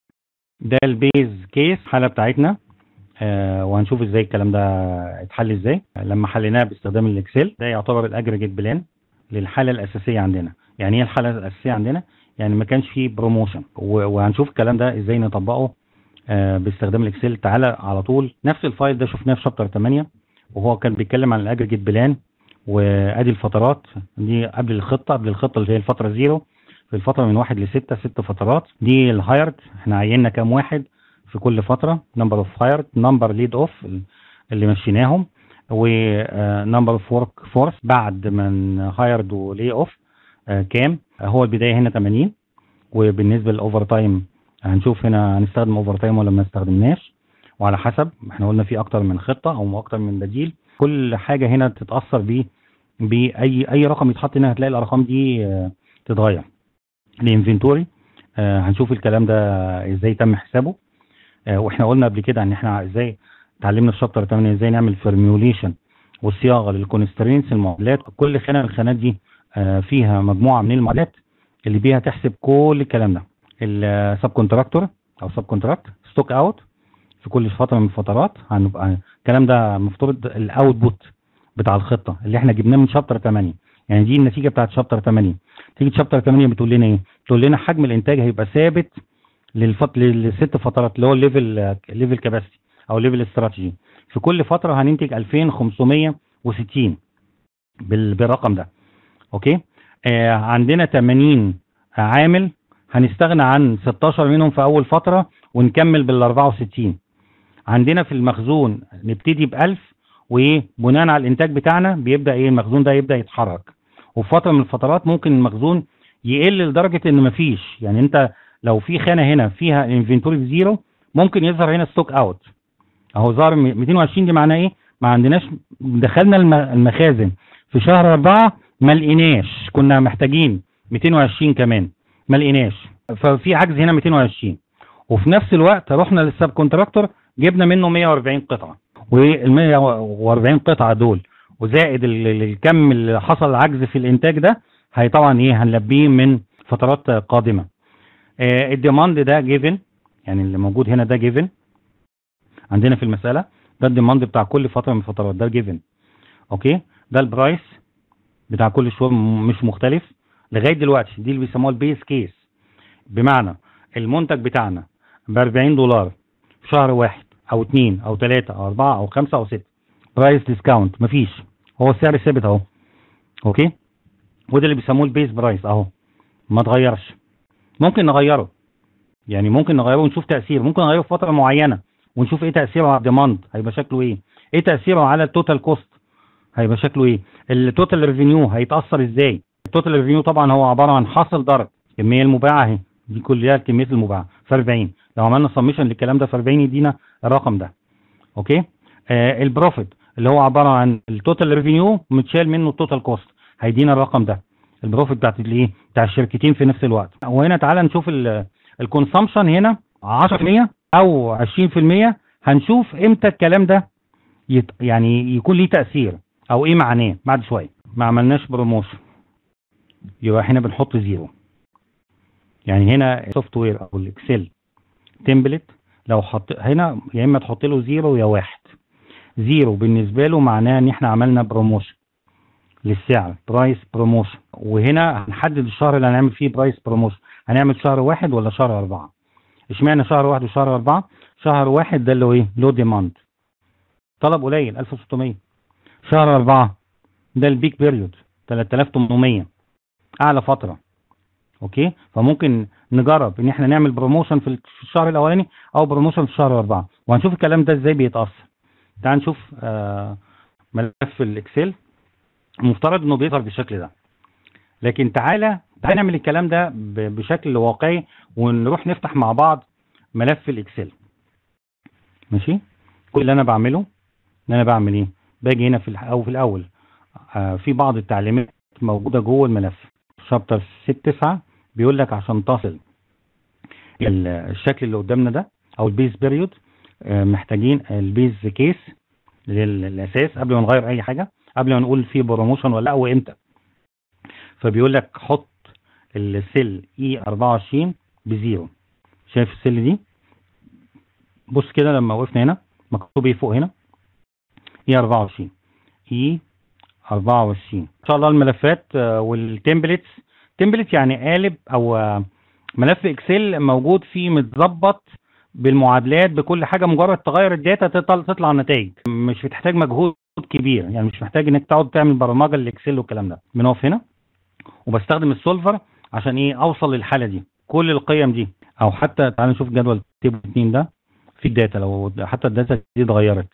ده البيز كيس حاله بتاعتنا. آه وهنشوف ازاي الكلام ده اتحل ازاي لما حليناه باستخدام الاكسل. ده يعتبر الاجريجيت بلان للحاله الاساسيه عندنا. يعني ايه الحاله الاساسيه عندنا؟ يعني ما كانش فيه بروموشن و- وهنشوف الكلام ده ازاي نطبقه آه باستخدام الاكسل. تعالى على طول نفس الفايل ده شفناه في شابتر تمانية وهو كان بيتكلم عن الاجريجيت بلان. وادي الفترات دي قبل الخطه قبل الخطه اللي هي الفتره زيرو. في الفتره من واحد لستة ست فترات. دي الهايرد احنا عيننا كام واحد في كل فتره. نمبر اوف هايرد نمبر ليد اوف اللي مشيناهم ونمبر اوف ورك فورس بعد من هايرد ولي اوف كام. آه، هو البدايه هنا تمانين. وبالنسبه للاوفر تايم هنشوف هنا هنستخدم اوفر تايم ولا ما نستخدمناش وعلى حسب احنا قلنا في اكتر من خطه او اكتر من بديل. كل حاجه هنا تتاثر بيه باي اي رقم يتحط هنا هتلاقي الارقام دي آه، تتغير. الانفنتوري آه، هنشوف الكلام ده ازاي تم حسابه. آه، واحنا قلنا قبل كده ان احنا ازاي اتعلمنا في شابتر تمانية ازاي نعمل فورميوليشن والصياغه للكونسترينتس المعادلات. كل خانه من الخانات دي آه، فيها مجموعه من المعادلات اللي بيها تحسب كل الكلام ده. السب كونتراكتور او سب كونتراكت ستوك اوت في كل فتره من الفترات هنبقى الكلام ده مفترض الاوتبوت بتاع الخطه اللي احنا جبناه من شابتر تمانية. يعني دي النتيجه بتاعت شابتر تمانية. تيجي شابتر تمانية بتقول لنا ايه؟ بتقول لنا حجم الانتاج هيبقى ثابت للفت... للست فترات اللي هو الليفل ليفل كاباسيتي او ليفل استراتيجي. في كل فتره هننتج ألفين وخمسمية وستين بال... بالرقم ده. اوكي. آه عندنا تمانين عامل هنستغنى عن ستاشر منهم في اول فتره ونكمل بال أربعة وستين. عندنا في المخزون نبتدي ب ألف وبناء على الانتاج بتاعنا بيبدا ايه المخزون ده يبدا يتحرك. وفي فتره من الفترات ممكن المخزون يقل لدرجه ان مفيش. يعني انت لو في خانه هنا فيها انفنتوري بزيرو ممكن يظهر هنا ستوك اوت اهو ظهر ميتين وعشرين. دي معناه ايه؟ ما عندناش دخلنا الم- المخازن في شهر أربعة ما لقيناش كنا محتاجين ميتين وعشرين كمان ما لقيناش. ففي عجز هنا ميتين وعشرين. وفي نفس الوقت رحنا للسب كونتراكتور جبنا منه مية وأربعين قطعه. وال مية وأربعين قطعه دول وزائد ال- ال- الكم اللي حصل عجز في الانتاج ده هي طبعا ايه هنلبيه من فترات قادمه. آه الديماند ده جيفن يعني اللي موجود هنا ده جيفن عندنا في المساله. ده الديماند بتاع كل فتره من الفترات ده جيفن. اوكي. ده البرايس بتاع كل شهور م- مش مختلف لغايه دلوقتي. دي اللي بيسموها البيس كيس. بمعنى المنتج بتاعنا ب أربعين دولار في شهر واحد او اتنين او تلاتة او اربعة او خمسة او ستة. برايس ديسكاونت مفيش. هو السعر ثابت اهو. اوكي. وده اللي بيسموه البيس برايس اهو ما اتغيرش. ممكن نغيره يعني ممكن نغيره ونشوف تاثير، ممكن نغيره في فتره معينه ونشوف ايه تاثيره على الديماند هيبقى شكله ايه، ايه تاثيره على التوتال كوست هيبقى شكله ايه، التوتال ريفينيو هيتاثر ازاي. التوتال ريفينيو طبعا هو عباره عن حاصل ضرب الكميه المباعه اهي، دي كلها الكميات المباعه في أربعين، لو عملنا سميشن للكلام ده في أربعين يدينا الرقم ده. اوكي. آه البروفيت اللي هو عباره عن التوتال ريفينيو متشال منه التوتال كوست هيدينا الرقم ده، البروفيت بتاعت الايه بتاع الشركتين في نفس الوقت. وهنا تعالى نشوف الكونسامشن هنا عشرة في المية او عشرين في المية، هنشوف امتى الكلام ده يت... يعني يكون ليه تاثير او ايه معناه بعد شويه. ما عملناش بروموشن يبقى هنا بنحط زيرو، يعني هنا السوفت وير او الاكسل تمبلت لو حط هنا يا اما تحط له زيرو يا واحد. زيرو بالنسبه له معناه ان احنا عملنا بروموشن للسعر، برايس بروموشن. وهنا هنحدد الشهر اللي هنعمل فيه برايس بروموشن، هنعمل شهر واحد ولا شهر أربعة. اشمعنى شهر واحد وشهر أربعة؟ شهر واحد ده اللي هو ايه؟ لو ديماند، طلب قليل ألف وستمية. شهر أربعة ده البيك بيريود تلاتة آلاف وتمنمية، اعلى فتره. اوكي، فممكن نجرب ان احنا نعمل بروموشن في الشهر الاولاني او بروموشن في شهر أربعة، وهنشوف الكلام ده ازاي بيتاثر. تعال نشوف آه ملف الاكسل، المفترض انه بيظهر بالشكل ده، لكن تعالى تعالى نعمل الكلام ده بشكل واقعي ونروح نفتح مع بعض ملف الاكسل. ماشي، كل اللي انا بعمله ان انا بعمل ايه، باجي هنا في او في الاول آه في بعض التعليمات موجوده جوه الملف. شابتر ستة تسعة بيقول لك عشان تصل الشكل اللي قدامنا ده او البيز بيريود آه محتاجين البيز كيس للاساس قبل ما نغير اي حاجه، قبل ما نقول في بروموشن ولا لا وامتى. فبيقول لك حط السيل اي أربعة وعشرين بزيرو. شايف السيل دي؟ بص كده لما وقفنا هنا مكتوب ايه فوق هنا؟ اي أربعة وعشرين، اي أربعة وعشرين. ان شاء الله الملفات والتمبلتس، تمبلت يعني قالب او ملف اكسل موجود فيه متظبط بالمعادلات بكل حاجه، مجرد تغير الداتا تطلع تطلع النتائج، مش بتحتاج مجهود كبير، يعني مش محتاج انك تقعد تعمل برمجه للاكسل والكلام ده. بنقف هنا وبستخدم السولفر عشان ايه اوصل للحاله دي، كل القيم دي. او حتى تعالوا نشوف جدول تيبل اتنين ده في الداتا، لو حتى الداتا دي اتغيرت،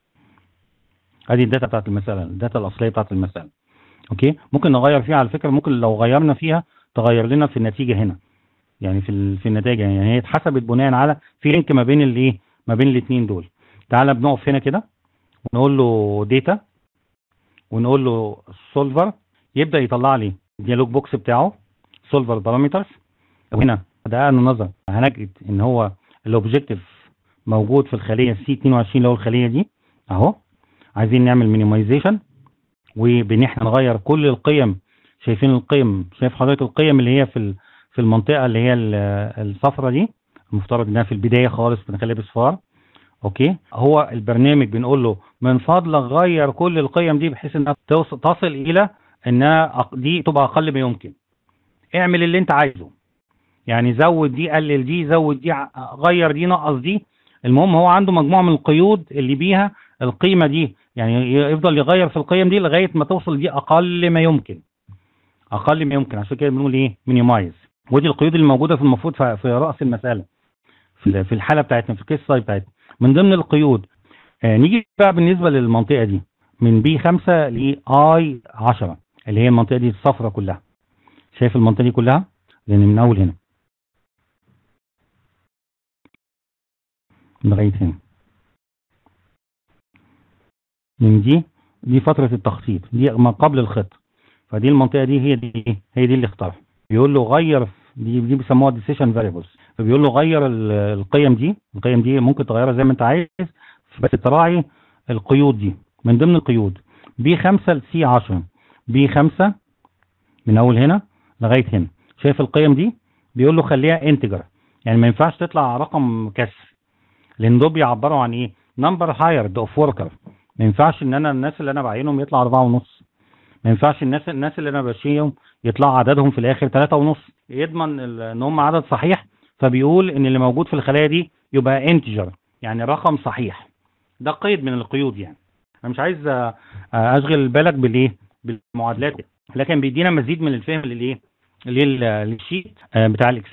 ادي الداتا بتاعت المساله، الداتا الاصليه بتاعت المساله. اوكي، ممكن نغير فيها على فكره، ممكن لو غيرنا فيها تغير لنا في النتيجه هنا، يعني في في النتائج، يعني هي اتحسبت بناء على في لينك ما بين الايه ما بين الاثنين دول. تعالى بنقف هنا كده ونقول له داتا ونقول له سولفر، يبدا يطلع لي الديالوج بوكس بتاعه سولفر بارامترز. وهنا ده النظر هنجد ان هو الاوبجكتيف موجود في الخليه سي اتنين وعشرين اللي هو الخليه دي اهو. عايزين نعمل مينيمايزيشن وبان احنا نغير كل القيم. شايفين القيم؟ شايف حضرتك القيم اللي هي في في المنطقه اللي هي الصفراء دي، المفترض انها في البدايه خالص بنخليها بصفار. اوكي، هو البرنامج بنقول له من فضلك غير كل القيم دي بحيث انها تصل الى انها دي تبقى اقل ما يمكن. اعمل اللي انت عايزه، يعني زود دي قلل دي زود دي غير دي نقص دي، المهم هو عنده مجموعه من القيود اللي بيها القيمه دي، يعني يفضل يغير في القيم دي لغايه ما توصل دي اقل ما يمكن، اقل ما يمكن. عشان كده بنقول ايه مينيمايز. ودي القيود اللي موجوده في المفروض في راس المساله في الحاله بتاعتنا في الكيس سايت بتاعتنا. من ضمن القيود آه نيجي بقى بالنسبه للمنطقه دي من بي خمسة ل اي عشرة اللي هي المنطقه دي الصفراء كلها. شايف المنطقه دي كلها؟ لان من اول هنا لغايه هنا، من دي دي فتره التخطيط، دي ما قبل الخط. فدي المنطقه دي هي دي هي دي اللي اختارها. بيقول له غير دي دي بيسموها ديسيشن فاريبلز، فبيقول له غير القيم دي، القيم دي ممكن تغيرها زي ما انت عايز بس تراعي القيود دي. من ضمن القيود بي خمسة لسي عشرة، بي خمسة من اول هنا لغايه هنا. شايف القيم دي؟ بيقول له خليها انتجر، يعني ما ينفعش تطلع رقم كسر، لان دول بيعبروا عن ايه؟ نمبر هايرد اوف وركر. ما ينفعش ان انا الناس اللي انا بعينهم يطلع أربعة ونص، ما ينفعش الناس الناس اللي انا بشيهم يطلع عددهم في الاخر ثلاثة ونص، يضمن ان هم عدد صحيح. فبيقول ان اللي موجود في الخلايا دي يبقى انتجر، يعني رقم صحيح. ده قيد من القيود. يعني انا مش عايز اشغل بالك بالايه بالمعادلات، لكن بيدينا مزيد من الفهم للايه للشيت بتاع الاكسل،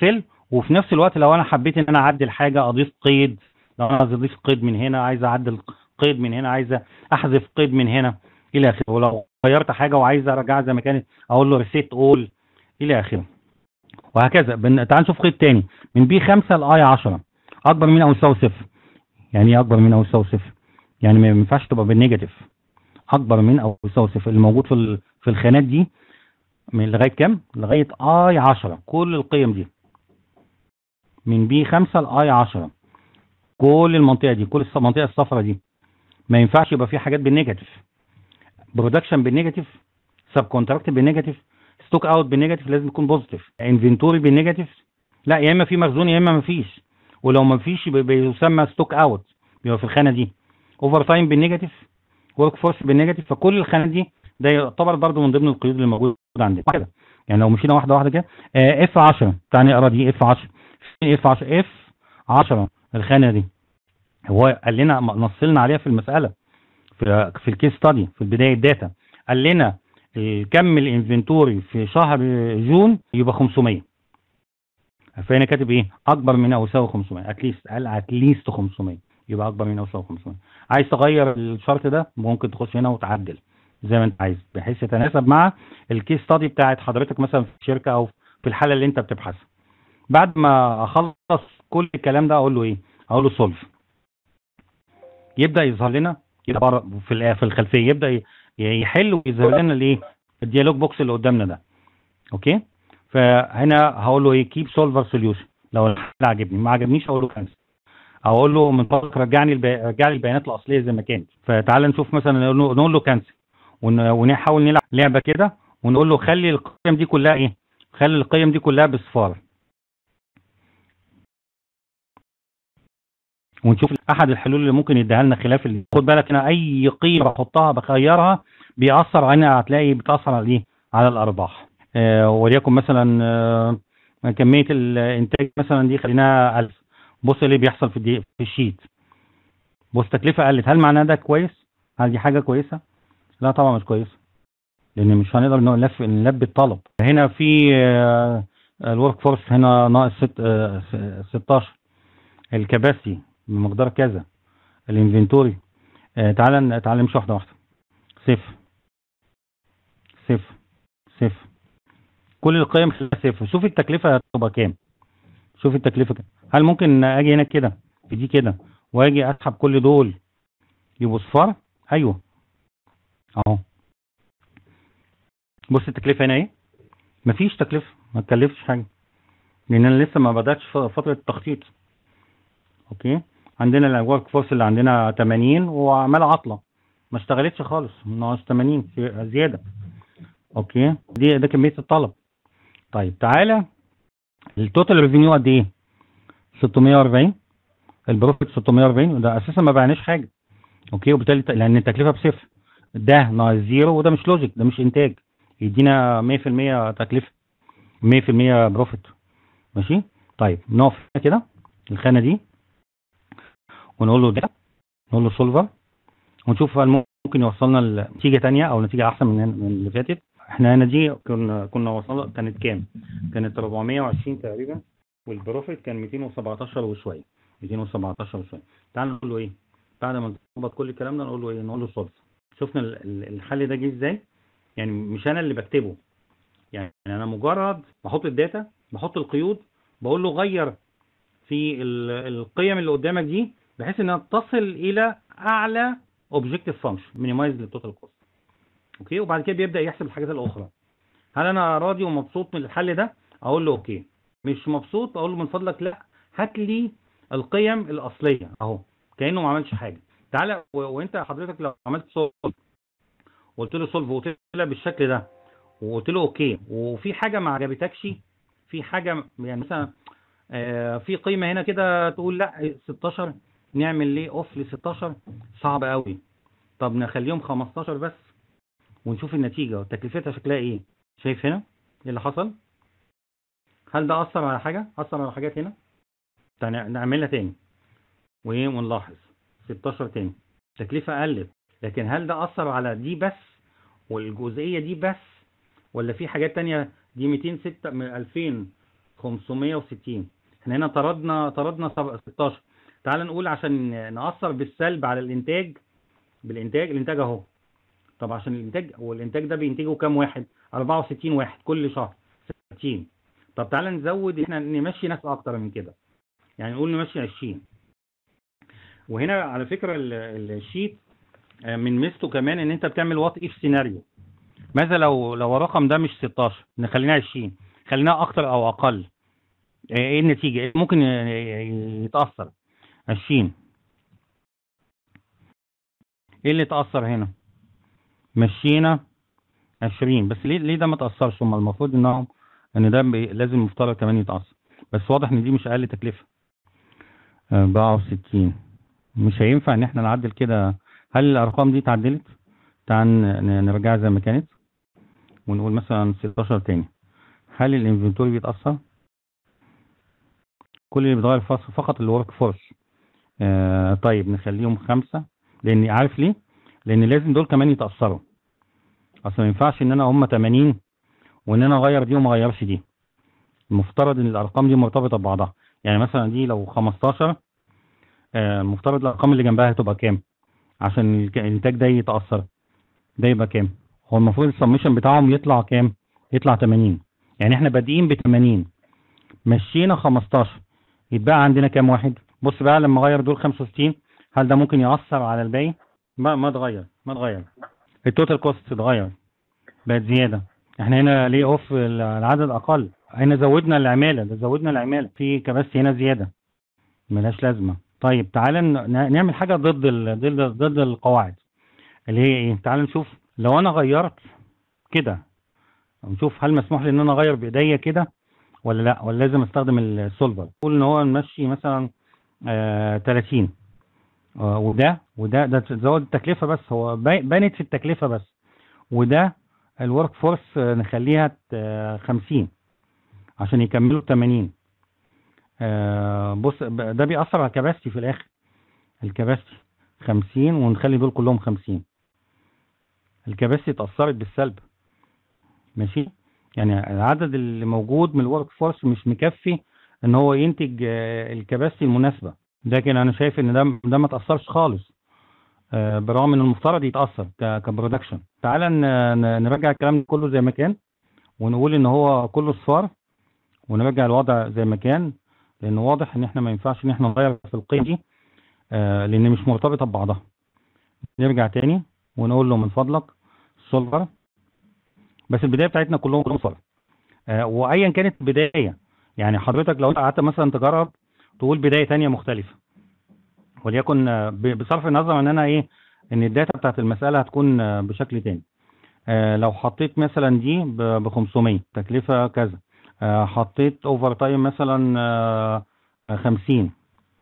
وفي نفس الوقت لو انا حبيت ان انا اعدل حاجه، اضيف قيد، لو انا عايز اضيف قيد من هنا، عايز اعدل قيد من هنا، عايز احذف قيد من هنا الى اخره. ولو غيرت حاجه وعايز ارجعها زي ما كانت، اقول له ريسيت اول الى اخره، وهكذا. بن... تعال نشوف قيد تاني من بي خمسة لاي عشرة، اكبر من او يساوي صفر. يعني ايه اكبر من او يساوي صفر؟ يعني ما ينفعش تبقى بالنيجاتيف. اكبر من او يساوي صفر اللي موجود في ال... في الخانات دي من لغايه كام؟ لغايه اي عشرة. كل القيم دي من بي خمسة لاي عشرة، كل المنطقه دي، كل المنطقه الصفراء دي ما ينفعش يبقى في حاجات بالنيجاتيف. برودكشن بالنيجاتيف، سب كونتراكت بالنيجاتيف، ستوك اوت بالنيجاتيف، لازم يكون بوزيتيف. انفنتوري بالنيجاتيف، لا، يا اما في مخزون يا اما ما فيش. ولو ما فيش بيسمى ستوك اوت، بيبقى في الخانه دي. اوفر تايم بالنيجاتيف، ورك فورس بالنيجاتيف. فكل الخانات دي ده يعتبر برضو من ضمن القيود اللي موجوده عندنا كده. يعني لو مشينا واحده واحده كده، اف عشرة، تعالى نقرا دي. اف عشرة، اف عشرة، اف عشرة الخانه دي هو قال لنا، نصلنا عليها في المساله، في في الكيس ستادي في البدايه الداتا. قال لنا كم الانفنتوري في شهر جون يبقى خمسمية. فهنا كاتب ايه؟ اكبر من او يساوي خمسمية. اتليست، قال اتليست خمسمية، يبقى اكبر من او يساوي خمسمية. عايز تغير الشرط ده ممكن تخش هنا وتعدل زي ما انت عايز، بحيث يتناسب مع الكيس ستادي بتاعت حضرتك مثلا في الشركه او في الحاله اللي انت بتبحثها. بعد ما اخلص كل الكلام ده اقول له ايه؟ اقول له سولف. يبدا يظهر لنا يبقى في في الخلفيه، يبدا يحل ويظهر لنا الايه؟ الديالوج بوكس اللي قدامنا ده. اوكي. فهنا هقول له ايه؟ كيب سولفر سوليوشن. لو الحل عجبني، ما عجبنيش اقول له كانسل، او اقول له من فضلك رجعني البي... رجع لي البيانات الاصليه زي ما كانت. فتعال نشوف مثلا، نقول له كانسل، ون... ونحاول نلعب لعبه كده ونقول له خلي القيم دي كلها ايه؟ خلي القيم دي كلها بصفار، ونشوف احد الحلول اللي ممكن يديها لنا خلاف اللي. خد بالك انا اي قيمه بحطها بخيرها بيأثر علينا، هتلاقي بتأثر على ايه؟ على الارباح. آه وليكن مثلا آه كميه الانتاج مثلا دي خليناها ألف. بص اللي بيحصل في الدي في الشيت. بص تكلفه قلت، هل معناه ده كويس؟ هل دي حاجه كويسه؟ لا طبعا مش كويسه، لان مش هنقدر نلف نلبي الطلب. هنا في آه الورك فورس هنا ناقص ست آه ستاشر، الكباسيتي بمقدار كذا، الانفنتوري. آه تعالى تعالى نمشي واحده واحده. صفر صفر صفر، كل القيم صفر. شوف التكلفه هتبقى كام. شوف التكلفه كام. هل ممكن اجي هنا كده في دي كده واجي اسحب كل دول يبقوا صفار؟ ايوه اهو. بص التكلفه هنا ايه؟ مفيش تكلفه، ما تكلفش حاجه، لان انا لسه ما بداتش فتره التخطيط. اوكي. عندنا الورك فورس اللي عندنا تمانين وعماله عطله، ما اشتغلتش خالص، ناقص تمانين زياده. اوكي. دي ده كميه الطلب. طيب تعالى التوتال ريفينيو قد ايه؟ ستمية واربعين. البروفيت ستمية واربعين، وده اساسا ما بعناش حاجه. اوكي. وبالتالي لان التكلفه بصفر، ده ناقص زيرو، وده مش لوجيك، ده مش انتاج، يدينا مية في المية تكلفه، مية في المية بروفيت. ماشي. طيب نقف كده الخانه دي ونقول له ده، نقول له سولفر، ونشوف هل ممكن يوصلنا لنتيجه ثانيه او نتيجه احسن من من اللي فاتت. احنا هنا دي كنا كنا وصلنا كانت كام؟ كانت اربعمية وعشرين تقريبا، والبروفيت كان ميتين وسبعتاشر وشويه، ميتين وسبعتاشر وشويه. تعال نقول له ايه بعد ما نظبط كل الكلام ده؟ نقول له ايه؟ نقول له سولف. شفنا الحل ده جه ازاي؟ يعني مش انا اللي بكتبه، يعني انا مجرد بحط الداتا، بحط القيود، بقول له غير في القيم اللي قدامك دي بحيث انها تصل الى اعلى اوبجكتيف فانكشن، مينيمايز للتوتال كوست. اوكي. وبعد كده بيبدا يحسب الحاجات الاخرى. هل انا راضي ومبسوط من الحل ده؟ اقول له اوكي. مش مبسوط اقول له من فضلك لا، هات لي القيم الاصليه اهو، كانه ما عملش حاجه. تعالى وانت حضرتك لو عملت سولف وقلت له سولف وطلع بالشكل ده وقلت له اوكي، وفي حاجه ما عجبتكش، في حاجه يعني مثلا آه في قيمه هنا كده تقول لا ستاشر، نعمل ليه اوف ل ستاشر؟ صعب قوي. طب نخليهم خمستاشر بس ونشوف النتيجه وتكلفتها شكلها ايه. شايف هنا ايه اللي حصل؟ هل ده اثر على حاجه؟ اثر على حاجات هنا؟ نعملها تاني وايه ونلاحظ ستاشر تاني، تكلفه قلت، لكن هل ده اثر على دي بس والجزئيه دي بس، ولا في حاجات تانية؟ دي ميتين وستة من الفين وخمسمية وستين، احنا هنا طردنا طردنا ستاشر. تعال نقول عشان نأثر بالسلب على الانتاج، بالانتاج الانتاج اهو. طب عشان الانتاج، والانتاج ده بينتجه كام واحد؟ أربعة وستين واحد كل شهر، ستين. طب تعال نزود، احنا نمشي ناس اكتر من كده، يعني نقول نمشي عشرين. وهنا على فكرة الشيت من ميزته كمان ان انت بتعمل وات اف سيناريو. ماذا لو لو الرقم ده مش ستاشر، نخلينا عشرين، خلينا اكتر او اقل، ايه النتيجة؟ ممكن يتأثر عشرين. ايه اللي اتأثر هنا؟ مشينا عشرين بس. ليه ليه ده ما تأثرش؟ هم المفروض انهم ان ده لازم مفترض كمان يتأثر، بس واضح ان دي مش اقل تكلفة. أربعة وستين مش هينفع ان احنا نعدل كده. هل الارقام دي اتعدلت؟ تعال نرجعها زي ما كانت ونقول مثلا ستاشر تاني. هل الانفنتوري بيتأثر؟ كل اللي بيتغير فقط الورك فورس. آه طيب نخليهم خمسة، لان عارف ليه؟ لان لازم دول كمان يتأثروا. اصل ما ينفعش ان انا هم تمانين وان انا اغير دي وما اغيرش دي. المفترض ان الارقام دي مرتبطة ببعضها. يعني مثلا دي لو خمستاشر، آه المفترض الارقام اللي جنبها هتبقى كام عشان الانتاج ده يتأثر؟ ده يبقى كام؟ هو المفروض السمشن بتاعهم يطلع كام؟ يطلع تمانين. يعني احنا بادئين ب تمانين، مشينا خمستاشر، يتبقى عندنا كام واحد؟ بص بقى لما اغير دول خمسة وستين، هل ده ممكن يأثر على الباقي؟ ما ما اتغير، ما اتغير. التوتال كوست اتغير، بقت زياده. احنا هنا ليه اوف العدد اقل، هنا زودنا العماله، ده زودنا العماله في كباستي هنا زياده ملهاش لازمه. طيب تعالى نعمل حاجه ضد ال... ضد ضد القواعد اللي هي ايه. تعالى نشوف لو انا غيرت كده، نشوف هل مسموح لي ان انا اغير بايديا كده ولا لا، ولا لازم استخدم السولفر. نقول ان هو نمشي مثلا آه تلاتين، آه وده وده ده تزود التكلفه بس، هو بانت في التكلفه بس. وده الورك فورس نخليها خمسين عشان يكملوا تمانين. آه بص ده بيأثر على الكباستي في الاخر. الكباستي خمسين ونخلي دول كلهم خمسين. الكباستي اتأثرت بالسلب، ماشي. يعني العدد اللي موجود من الورك فورس مش مكفي ان هو ينتج الكباستي المناسبة. لكن انا شايف ان ده ده ما تأثرش خالص، برغم ان المفترض يتأثر كبرودكشن. تعالى نرجع الكلام كله زي ما كان ونقول ان هو كله صفار، ونرجع الوضع زي ما كان، لان واضح ان احنا ما ينفعش ان احنا نغير في القيم دي لان مش مرتبطة ببعضها. نرجع تاني ونقول له من فضلك سولفر، بس البداية بتاعتنا كلهم كلهم صفر. آه وايا كانت البداية، يعني حضرتك لو انت قعدت مثلا تجرب تقول بداية تانية مختلفة، وليكن آه بصرف النظر ان انا ايه ان الداتا بتاعت المسألة هتكون آه بشكل تاني. آه لو حطيت مثلا دي ب خمسمية تكلفة كذا، آه حطيت اوفر تايم مثلا آه خمسين،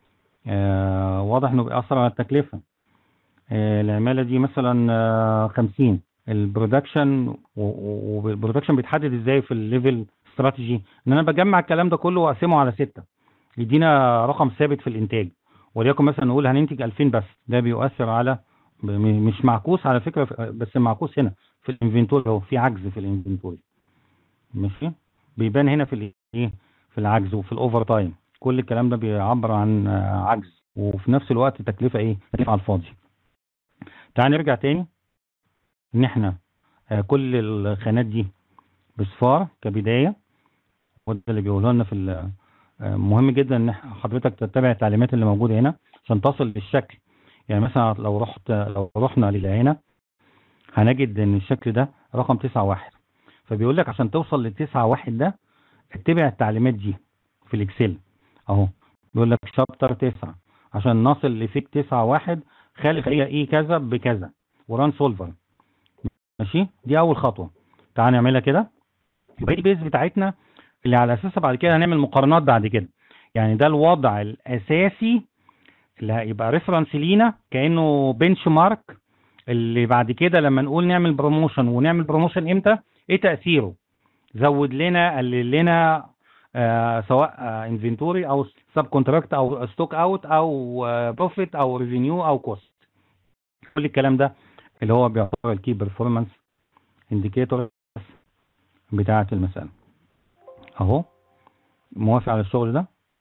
آه واضح انه بيأثر على التكلفة. آه العمالة دي مثلا آه خمسين. البرودكشن، والبرودكشن بيتحدد ازاي في الليفل استراتيجي؟ ان انا بجمع الكلام ده كله واقسمه على ستة يدينا رقم ثابت في الانتاج. وليكن مثلا نقول هننتج ألفين بس، ده بيؤثر على مش معكوس على فكرة، بس معكوس هنا في الانفنتوري، اهو في عجز في الانفنتوري، ماشي. بيبان هنا في الايه في العجز وفي الاوفر تايم. كل الكلام ده بيعبر عن عجز، وفي نفس الوقت تكلفة ايه؟ تكلفة على الفاضي. تعال نرجع تاني ان احنا كل الخانات دي بصفار كبداية، وده اللي بيقولوا لنا في مهم جدا ان حضرتك تتبع التعليمات اللي موجودة هنا عشان تصل للشكل. يعني مثلا لو رحت لو رحنا للعينة هنجد ان الشكل ده رقم تسعة واحد، فبيقول لك عشان توصل للتسعة واحد ده اتبع التعليمات دي في الاكسل اهو. بيقول لك شابتر تسعة عشان نصل لفيك تسعة واحد خلي هي ايه كذا بكذا وران سولفر، ماشي. دي اول خطوة. تعال نعملها كده. يبقى دي بيز بتاعتنا اللي على اساسها بعد كده هنعمل مقارنات بعد كده. يعني ده الوضع الاساسي اللي هيبقى ريفرنس لينا كانه بنش مارك، اللي بعد كده لما نقول نعمل بروموشن، ونعمل بروموشن امتى، ايه تاثيره، زود لنا قلل لنا آه سواء آه انفنتوري او سب كونتراكت او ستوك اوت او آه بروفيت او ريفينيو او كوست. كل الكلام ده اللي هو بيعتبر الكي بيرفورمانس انديكيتور بتاعه المساله اهو. موافق على الشغل ده؟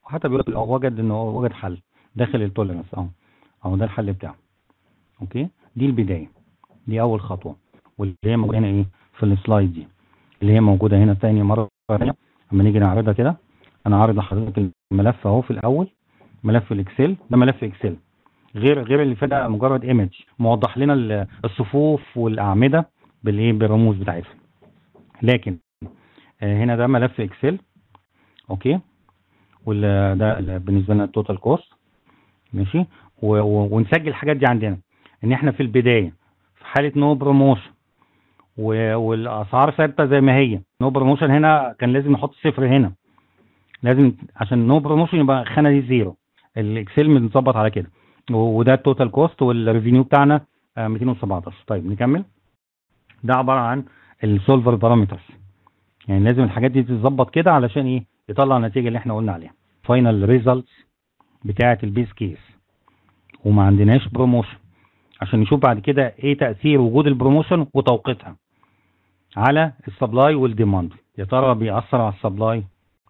حتى بيقول لك وجد ان هو وجد حل داخل التوليرانس اهو اهو ده الحل بتاعه. اوكي دي البدايه، دي اول خطوه، واللي هي موجوده هنا ايه في السلايد دي، اللي هي موجوده هنا تاني مره ثانيه. اما نيجي نعرضها كده، انا عارض لحضرتك الملف اهو في الاول، ملف الاكسل ده ملف اكسل، غير غير اللي فات مجرد ايمج موضح لنا الصفوف والاعمده بالايه بالرموز بتاعتها. لكن هنا ده ملف اكسل اوكي، وده بالنسبه لنا التوتال كوست ماشي. ونسجل الحاجات دي عندنا ان احنا في البدايه في حاله نو بروموشن والاسعار ثابته زي ما هي. نو بروموشن هنا كان لازم نحط صفر هنا، لازم عشان نو بروموشن يبقى الخانه دي زيرو. الاكسل متظبط على كده، وده التوتال كوست والريفينيو بتاعنا مئتين وسبعتاشر. طيب نكمل. ده عباره عن السولفر بارامترز، يعني لازم الحاجات دي تتظبط كده علشان ايه يطلع النتيجه اللي احنا قلنا عليها. فاينل ريزلتس بتاعه البيس كيس، وما عندناش بروموشن عشان نشوف بعد كده ايه تاثير وجود البروموشن وتوقيتها على السبلاي والديماند. يا ترى بيأثر على السبلاي،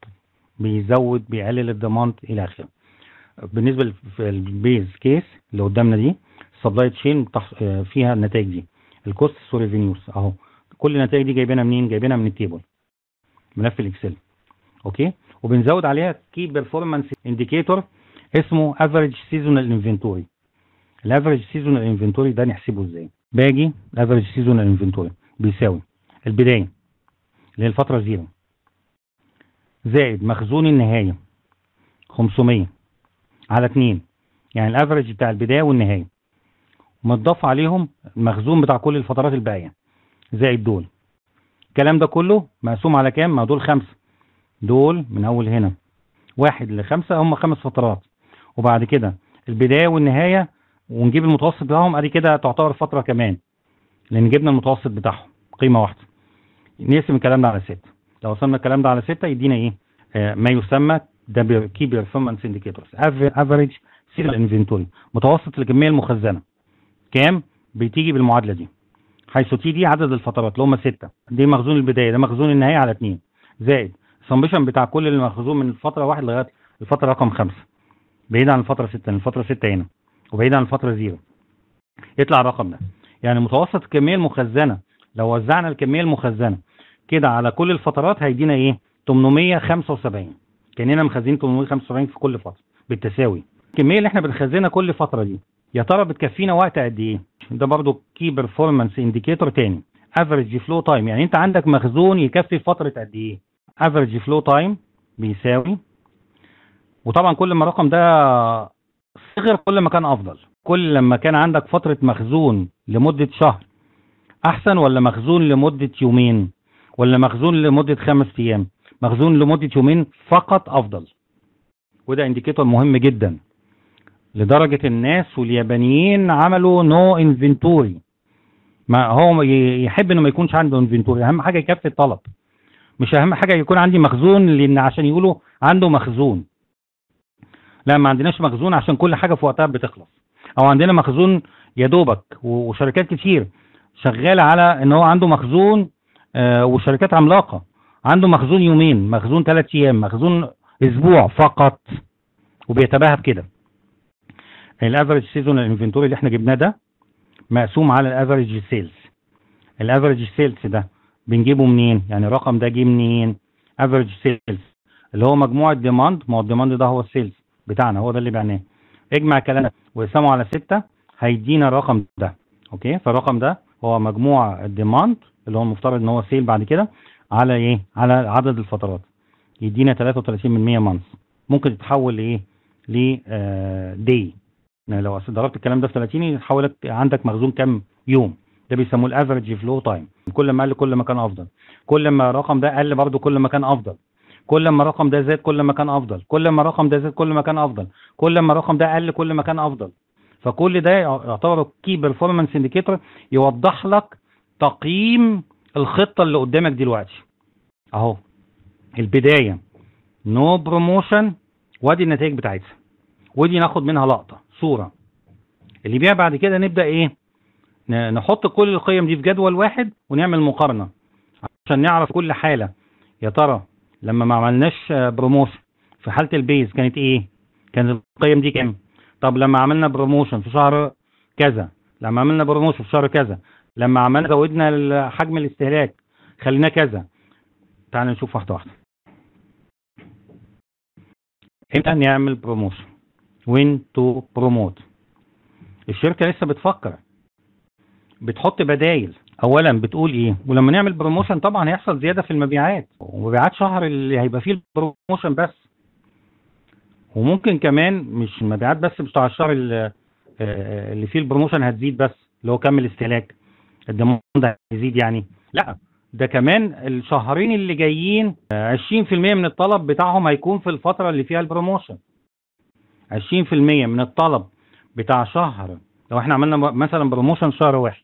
بيزود بيقلل الديماند الى اخره. بالنسبه للبيز كيس اللي قدامنا دي، السبلاي تشين فيها النتائج دي، الكوست وريفينيوز اهو. كل النتائج دي جايبينها منين؟ جايبينها من التيبل ملف الاكسل اوكي. وبنزود عليها كي بيرفورمانس انديكيتور اسمه افريج سيزونال انفنتوري. الافريج سيزونال انفنتوري ده نحسبه ازاي؟ باجي افريج سيزونال انفنتوري بيساوي البدايه اللي هي الفتره زيرو زائد مخزون النهايه خمسمية على اتنين، يعني الافريج بتاع البدايه والنهايه، متضاف عليهم المخزون بتاع كل الفترات الباقيه زائد دول. الكلام ده كله مقسوم على كام؟ ما دول خمسه، دول من اول هنا واحد لخمسه هم خمس فترات، وبعد كده البدايه والنهايه ونجيب المتوسط بتاعهم، ادي كده تعتبر فتره كمان لان جبنا المتوسط بتاعهم قيمه واحده. نقسم الكلام ده على ستة، لو وصلنا الكلام ده على ستة يدينا ايه؟ آه ما يسمى ده كي بيرفورمانس انديكيتورز افريج سيريال انفنتوري، متوسط الكميه المخزنه كام؟ بتيجي بالمعادله دي، حيث تي دي عدد الفترات اللي هم ستة، دي مخزون البدايه، ده مخزون النهايه على اتنين، زائد السمبشن بتاع كل المخزون من الفتره واحد لغايه الفتره رقم خمسة، بعيد عن الفتره ستة، الفتره ستة هنا، وبعيد عن الفتره زيرو، يطلع الرقم ده. يعني متوسط الكميه المخزنه لو وزعنا الكميه المخزنه كده على كل الفترات هيدينا ايه؟ تمنمية وخمسة وسبعين، كاننا مخزنين تمنمية وخمسة وسبعين في كل فتره بالتساوي. الكميه اللي احنا بنخزنها كل فتره دي يا ترى بتكفينا وقت قد ايه؟ ده برضو كي بيرفورمانس انديكيتور تاني، افريج فلو تايم، يعني انت عندك مخزون يكفي فتره قد ايه؟ افريج فلو تايم بيساوي، وطبعا كل ما الرقم ده صغر كل ما كان افضل. كل لما كان عندك فتره مخزون لمده شهر احسن، ولا مخزون لمده يومين، ولا مخزون لمده خمس ايام؟ مخزون لمده يومين فقط افضل. وده انديكيتور مهم جدا، لدرجه الناس واليابانيين عملوا نو انفنتوري. ما هو يحب انه ما يكونش عنده انفنتوري، اهم حاجه يكفي الطلب، مش اهم حاجه يكون عندي مخزون لان عشان يقولوا عنده مخزون. لا، ما عندناش مخزون عشان كل حاجه في وقتها بتخلص، او عندنا مخزون يا دوبك، وشركات كتير شغاله على ان هو عنده مخزون، آه وشركات عملاقه عنده مخزون يومين، مخزون ثلاث ايام، مخزون اسبوع فقط، وبيتباهى بكده. الافريج سيزونال انفنتوري اللي احنا جبناه ده مقسوم على الافريج سيلز. الافريج سيلز ده بنجيبه منين؟ يعني الرقم ده جه منين؟ افريج سيلز اللي هو مجموع الديماند، ما هو الديماند ده هو السيلز بتاعنا، هو ده اللي بعناه. اجمع الكلام ده واقسمه على ستة هيدينا الرقم ده اوكي. فالرقم ده هو مجموع الديماند اللي هو المفترض ان هو سيل بعد كده على ايه؟ على عدد الفترات، يدينا تلاتة وتلاتين بالمية مانث. ممكن تتحول لايه؟ ل دي، يعني لو ضربت الكلام ده في ثلاثين يتحول عندك مخزون كام يوم. ده بيسموه الافريج فلو تايم. كل ما قل كل ما كان افضل، كل ما الرقم ده قل برضو كل ما كان افضل، كل ما الرقم ده زاد كل ما كان افضل، كل ما الرقم ده زاد كل ما كان افضل، كل ما الرقم ده قل كل ما كان افضل. فكل ده يعتبر كي بيرفورمانس انديكيتور، يوضح لك تقييم الخطه اللي قدامك دلوقتي اهو. البدايه نو بروموشن، وادي النتائج بتاعتها، ودي ناخد منها لقطه صوره. اللي بيها بعد كده نبدا ايه؟ نحط كل القيم دي في جدول واحد ونعمل مقارنه عشان نعرف كل حاله يا ترى لما ما عملناش بروموشن في حالة البيز كانت ايه؟ كانت القيم دي كام؟ طب لما عملنا بروموشن في شهر كذا، لما عملنا بروموشن في شهر كذا، لما عملنا زودنا حجم الاستهلاك خلينا كذا. تعال نشوف واحدة واحدة. امتى نعمل بروموشن؟ وين تو بروموت. الشركة لسه بتفكر، بتحط بدايل. اولا بتقول ايه؟ ولما نعمل بروموشن طبعا هيحصل زيادة في المبيعات، ومبيعات شهر اللي هيبقى فيه البروموشن بس، وممكن كمان مش المبيعات بس بتاع الشهر اللي, اللي فيه البروموشن هتزيد بس، اللي هو كم الاستهلاك، الديماند هيزيد يعني. لا، ده كمان الشهرين اللي جايين عشرين في المية من الطلب بتاعهم هيكون في الفترة اللي فيها البروموشن. عشرين في المية من الطلب بتاع شهر، لو احنا عملنا مثلا بروموشن شهر واحد،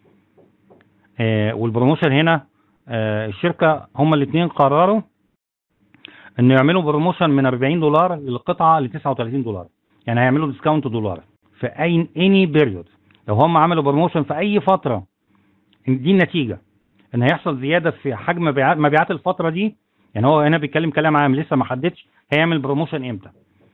آه والبروموشن هنا آه الشركة هما الاثنين قرروا انه يعملوا بروموشن من أربعين دولار للقطعة ل تسعة وثلاثين دولار، يعني هيعملوا ديسكاونت دولار في اي اني بيريود. لو هم عملوا بروموشن في اي فترة، دي النتيجة ان هيحصل زيادة في حجم مبيعات الفترة دي. يعني هو هنا بيتكلم كلام عام، لسه ما حددش هيعمل بروموشن امتى.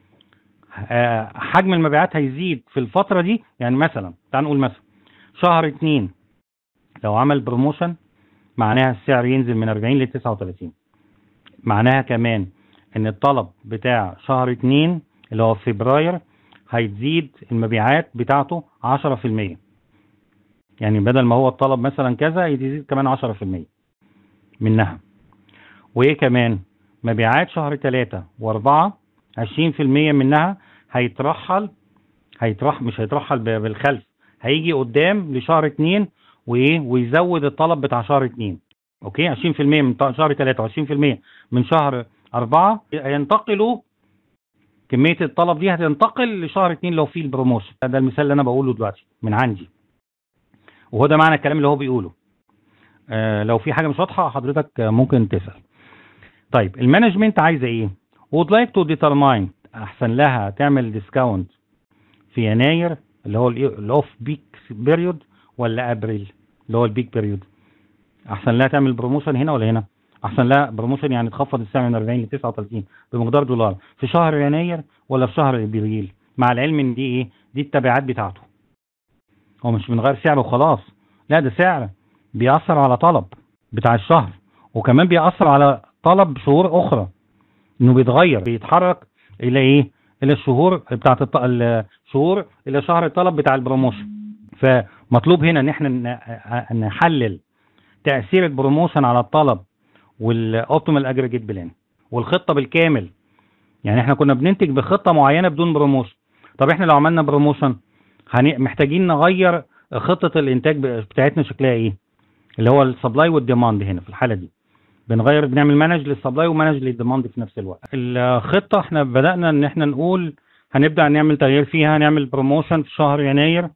آه حجم المبيعات هيزيد في الفترة دي. يعني مثلا تعال نقول مثلا شهر اتنين لو عمل بروموشن، معناها السعر ينزل من أربعين ل تسعة وثلاثين. معناها كمان ان الطلب بتاع شهر اتنين اللي هو فبراير هيتزيد المبيعات بتاعته عشرة في المية. يعني بدل ما هو الطلب مثلا كذا يزيد كمان عشرة في المية منها. وايه كمان؟ مبيعات شهر تلاتة واربعة عشرين في المية منها هيترحل هيترحل مش هيترحل بالخلف، هيجي قدام لشهر اتنين وايه ويزود الطلب بتاع شهر اتنين. اوكي، عشرين في المية من شهر تلاتة وعشرين في المية من شهر أربعة هينتقلوا، كمية الطلب دي هتنتقل لشهر اتنين لو في البروموشن. ده المثال اللي انا بقوله دلوقتي من عندي، وهو ده معنى الكلام اللي هو بيقوله. آه لو في حاجة مش واضحة حضرتك ممكن تسأل. طيب المانجمنت عايزة ايه؟ would like to determine احسن لها تعمل ديسكاونت في يناير اللي هو الاوف بيك بيريود، ولا ابريل اللي هو البيك بيريود؟ احسن لها تعمل بروموشن هنا ولا هنا؟ احسن لها بروموشن يعني تخفض السعر من أربعين ل تسعة وثلاثين بمقدار دولار في شهر يناير ولا في شهر ابريل؟ مع العلم ان دي ايه؟ دي التبعات بتاعته. هو مش بنغير سعره وخلاص، لا ده سعر بيأثر على طلب بتاع الشهر، وكمان بيأثر على طلب شهور اخرى، انه بيتغير بيتحرك الى ايه؟ الى الشهور بتاعت الط... الشهور الى شهر الطلب بتاع البروموشن. فمطلوب هنا ان احنا نحلل تأثير البروموشن على الطلب والاوبتيمال اجريجيت بلان والخطة بالكامل. يعني احنا كنا بننتج بخطة معينة بدون بروموشن، طب احنا لو عملنا بروموشن محتاجين نغير خطة الانتاج بتاعتنا شكلها ايه، اللي هو السبلاي والديماند. هنا في الحالة دي بنغير، بنعمل مانج للسبلاي ومانج للديماند في نفس الوقت. الخطة احنا بدأنا ان احنا نقول هنبدأ نعمل تغيير فيها، نعمل بروموشن في شهر يناير.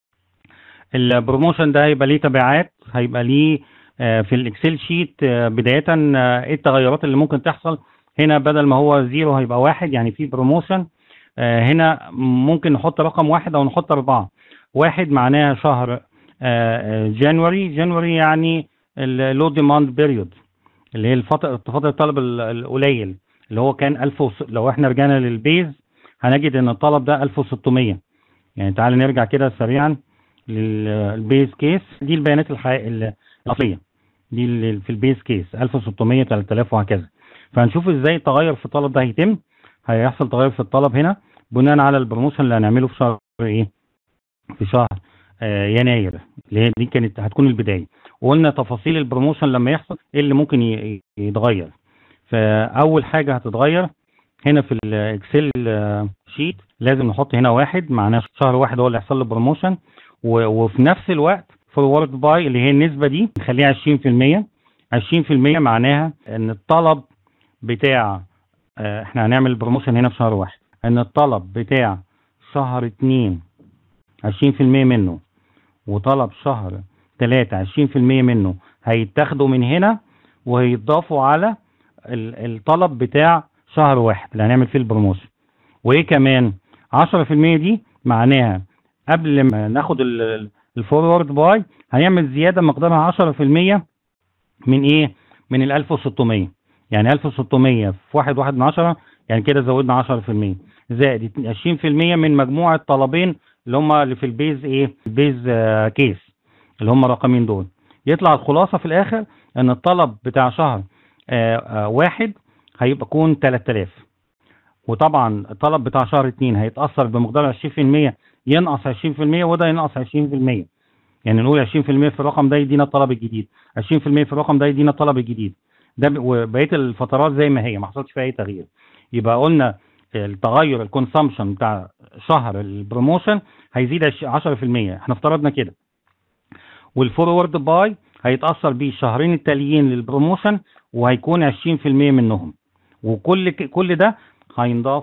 البروموشن ده هيبقى ليه تبعات، هيبقى ليه في الاكسل شيت بداية ايه التغيرات اللي ممكن تحصل. هنا بدل ما هو زيرو هيبقى واحد، يعني في بروموشن. هنا ممكن نحط رقم واحد او نحط اربعة. واحد معناها شهر جانوري، جانوري يعني اللو ديماند بيريود اللي هي الفترة فترة الطلب القليل اللي هو كان ألف وس... لو احنا رجعنا للبيز هنجد ان الطلب ده ألف وستمية. يعني تعالى نرجع كده سريعا للبيز كيس، دي البيانات الحقيقية الأصلية دي اللي في البيز كيس ألف وستمية تلاتة آلاف وهكذا. فهنشوف ازاي التغير في الطلب ده هيتم. هيحصل تغير في الطلب هنا بناء على البروموشن اللي هنعمله في شهر ايه؟ في شهر آه يناير، اللي هي دي كانت هتكون البداية. وقلنا تفاصيل البروموشن لما يحصل ايه اللي ممكن يتغير. فاول حاجة هتتغير هنا في الاكسل شيت لازم نحط هنا واحد، معناه شهر واحد هو اللي هيحصل له بروموشن، وفي نفس الوقت فورورد باي اللي هي النسبة دي نخليها عشرين في المية. عشرين في المية معناها ان الطلب بتاع اه احنا هنعمل بروموشن هنا في شهر واحد، ان الطلب بتاع شهر اتنين عشرين في المية منه، وطلب شهر تلاتة عشرين في المية منه هيتاخدوا من هنا وهيتضافوا على الطلب بتاع شهر واحد اللي هنعمل فيه البروموشن. وايه كمان؟ عشرة في المية دي معناها قبل ما ناخد الفورورد باي هنعمل زيادة مقدارها عشرة في المية من ايه؟ من ال ألف وستمية. يعني ألف وستمية في واحد واحد من عشرة يعني كده زودنا عشرة في المية زائد عشرين في المية من مجموع الطلبين اللي هم اللي في البيز ايه البيز آه كيس اللي هم الرقمين دول. يطلع الخلاصه في الاخر ان الطلب بتاع شهر آه آه واحد هيبقى يكون تلات آلاف، وطبعا الطلب بتاع شهر اتنين هيتاثر بمقدار عشرين في المية ينقص عشرين في المية وده ينقص عشرين في المية. يعني نقول عشرين في المية في الرقم ده يدينا الطلب الجديد، عشرين في المية في الرقم ده يدينا الطلب الجديد. ده وبقيه الفترات زي ما هي ما حصلش فيها اي تغيير. يبقى قلنا التغير الكونسامشن بتاع شهر البروموشن هيزيد عشرة في المية، احنا افترضنا كده. والفورورد باي هيتاثر بيه الشهرين التاليين للبروموشن وهيكون عشرين في المية منهم، وكل كل ده هينضاف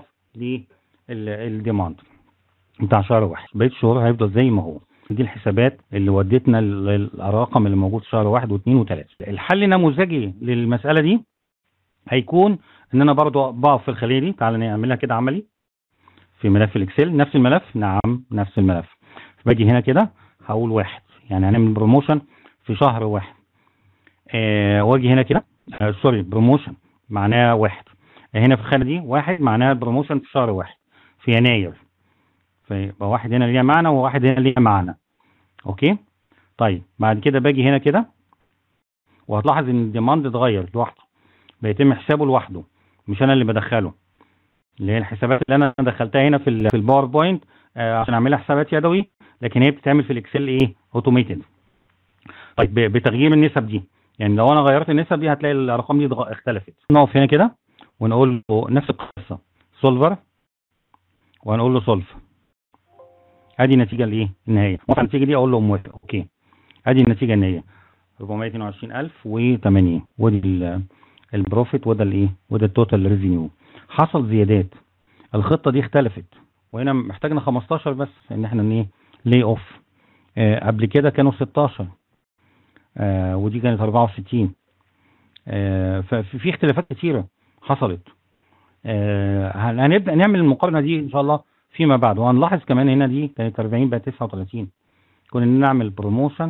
للديماند بتاع شهر واحد. بقيه الشهور هيفضل زي ما هو. دي الحسابات اللي ودتنا للرقم اللي موجود في شهر واحد واثنين وثلاثة. الحل النموذجي للمسألة دي هيكون ان انا برضو بقف في الخلية دي. تعالى نعملها كده عملي في ملف الاكسل. نفس الملف، نعم نفس الملف. باجي هنا كده هقول واحد، يعني هنعمل بروموشن في شهر واحد. آه واجي هنا كده آه سوري بروموشن معناها واحد. هنا في الخانة دي واحد معناها بروموشن في شهر واحد في يناير. فيبقى واحد هنا ليها معنى وواحد هنا ليها معنى. اوكي طيب بعد كده باجي هنا كده وهتلاحظ ان الديماند اتغير لوحده، بيتم حسابه لوحده مش انا اللي بدخله، اللي هي الحسابات اللي انا دخلتها هنا في في الباوربوينت آه عشان اعملها حسابات يدوي، لكن هي بتتعمل في الاكسل ايه اوتوميتد. طيب بتغيير النسب دي، يعني لو انا غيرت النسب دي هتلاقي الارقام دي اختلفت. نقف هنا كده ونقول له نفس القصه سولفر وهنقول له سولف. ادي النتيجه الايه النهائيه. موافق النتيجه دي اقول له موافق. اوكي ادي النتيجه النهائيه أربعمية واتنين وعشرين ألف وتمانين، ودي البروفيت وده الايه وده التوتال ريفينيو. حصل زيادات، الخطه دي اختلفت وهنا محتاجنا خمستاشر بس ان احنا ايه لي اوف. آه قبل كده كانوا ستاشر آه ودي كانت أربعة وستين. آه ففي اختلافات كثيره حصلت. آه هنبدا نعمل المقارنه دي ان شاء الله فيما بعد، وهنلاحظ كمان هنا دي كانت أربعين بقت تسعة وتلاتين. كنا نعمل بروموشن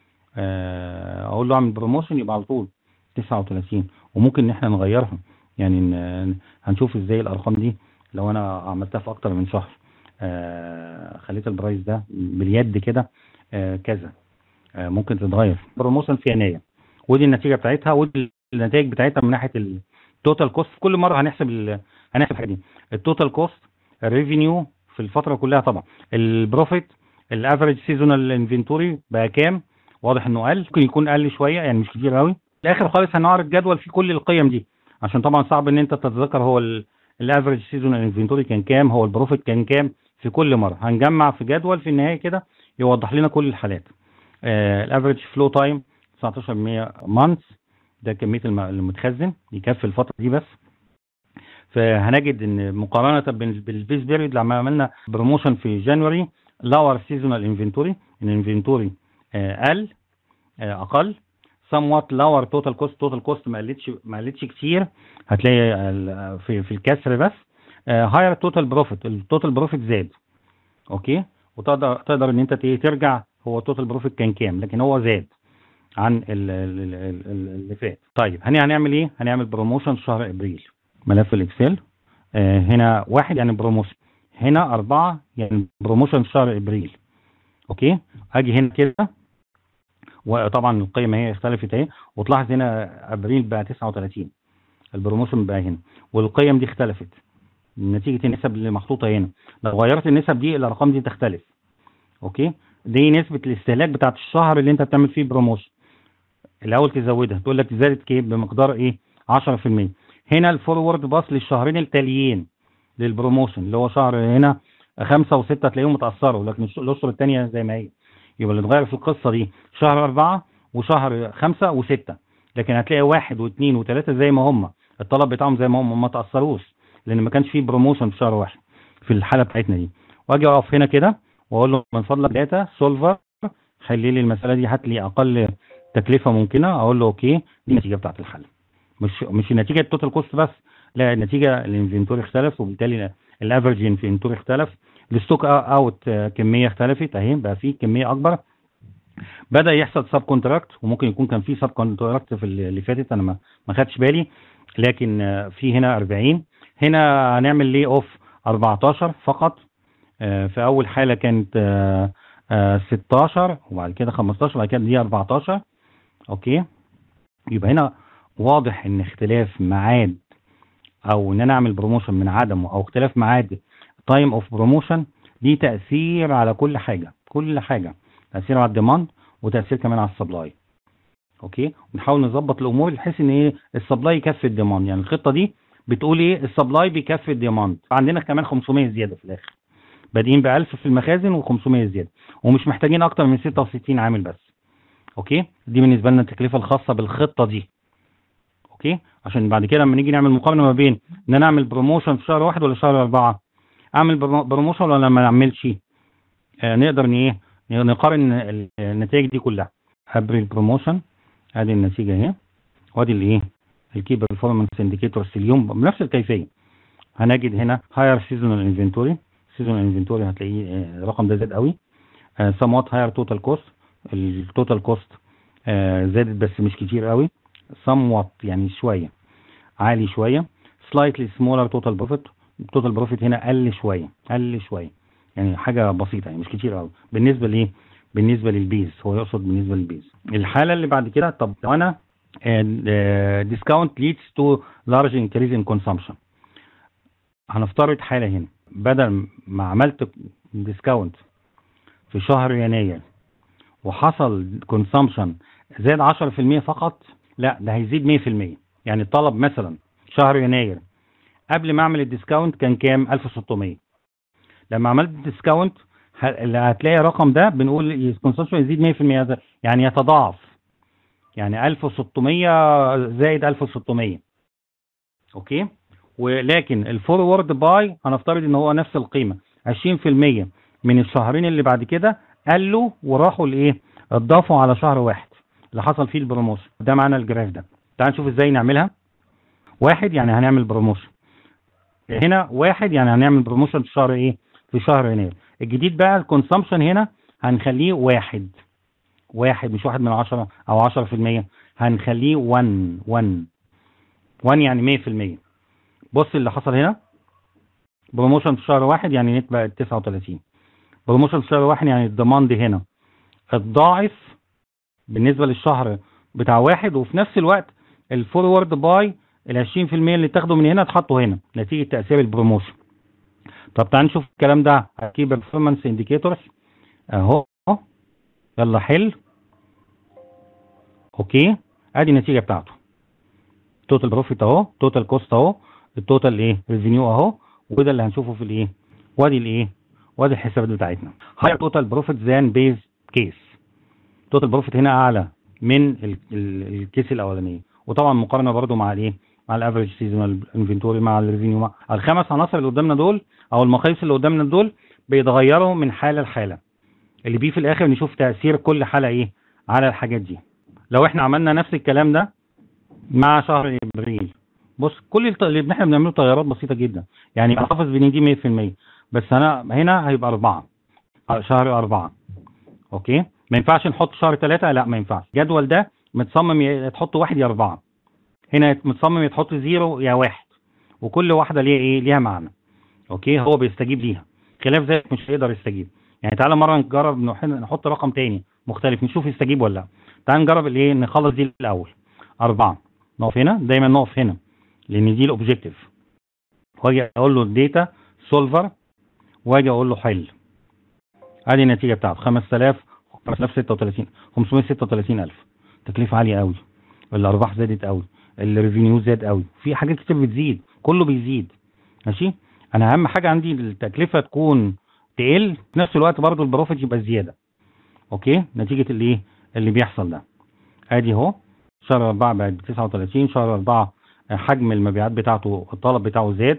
آه اقول له اعمل بروموشن يبقى على طول تسعة وتلاتين، وممكن ان احنا نغيرها. يعني هنشوف ازاي الارقام دي لو انا عملتها في اكتر من شهر. آه خليت البرايس ده باليد كده آه كذا آه ممكن تتغير. بروموشن في يناير ودي النتيجه بتاعتها ودي النتائج بتاعتها من ناحيه التوتال كوست. كل مره هنحسب هنحسب الحاجه دي التوتال كوست الريفينيو في الفتره كلها. طبعا البروفيت الافريج سيزونال انفنتوري بقى كام؟ واضح انه قل، ممكن يكون قل شويه يعني مش كتير قوي. في الاخر خالص هنعرض جدول فيه كل القيم دي عشان طبعا صعب ان انت تتذكر هو الافريج سيزونال انفنتوري كان كام، هو البروفيت كان كام في كل مره. هنجمع في جدول في النهايه كده يوضح لنا كل الحالات. الافريج فلو تايم تسعتاشر بالمية مانث، ده كميه المتخزن يكفي الفتره دي بس. فهنجد ان مقارنه بالبيس بيريود لما عملنا بروموشن في جانوري لاور سيزونال انفنتوري الانفنتوري قل اقل somewhat lower total cost. total cost ما قلتش ما قلتش كتير، هتلاقي في في الكسر بس. higher total profit التوتال بروفيت زاد. اوكي وتقدر تقدر ان انت ترجع هو التوتال بروفيت كان كام، لكن هو زاد عن اللي فات. طيب هنا هنعمل ايه؟ هنعمل بروموشن شهر ابريل. ملف الاكسل آه هنا واحد يعني بروموشن، هنا أربعة يعني بروموشن شهر ابريل. اوكي اجي هنا كده وطبعا القيمه هي اختلفت اهي، وتلاحظ هنا ابريل بقى تسعة وتلاتين البروموشن بقى هنا، والقيم دي اختلفت نتيجه النسب اللي محطوطه هنا. لو غيرت النسب دي الارقام دي تختلف. اوكي دي نسبه الاستهلاك بتاعت الشهر اللي انت بتعمل فيه بروموشن. الاول تزودها تقول لك زادت كام بمقدار ايه عشرة في المية. هنا الفورورد باص للشهرين التاليين للبروموشن اللي هو شهر هنا خمسة وستة تلاقيهم متاثروا، لكن الاشهر الثانيه زي ما هي. يبقى اللي اتغير في القصه دي شهر أربعة وشهر خمسة وستة، لكن هتلاقي واحد واثنين وثلاثة زي ما هم، الطلب بتاعهم زي ما هم ما تاثروش لان ما كانش فيه بروموشن في شهر واحد في الحاله بتاعتنا دي. واجي اقف هنا كده واقول له من فضلك داتا سولفر حل لي المساله دي، هات لي اقل تكلفه ممكنه. اقول له اوكي دي النتيجه بتاعت الحل. مش مش النتيجه التوتال كوست بس، لا النتيجه الانفنتوري اختلف وبالتالي الافرج انفنتوري اختلف، الستوك اوت كميه اختلفت اهي بقى في كميه اكبر. بدا يحصل سب كونتراكت وممكن يكون كان في سب كونتراكت في اللي فاتت انا ما ما خدتش بالي، لكن في هنا أربعين هنا هنعمل لي اوف أربعتاشر فقط. آه في اول حاله كانت آه آه ستاشر وبعد كده خمستاشر وبعد كده دي أربعتاشر. اوكي، يبقى هنا واضح ان اختلاف ميعاد او ان انا اعمل بروموشن من عدمه او اختلاف ميعاد تايم اوف بروموشن دي تاثير على كل حاجه، كل حاجه تاثير على الديماند وتاثير كمان على السبلاي. اوكي، ونحاول نظبط الامور بحيث ان ايه السبلاي يكفي الديماند. يعني الخطه دي بتقول ايه السبلاي بيكفي الديماند. عندنا كمان خمسمية زياده في الاخر، بادئين ب ألف في المخازن و500 زياده، ومش محتاجين اكتر من ستة وستين عامل بس. اوكي، دي بالنسبه لنا التكلفه الخاصه بالخطه دي. اوكي، عشان بعد كده لما نيجي نعمل مقارنه ما بين ان انا اعمل بروموشن في شهر واحد ولا شهر اربعه، اعمل بروموشن ولا ما اعملش، آه نقدر ان ايه نقارن النتائج دي كلها. ابريل بروموشن، ادي النتيجه اهي، وادي الايه الكي بيرفورمانس انديكيتورز اليوم بنفس الكيفيه. هنجد هنا هاير سيزونال انفنتوري، سيزونال انفنتوري هتلاقيه الرقم ده زاد قوي. سموات هاير توتال كوست، التوتال كوست زادت بس مش كتير قوي، somewhat يعني شويه عالي شويه. slightly smaller total profit، التوتال بروفيت هنا قل شويه، قل شويه يعني حاجه بسيطه يعني مش كتير قوي بالنسبه لايه بالنسبه للبيز. هو يقصد بالنسبه للبيز. الحاله اللي بعد كده، طب لو انا ديسكاونت ليدز تو لارج انكريز ان كونسامشن، هنفترض حاله هنا بدل ما عملت ديسكاونت في شهر يناير وحصل كونسامشن زاد عشرة في المية فقط، لا ده هيزيد مية في المية. يعني الطلب مثلا شهر يناير قبل ما اعمل الديسكاونت كان كام؟ ألف وستمية. لما عملت الديسكاونت هتلاقي الرقم ده بنقول الكونسامشن يزيد مية في المية، يعني يتضاعف، يعني ألف وستمية زائد ألف وستمية. اوكي، ولكن الفورورد باي هنفترض ان هو نفس القيمه، عشرين في المية من الشهرين اللي بعد كده قالوا وراحوا لايه اضافوا على شهر واحد اللي حصل فيه البروموشن. ده معنى الجراف ده. تعال نشوف ازاي نعملها. واحد يعني هنعمل بروموشن هنا، واحد يعني هنعمل بروموشن في شهر ايه في شهر يناير. الجديد بقى الكونسامشن هنا هنخليه واحد واحد، مش واحد من عشرة او عشرة في المية، هنخليه واحد واحد واحد يعني مية في المية. بص اللي حصل هنا، بروموشن في شهر واحد يعني نت بقى تسعة وتلاتين. بروموشن في شهر واحد يعني الديماند هنا الضاعف بالنسبه للشهر بتاع واحد، وفي نفس الوقت الفورورد باي ال عشرين في المية اللي تاخده من هنا تحطه هنا نتيجه تاثير البروموشن. طب تعال نشوف الكلام ده على كي بيرفورمانس انديكيتورز اهو. يلا حل. اوكي، ادي النتيجه بتاعته. توتال بروفيت اهو، توتال كوست اهو، التوتال ايه ريفينيو اهو، وده اللي هنشوفه في الايه وادي الايه وادي الحسابات بتاعتنا. هاي توتال بروفيت ذان بيز كيس، توتال بروفيت هنا اعلى من ال ال الكيس الاولانيه، وطبعا مقارنه برده مع الايه مع الافريج سيزونال انفنتوري مع الريفينيو، مع الخمس عناصر اللي قدامنا دول او المقاييس اللي قدامنا دول بيتغيروا من حاله لحاله، اللي بيه في الاخر نشوف تاثير كل حاله ايه على الحاجات دي. لو احنا عملنا نفس الكلام ده مع شهر ابريل، بص كل اللي احنا بنعمله تغيرات بسيطه جدا، يعني بنحافظ بين دي مية في المية، بس انا هنا هيبقى أربعة شهر أربعة. اوكي، ما ينفعش نحط شهر ثلاثة، لا ما ينفعش. الجدول ده متصمم تحط واحد يا أربعة، هنا متصمم تحط زيرو يا واحد، وكل واحده ليها ايه ليها معنى. اوكي، هو بيستجيب ليها، خلاف ذلك مش هيقدر يستجيب. يعني تعالى مره نجرب نحط رقم تاني مختلف نشوف يستجيب ولا لا. تعالى نجرب الايه نخلص دي الاول. أربعة، نقف هنا، دايما نقف هنا لان دي الاوبجيكتيف، واجي اقول له الداتا سولفر واجي اقول له حل. ادي النتيجه بتاعته خمسة آلاف ستة وتلاتين خمسمية وستة وتلاتين ألف. تكلفه عاليه قوي، الارباح زادت قوي، الريفينيو زاد قوي، في حاجات كتير بتزيد، كله بيزيد. ماشي، انا اهم حاجه عندي التكلفه تكون تقل في نفس الوقت برضو البروفيت يبقى زياده. اوكي، نتيجه اللي ايه اللي بيحصل ده. ادي اهو شهر أربعة بقت ب تسعة وتلاتين، شهر أربعة حجم المبيعات بتاعته الطلب بتاعه زاد.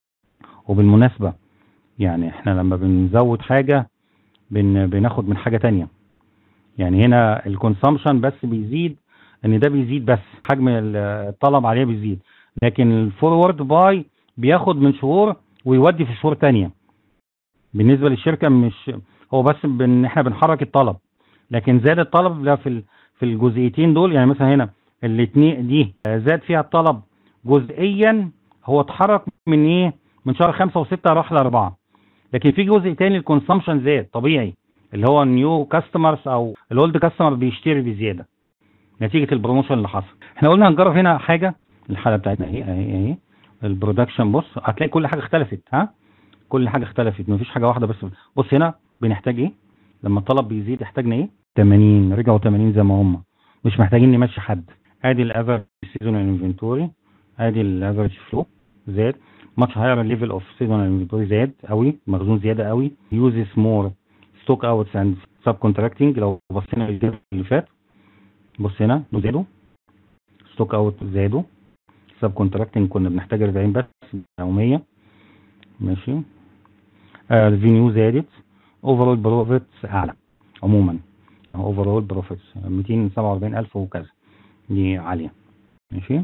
وبالمناسبه يعني احنا لما بنزود حاجه بن بناخد من حاجه تانية، يعني هنا الكونسامشن بس بيزيد، ان ده بيزيد بس حجم الطلب عليه بيزيد، لكن الفورورد باي بياخد من شهور ويودي في شهور تانية. بالنسبه للشركه مش هو بس ان احنا بنحرك الطلب، لكن زاد الطلب لا في في الجزئيتين دول. يعني مثلا هنا الاثنين دي زاد فيها الطلب جزئيا هو اتحرك من ايه؟ من شهر خمسة وستة راح لأربعة. لكن في جزء تاني الكونسامشن زاد طبيعي، اللي هو النيو كاستمرز او الاولد كاستمر بيشتري بزياده نتيجه البروموشن اللي حصل. احنا قلنا هنجرب هنا حاجه، الحاله بتاعتنا اهي اهي اهي البرودكشن. بص هتلاقي كل حاجه اختلفت، ها كل حاجه اختلفت، مفيش حاجه واحده بس. بص هنا بنحتاج ايه لما الطلب بيزيد؟ احتاجنا ايه؟ ثمانين، رجعوا ثمانين زي ما هم، مش محتاجين نمشي حد. ادي الافرج سيزونال انفنتوري، ادي الافرج فلو زاد، ماتش هاير ليفل اوف سيزونال انفنتوري زاد قوي، مخزون زياده قوي. يوزز مور ستوك اوتس اند سب كونتراكتنج. لو بصينا للجدول اللي فات بص هنا دول زادوا، ستوك اوت زادوا، سب كونتراكتنج كنا بنحتاج أربعين بس يوميا، ماشي. الريفينيو زادت، اوفرول بروفيتس اعلى عموما، اوفرول بروفيتس مئتين وسبعة وأربعين ألف وكذا، دي عاليه، ماشي.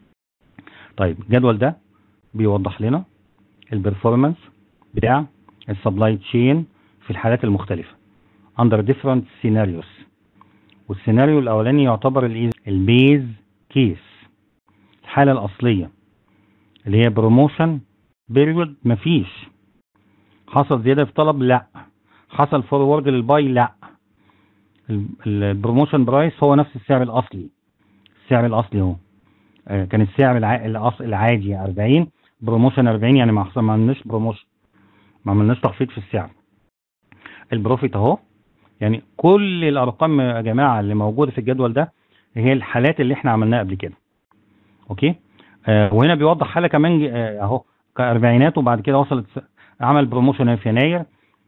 طيب الجدول ده بيوضح لنا البرفورمانس بتاع السبلاي تشين في الحالات المختلفه under different scenarios. والسيناريو الاولاني يعتبر البيز كيس، الحاله الاصليه اللي هي بروموشن بيريود، مفيش حصل زياده في طلب، لا حصل فورورد للباي، لا البروموشن برايس هو نفس السعر الاصلي. السعر الاصلي اهو آه كان السعر الع... العادي أربعين، بروموشن أربعين، يعني ما حصل ما عملناش بروموشن، ما عملناش تخفيض في السعر. البروفيت اهو، يعني كل الارقام يا جماعه اللي موجوده في الجدول ده هي الحالات اللي احنا عملناها قبل كده، اوكي. آه وهنا بيوضح حاله كمان آه اهو كاربعينات، وبعد كده وصلت عمل بروموشن في يناير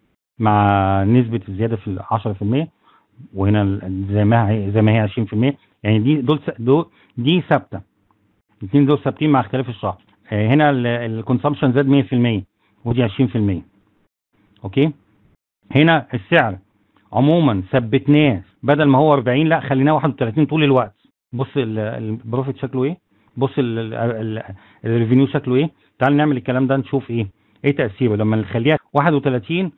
مع نسبه الزياده في عشرة في المية، وهنا زي ما هي زي ما هي عشرين في المية، يعني دي دول, دول دي ثابته، الاثنين دول ثابتين مع اختلاف الشهر. آه هنا الكونسامشن زاد مية في المية ودي عشرين في المية، اوكي. هنا السعر عموما ثبتناه، بدل ما هو أربعين لا خليناه واحد وثلاثين طول الوقت. بص البروفيت شكله ايه، بص الريفينيو شكله ايه. تعال نعمل الكلام ده نشوف ايه ايه تاثيره لما نخليها واحد وثلاثين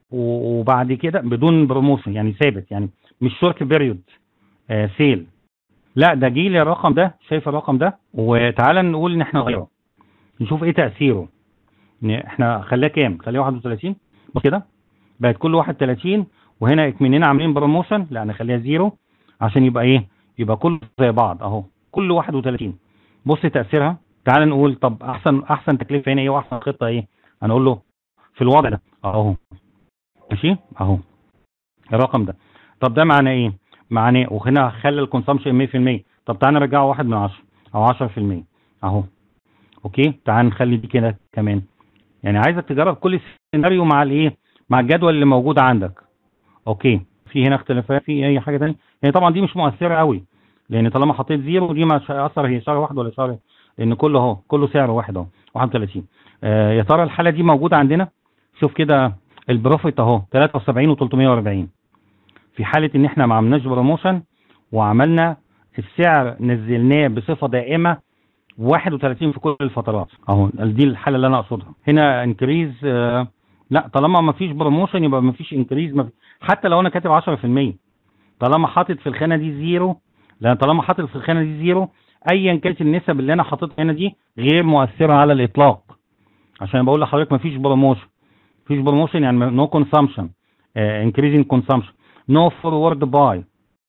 وبعد كده بدون بروموشن، يعني ثابت، يعني مش شورت بيريود آه سيل، لا ده جه لي الرقم ده، شايف الرقم ده. وتعالى نقول ان احنا نغيره نشوف ايه تاثيره. احنا خلاه كام؟ خليه واحد وثلاثين. بص كده بقت كل واحد ثلاثين، وهنا اكمننا عاملين بروموشن، لا نخليها زيرو عشان يبقى ايه، يبقى كله زي بعض اهو، كل واحد وثلاثين. بص تاثيرها. تعال نقول طب احسن احسن تكلفه هنا ايه واحسن خطه ايه؟ هنقول له في الوضع ده اهو، ماشي اهو الرقم ده. طب ده معناه ايه؟ معناه وهنا خلى الكونسامشن مية في المية. طب تعال نرجعه واحد من عشرة او عشرة في المية اهو، اوكي. تعال نخلي دي كده كمان، يعني عايزك تجرب كل سيناريو مع الايه، مع الجدول اللي موجود عندك، اوكي. في هنا اختلافات في اي حاجه ثانيه؟ يعني طبعا دي مش مؤثره قوي، لان طالما حطيت زيرو دي مش هيأثر، هي شهر واحد ولا شهر، لان كله اهو كله سعر واحد اهو واحد وثلاثين. آه يا ترى الحاله دي موجوده عندنا؟ شوف كده البروفيت اهو ثلاثة وسبعين وثلاثمية وأربعين في حاله ان احنا ما عملناش بروموشن وعملنا السعر نزلناه بصفه دائمه واحد وثلاثين في كل الفترات اهو. دي الحاله اللي انا اقصدها هنا. انكريز آه لا، طالما ما فيش بروموشن يبقى ما فيش انكريز، ما في. حتى لو انا كاتب عشرة في المية طالما حاطط في الخانه دي زيرو، لان طالما حاطط في الخانه دي زيرو ايا كانت النسب اللي انا حاططها هنا دي غير مؤثره على الاطلاق. عشان بقول لحضرتك ما فيش بروموشن، ما فيش بروموشن يعني نو كونسامشن، انكريزنج كونسامشن، نو فورورد باي،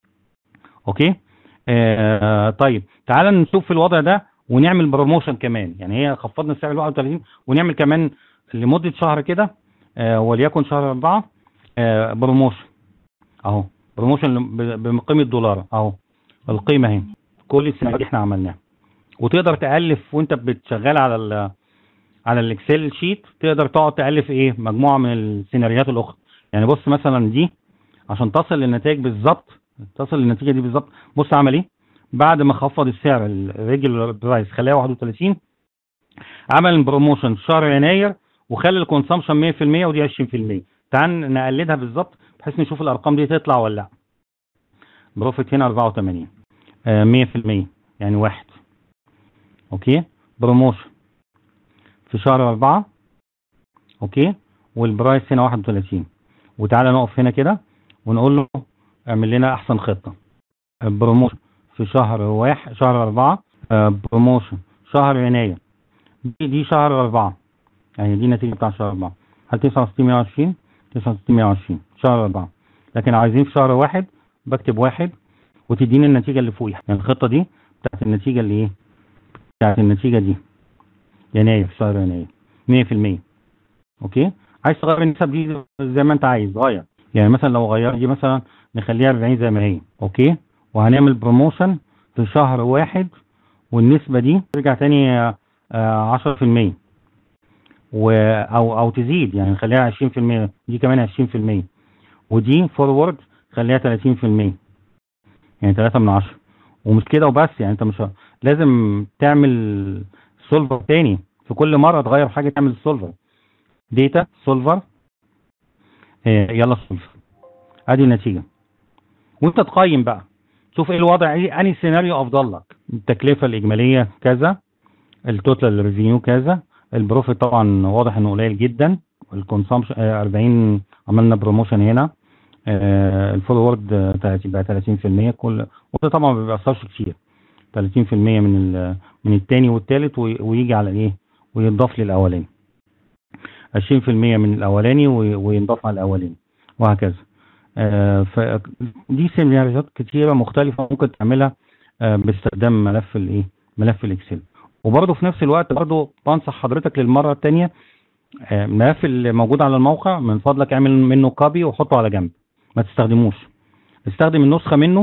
اوكي. آه طيب تعال نشوف في الوضع ده ونعمل بروموشن كمان، يعني هي خفضنا السعر ل واحد وثلاثين ونعمل كمان لمده شهر كده آه وليكن شهر أربعة آه بروموشن اهو، بروموشن بقيمه دولار اهو، القيمه اهي. كل السيناريوهات اللي احنا عملناها، وتقدر تالف وانت بتشغل على ال على الاكسل شيت، تقدر تقعد تالف ايه مجموعه من السيناريوهات الاخرى. يعني بص مثلا دي عشان تصل للنتائج بالظبط، تصل للنتيجه دي بالظبط. بص عمل ايه بعد ما خفض السعر الريجولار برايس خلاه واحد وثلاثين، عمل بروموشن في شهر يناير وخلى الكونسامشن مية في المية ودي عشرين في المية. تعال نقلدها بالظبط بحيث نشوف الارقام دي تطلع ولا لا. بروفيت هنا أربعة وثمانين آه مية في المية يعني واحد، اوكي. بروموشن في شهر أربعة، اوكي، والبرايس هنا واحد وثلاثين. وتعالى نقف هنا كده ونقول له اعمل لنا احسن خطه. بروموشن في شهر واحد شهر أربعة، آه بروموشن شهر يناير دي, دي شهر أربعة، يعني دي النتيجة بتاع شهر أربعة. هل تسعة وستين مية وعشرين؟ تسعة وستين مية وعشرين شهر أربعة. لكن عايزين في شهر واحد بكتب واحد وتديني النتيجة اللي فوقيها. يعني الخطة دي بتاعت النتيجة اللي ايه؟ بتاعت النتيجة دي يناير، في شهر يناير مية في المية. اوكي، عايز تغير النسب دي زي ما انت عايز غير. يعني مثلا لو غير دي مثلا نخليها أربعين زي ما هي. اوكي، وهنعمل بروموشن في شهر واحد والنسبة دي ترجع تاني عشرة في المية و او او تزيد، يعني نخليها عشرين في المية، دي كمان عشرين في المية، ودي فورورد خليها تلاتين في المية، يعني تلاتة من عشرة. ومش كده وبس، يعني انت مش ه- لازم تعمل سولفر تاني في كل مرة تغير حاجة، تعمل سولفر داتا سولفر. اه يلا سولفر، ادي النتيجة. وانت تقيم بقى، شوف ايه الوضع، ايه انهي سيناريو افضل لك. التكلفة الاجمالية كذا، التوتال ريفينيو كذا، البروفيت طبعا واضح انه قليل جدا، الكونسامشن أربعين، عملنا بروموشن هنا، آه الفورورد بقى تلاتين في المية، كل وده طبعا ما بيأثرش كتير، تلاتين في المية من ال من الثاني والثالث ويجي على الايه ويضاف للاولاني، عشرين في المية من الاولاني وينضاف على الاولاني، وهكذا. آه فدي سيناريوهات كتيره مختلفه ممكن تعملها آه باستخدام ملف الايه ملف الاكسل. وبرضه في نفس الوقت برضه بنصح حضرتك للمره الثانيه، آه الملف اللي موجود على الموقع من فضلك اعمل منه كوبي وحطه على جنب، ما تستخدموش، استخدم النسخه منه.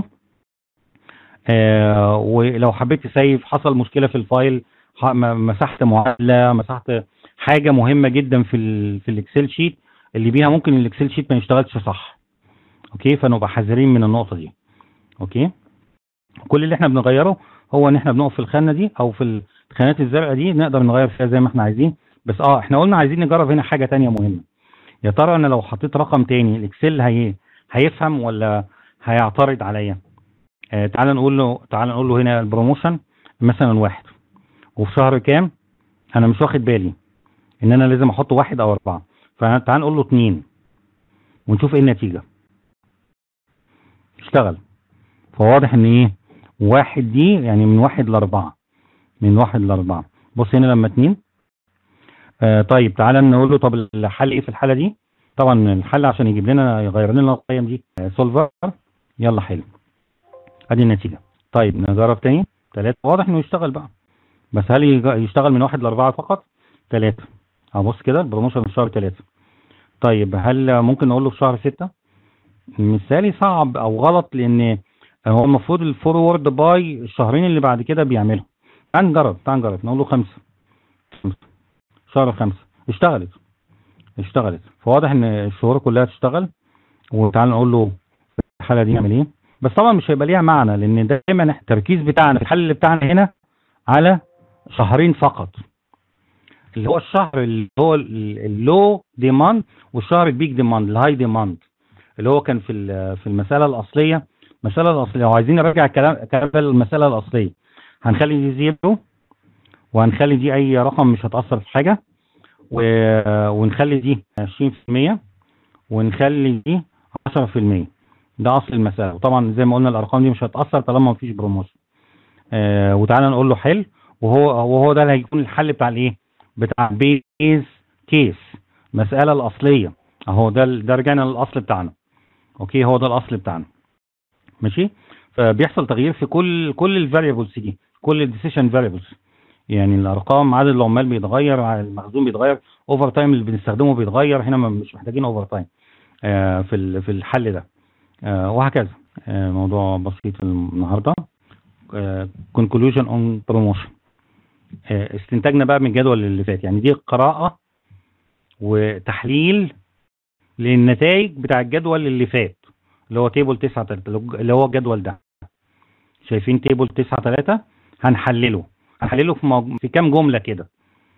آه ولو حبيت تسيف، حصل مشكله في الفايل، مسحت معادله، مسحت حاجه مهمه جدا في ال في الاكسل شيت اللي بيها ممكن الاكسل شيت ما يشتغلش صح. اوكي، فنبقى حذرين من النقطه دي. اوكي، كل اللي احنا بنغيره هو ان احنا بنقف في الخانه دي او في الخانات الزرقاء دي، نقدر نغير فيها زي ما احنا عايزين. بس اه احنا قلنا عايزين نجرب هنا حاجه تانية مهمه. يا ترى انا لو حطيت رقم تاني الاكسل هي هيفهم ولا هيعترض عليا؟ آه تعال نقول له تعال نقول له هنا البروموشن مثلا واحد، وفي شهر كام انا مش واخد بالي ان انا لازم احط واحد او اربعه، فتعال نقول له اتنين ونشوف ايه النتيجه. اشتغل. فواضح ان ايه واحد دي يعني من واحد لاربعه، من واحد لاربعه. بص هنا لما اتنين. آه طيب تعالى نقول له طب الحل ايه في الحاله دي. طبعا الحل عشان يجيب لنا يغير لنا القيم دي آه سولفر. يلا حلو، ادي النتيجه. طيب نجرب تاني. ثلاثة، واضح انه يشتغل بقى، بس هل يشتغل من واحد لاربعه فقط؟ ثلاثة. ابص كده البروموشن في شهر ثلاثة. طيب هل ممكن نقول له في شهر ستة؟ مثالي صعب او غلط، لان هو المفروض الفورورد باي الشهرين اللي بعد كده بيعملهم. تعال نجرب تعال نجرب نقول له خمسة. شهر خمسة اشتغلت اشتغلت فواضح ان الشهور كلها تشتغل. وتعال نقول له في الحاله دي نعمل ايه. بس طبعا مش هيبقى ليها معنى، لان دايما التركيز بتاعنا في الحل بتاعنا هنا على شهرين فقط، اللي هو الشهر اللي هو اللو ديماند والشهر البيك ديماند الهاي ديماند، اللي هو كان في في المساله الاصليه. المساله الاصليه لو عايزين نرجع الكلام كلام المساله الاصليه، هنخلي دي زيرو وهنخلي دي اي رقم مش هتاثر في حاجه، ونخلي دي عشرين في المية ونخلي دي عشرة في المية. ده اصل المساله، وطبعا زي ما قلنا الارقام دي مش هتاثر طالما مفيش بروموشن. آه وتعالى نقول له حل، وهو وهو ده اللي هيكون الحل بتاع الايه بتاع بيز كيس، المساله الاصليه اهو. ده ده رجعنا للاصل بتاعنا. اوكي، هو ده الاصل بتاعنا. ماشي. فبيحصل تغيير في كل كل الفاريبلز دي، كل الديسيشن فاريبلز، يعني الارقام، عدد العمال بيتغير، المخزون بيتغير، اوفر تايم اللي بنستخدمه بيتغير. هنا مش محتاجين اوفر تايم آه في في الحل ده آه وهكذا. آه موضوع بسيط النهارده. كونكلوجن اون بروموشن. استنتاجنا بقى من الجدول اللي فات، يعني دي قراءه وتحليل للنتائج بتاع الجدول اللي فات اللي هو تيبل تسعة تلاتة، اللي هو الجدول ده. شايفين تيبل تسعة تلاتة؟ هنحلله هنحلله في مج... في كام جمله كده.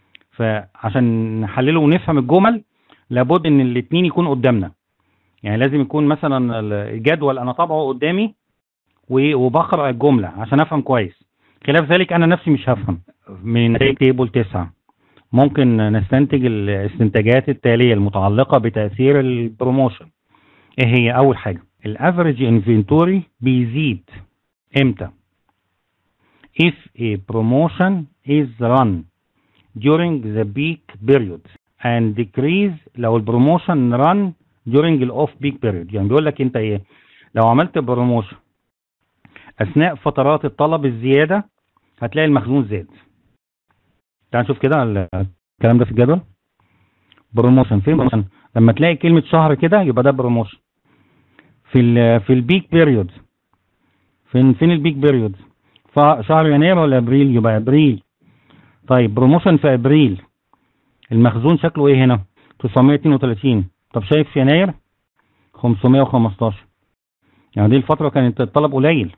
فعشان نحلله ونفهم الجمل لابد ان الاثنين يكون قدامنا، يعني لازم يكون مثلا الجدول انا طابعه قدامي وبقرا الجمله عشان افهم كويس. خلاف ذلك انا نفسي مش هفهم. من نتائج تيبل تسعة ممكن نستنتج الاستنتاجات التاليه المتعلقه بتاثير البروموشن. ايه هي؟ اول حاجه الافريج انفنتوري بيزيد امتى؟ if a promotion is run during the peak period and decrease لو البروموشن run during ال off peak period. يعني بيقول لك انت ايه، لو عملت بروموشن اثناء فترات الطلب الزياده هتلاقي المخزون زاد. تعال نشوف كده الكلام ده في الجدول. بروموشن فين؟ بروموشن لما تلاقي كلمه شهر كده يبقى ده بروموشن. في ال في البيك بيريود، فين فين البيك بيريود؟ فشهر يناير ولا ابريل؟ يبقى ابريل. طيب بروموشن في ابريل المخزون شكله ايه هنا؟ تسعمية اتنين وتلاتين. طب شايف في يناير خمسمية وخمستاشر. يعني دي الفتره كانت الطلب قليل،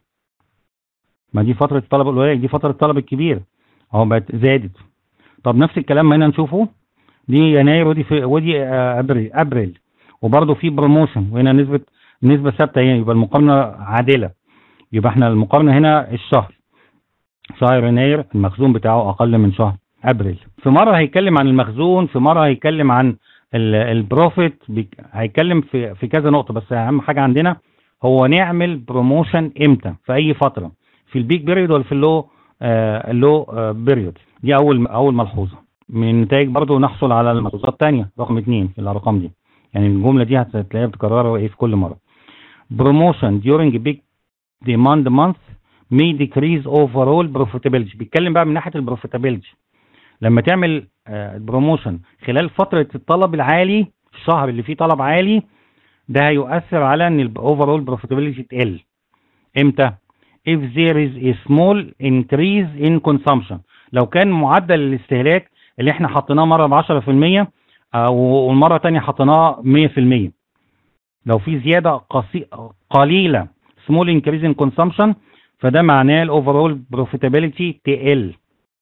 ما دي فتره الطلب القليل، دي فتره الطلب الكبير اهو بقت زادت. طب نفس الكلام هنا نشوفه، دي يناير ودي في ودي ابريل ابريل وبرده في بروموشن، وهنا نسبه نسبه ثابته هنا، يبقى المقارنه عادله. يبقى احنا المقارنه هنا الشهر، شهر يناير المخزون بتاعه اقل من شهر ابريل. في مره هيتكلم عن المخزون، في مره هيتكلم عن البروفيت، هيتكلم في في كذا نقطه. بس اهم حاجه عندنا هو نعمل بروموشن امتى، في اي فتره، في البيك بيريود ولا في اللو آه اللو آه بيريود. دي اول اول ملحوظه. من النتائج برضو نحصل على الملحوظات الثانيه رقم اثنين في الارقام دي. يعني الجمله دي هتلاقيها بتكررها ايه في كل مره. بروموشن during big demand month may decrease overall profitability. بيتكلم بقى من ناحيه البروفيتابيلتي. لما تعمل بروموشن خلال فتره الطلب العالي، الشهر اللي فيه طلب عالي، ده هيؤثر على ان الاوفرول بروفيتابيلتي تقل. امتى؟ if there is a small increase in consumption. لو كان معدل الاستهلاك اللي احنا حطيناه مره ب عشرة في المية والمره الثانيه حطيناه مية في المية، لو في زياده قصي... قليله small increase in consumption، فده معناه الاوفرول بروفيتابيلتي تقل.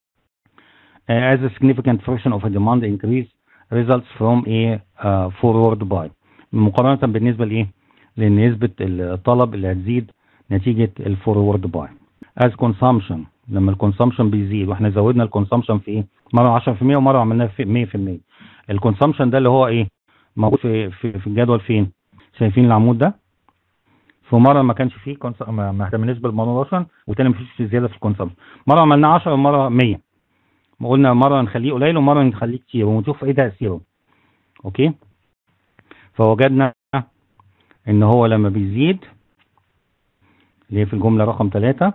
uh, as a significant fraction of a demand increase results from a uh, forward buy. مقارنه بالنسبه لايه؟ لنسبه الطلب اللي هتزيد نتيجه الفورورد باي. as consumption لما الكونسامشن بيزيد، واحنا زودنا الكونسامشن في ايه؟ مره عشرة في المية ومره عملناه في مية في المية. الكونسامشن ده اللي هو ايه؟ موجود في في, في الجدول فين؟ شايفين العمود ده؟ في مره ما كانش فيه كونس... ما اهتمناش بالبروموشن، وتاني مفيش زياده في الكونسامشن. مره عملناه عشرة ومره مية. قلنا مره نخليه قليل ومره نخليه كتير ونشوف ايه تاثيره. اوكي؟ فوجدنا ان هو لما بيزيد، اللي هي في الجمله رقم ثلاثة،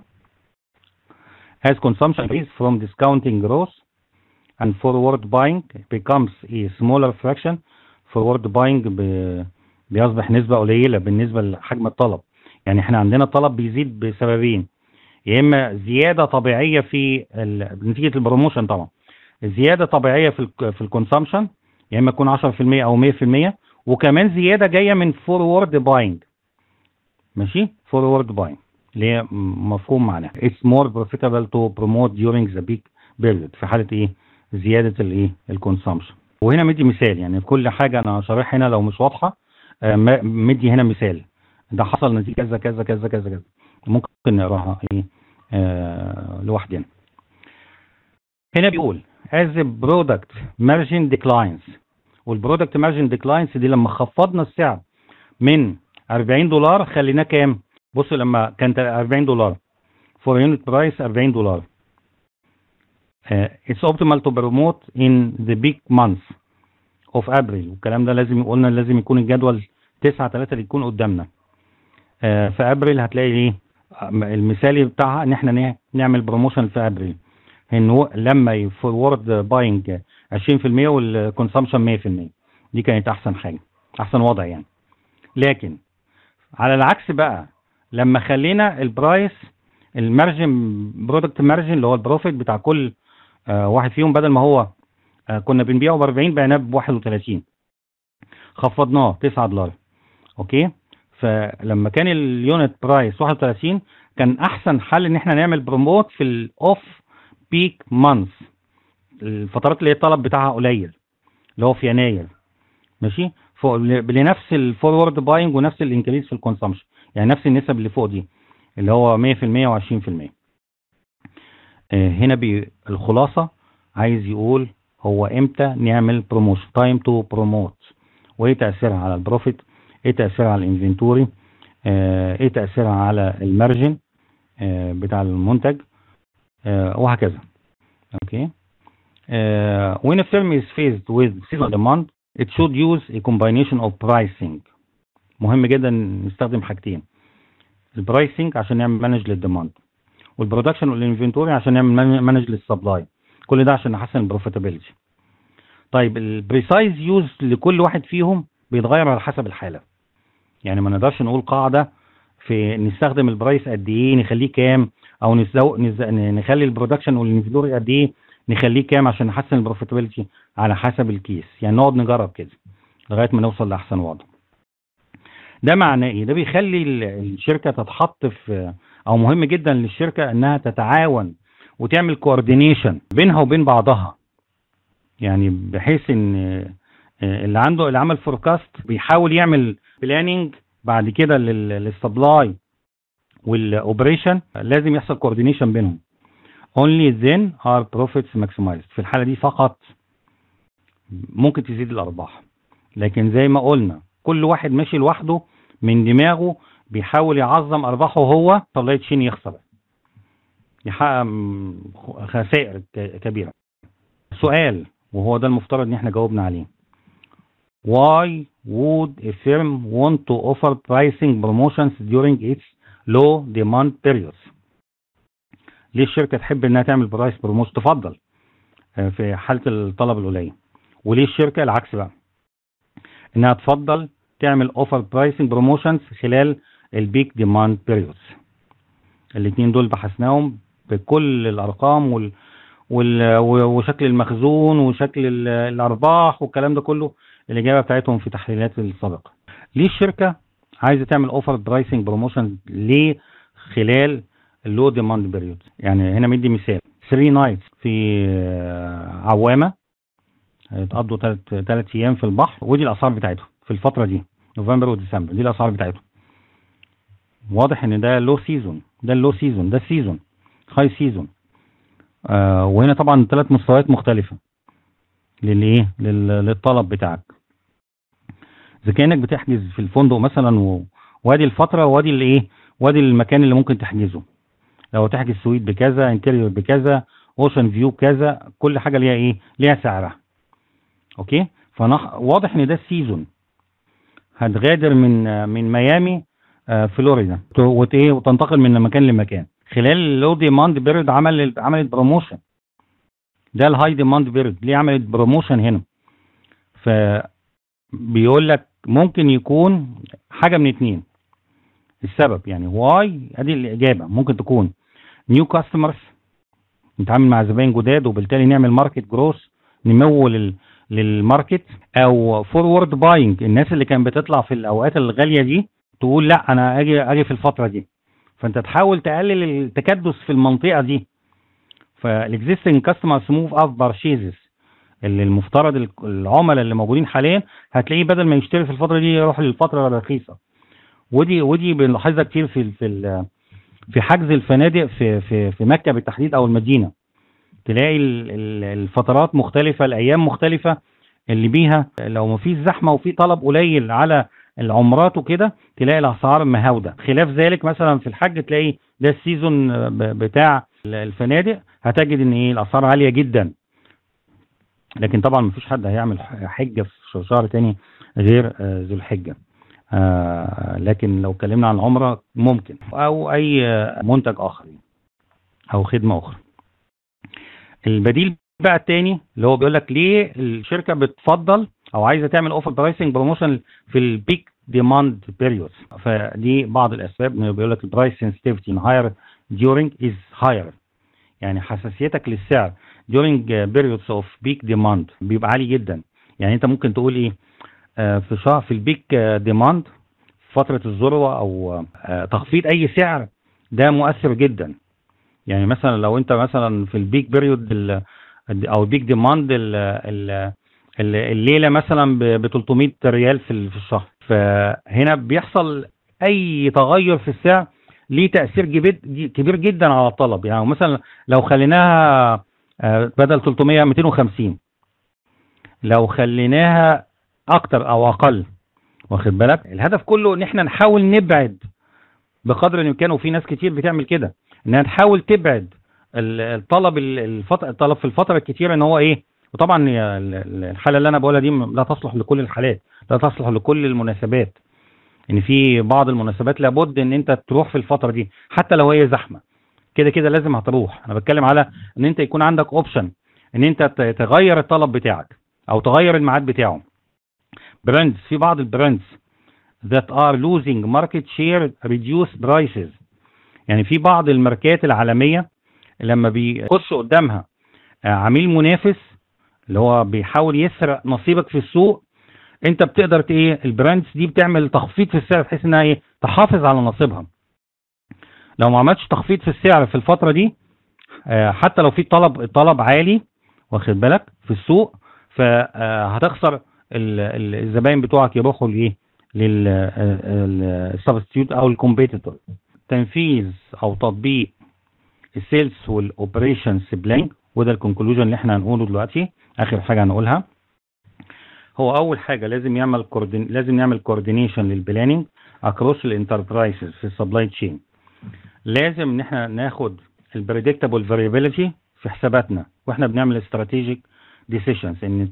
as consumption increases from discounting growth and forward buying becomes a smaller fraction. forward buying بيصبح نسبة قليلة بالنسبة لحجم الطلب. يعني احنا عندنا الطلب بيزيد بسببين، يا اما زيادة طبيعية في نتيجة البروموشن، طبعا زيادة طبيعية في ال في الكونسامشن، يا اما تكون عشرة في المية او مية في المية، وكمان زيادة جاية من forward buying. ماشي؟ forward buying اللي هي مفهوم معناها it's more profitable to promote during the peak period، في حالة ايه؟ زيادة الايه؟ الكونسامشن. وهنا مدي مثال، يعني كل حاجة انا شارحها هنا لو مش واضحة مدي هنا مثال، ده حصل نتيجة كذا كذا كذا كذا كذا، ممكن نقراها ايه آه لوحدنا. هنا بيقول as the product margin declines، والبرودكت مارجن declines دي لما خفضنا السعر من أربعين دولار خليناه كام؟ بص لما كانت أربعين دولار for unit price أربعين دولار. uh, it's optimal to promote in the big month of April. والكلام ده لازم قلنا لازم يكون الجدول تسعة تلاتة اللي يكون قدامنا. uh, في ابريل هتلاقي ايه المثالي بتاعها، ان احنا نعمل بروموشن في ابريل، انه لما يفورورد باينج عشرين في المية والكونسامشن مية في المية. دي كانت احسن حاجه، احسن وضع يعني. لكن على العكس بقى لما خلينا البرايس المارجن برودكت مارجن اللي هو البروفيت بتاع كل آه واحد فيهم، بدل ما هو آه كنا بنبيعه ب أربعين بعناه ب واحد وتلاتين، خفضناه تسعة دولار. اوكي؟ فلما كان اليونت برايس واحد وتلاتين كان احسن حل ان احنا نعمل بروموت في الاوف بيك مانث، الفترات اللي الطلب بتاعها قليل، اللي هو في يناير. ماشي؟ لنفس الفورورد باينج ونفس الانكريز في الكونسامشن، يعني نفس النسب اللي فوق دي اللي هو مية في المية وعشرين في المية. آه هنا بالخلاصه عايز يقول هو امتى نعمل بروموشن، تايم تو بروموت، وايه تاثيرها على البروفيت، ايه تاثيرها على الانفنتوري، آه ايه تاثيرها على المارجن آه بتاع المنتج، آه وهكذا. اوكي؟ Uh, when a firm is faced with seasonal demand, it should use a combination of pricing. مهم جدا نستخدم حاجتين، البرايسنج عشان نعمل مانج للديماند، والبرودكشن والانفنتوري عشان نعمل مانج للسبلاي، كل ده عشان نحسن البروفيتابيلتي. طيب البريسايز يوز لكل واحد فيهم بيتغير على حسب الحاله، يعني ما نقدرش نقول قاعده في نستخدم البرايس قد ايه نخليه كام، او نزو... نز... نخلي البرودكشن والانفنتوري قد ايه نخليه كام عشان نحسن البروفيتابيلتي، على حسب الكيس، يعني نقعد نجرب كده لغايه ما نوصل لاحسن وضع. ده معناه ايه؟ ده بيخلي الشركه تتحط في، او مهم جدا للشركه انها تتعاون وتعمل كوردينيشن بينها وبين بعضها، يعني بحيث ان اللي عنده اللي عمل فوركاست بيحاول يعمل بلاننج بعد كده للسبلاي والاوبريشن، لازم يحصل كوردينيشن بينهم. only then are profits maximized. في الحاله دي فقط ممكن تزيد الارباح، لكن زي ما قلنا كل واحد ماشي لوحده من دماغه بيحاول يعظم ارباحه، هو سبلاي تشين يخسر، يحقق خسائر كبيره. سؤال، وهو ده المفترض ان احنا جاوبنا عليه: why would a firm want to offer pricing promotions during its low demand periods؟ ليه الشركه تحب انها تعمل برايس بروموشن، تفضل في حاله الطلب القليل، وليه الشركه العكس بقى انها تفضل تعمل اوفر برايسنج بروموشنز خلال البيك ديماند بيريودز؟ الاثنين دول بحثناهم بكل الارقام وال... وال... وشكل المخزون وشكل الارباح والكلام ده كله، الاجابه بتاعتهم في تحليلات السابقه. ليه الشركه عايزه تعمل اوفر برايسنج بروموشنز ليه خلال اللو ديماند بيريود؟ يعني هنا مدي مثال: ثلاثة نايتس في عوامه هيتقضوا ثلاث ايام في البحر، ودي الاسعار بتاعتهم في الفتره دي، نوفمبر وديسمبر، دي الاسعار بتاعتهم. واضح ان ده لو سيزون، ده اللو سيزون، ده سيزون هاي سيزون. آه وهنا طبعا ثلاث مستويات مختلفه للايه للطلب بتاعك. اذا كانك بتحجز في الفندق مثلا و... وادي الفتره وادي الايه وادي المكان اللي ممكن تحجزه، لو تحجز سويت بكذا، انتيريور بكذا، اوشن فيو بكذا، كل حاجه ليها ايه ليها سعرها. اوكي، فواضح ان ده السيزون. هتغادر من من ميامي آه فلوريدا وايه وتنتقل من مكان لمكان خلال اللو ديماند بيريد، عمل عملت بروموشن. ده الهاي ديماند بيريد، ليه عملت بروموشن هنا؟ فبيقول لك ممكن يكون حاجه من اتنين السبب، يعني واي ادي الاجابه. ممكن تكون نيو كاستمرز، نتعامل مع زباين جداد وبالتالي نعمل ماركت جروث، نمو لل للماركت، او فورورد باينج، الناس اللي كانت بتطلع في الاوقات الغاليه دي تقول لا انا اجي اجي في الفتره دي، فانت تحاول تقلل التكدس في المنطقه دي. فالاكزيستنج كاستمرز موف اب بارشيزز، اللي المفترض العملاء اللي موجودين حاليا هتلاقيه بدل ما يشتري في الفتره دي يروح للفتره الرخيصه. ودي ودي بنلاحظها كتير في في في حجز الفنادق في في في مكه بالتحديد او المدينه، تلاقي الفترات مختلفه، الايام مختلفه اللي بيها لو ما فيش زحمه وفي طلب قليل على العمرات وكده تلاقي الاسعار مهاوده. خلاف ذلك مثلا في الحج تلاقي ده السيزون بتاع الفنادق، هتجد ان ايه الاسعار عاليه جدا. لكن طبعا ما فيش حد هيعمل حجه في شهر تاني غير ذو الحجه. آه لكن لو اتكلمنا عن العمره ممكن، او اي منتج اخر او خدمه اخرى. البديل بقى التاني اللي هو بيقول لك ليه الشركه بتفضل او عايزه تعمل اوفر برايسنج بروموشن في البيك ديماند بيريودز. فدي بعض الاسباب، انه بيقول لك البرايس سنسيتيفيتي ان هاير during is higher، يعني حساسيتك للسعر during periods of peak demand بيبقى عالي جدا. يعني انت ممكن تقول ايه آه في شهر في البيك ديماند فتره الذروه او آه تخفيض اي سعر ده مؤثر جدا. يعني مثلا لو انت مثلا في البيك بيريود او البيك ديماند الليله مثلا ب ثلاثمية ريال في الشهر، فهنا بيحصل اي تغير في السعر ليه تاثير كبير جدا على الطلب. يعني مثلا لو خليناها بدل ثلاثمية مئتين وخمسين، لو خليناها اكتر او اقل، واخد بالك؟ الهدف كله ان احنا نحاول نبعد بقدر الامكان، وفي ناس كتير بتعمل كده، انها تحاول تبعد الطلب الفتره الطلب في الفتره الكتيره ان هو ايه. وطبعا الحاله اللي انا بقولها دي لا تصلح لكل الحالات، لا تصلح لكل المناسبات، ان في بعض المناسبات لابد ان انت تروح في الفتره دي حتى لو هي زحمه، كده كده لازم هتروح. انا بتكلم على ان انت يكون عندك اوبشن ان انت تغير الطلب بتاعك او تغير الميعاد بتاعه. براندز، في بعض البراندز that are losing market share reduce prices، يعني في بعض الماركات العالميه لما بيخش قدامها عميل منافس اللي هو بيحاول يسرق نصيبك في السوق، انت بتقدر ايه، البراندز دي بتعمل تخفيض في السعر بحيث انها ايه تحافظ على نصيبها. لو ما عملتش تخفيض في السعر في الفتره دي حتى لو في طلب الطلب عالي واخد بالك في السوق، فهتخسر الزباين بتوعك يروحوا لايه للسبستيوت او الكومبيتيتور. تنفيذ او تطبيق السيلز والاوبريشنز بلان، وده الكونكلوجن اللي احنا هنقوله دلوقتي، اخر حاجه هنقولها. هو اول حاجه لازم يعمل كوردين لازم نعمل كوردينيشن للبلاننج اكروس الانتربرايزز في السبلاي تشين. لازم ان احنا ناخد البريدكتابل فاريبيليتي في حساباتنا واحنا بنعمل استراتيجيك ديسيشنز، ان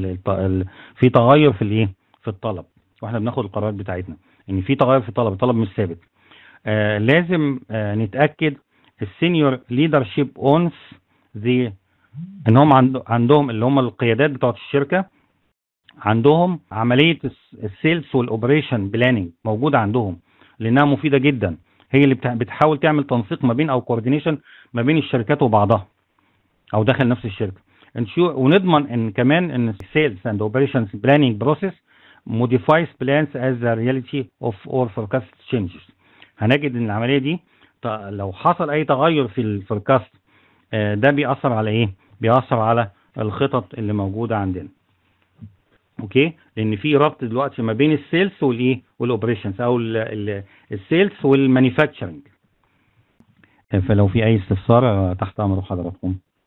في تغير في الايه في الطلب واحنا بناخد القرارات بتاعتنا، ان في تغير في الطلب، الطلب مش ثابت. آه لازم آه نتاكد السينيور ليدرشيب اونز ذي ان هم عندهم اللي هم القيادات بتوعت الشركه عندهم عمليه السيلز والاوبريشن بلاننج موجوده عندهم، لانها مفيده جدا. هي اللي بتحاول تعمل تنسيق ما بين او كوردينيشن ما بين الشركات وبعضها او داخل نفس الشركه. ونضمن ان كمان ان السيلز اند اوبريشنز بلاننج بروسيس modifies plans as the reality of or forecast changes. هنجد ان العمليه دي لو حصل اي تغير في الفوركاست ده بيأثر على ايه؟ بيأثر على الخطط اللي موجوده عندنا. اوكي، لان في ربط دلوقتي ما بين السيلز والايه والاوبريشنز او السيلز والمانيفاكتشرنج. فلو في اي استفسار تحت امر حضراتكم.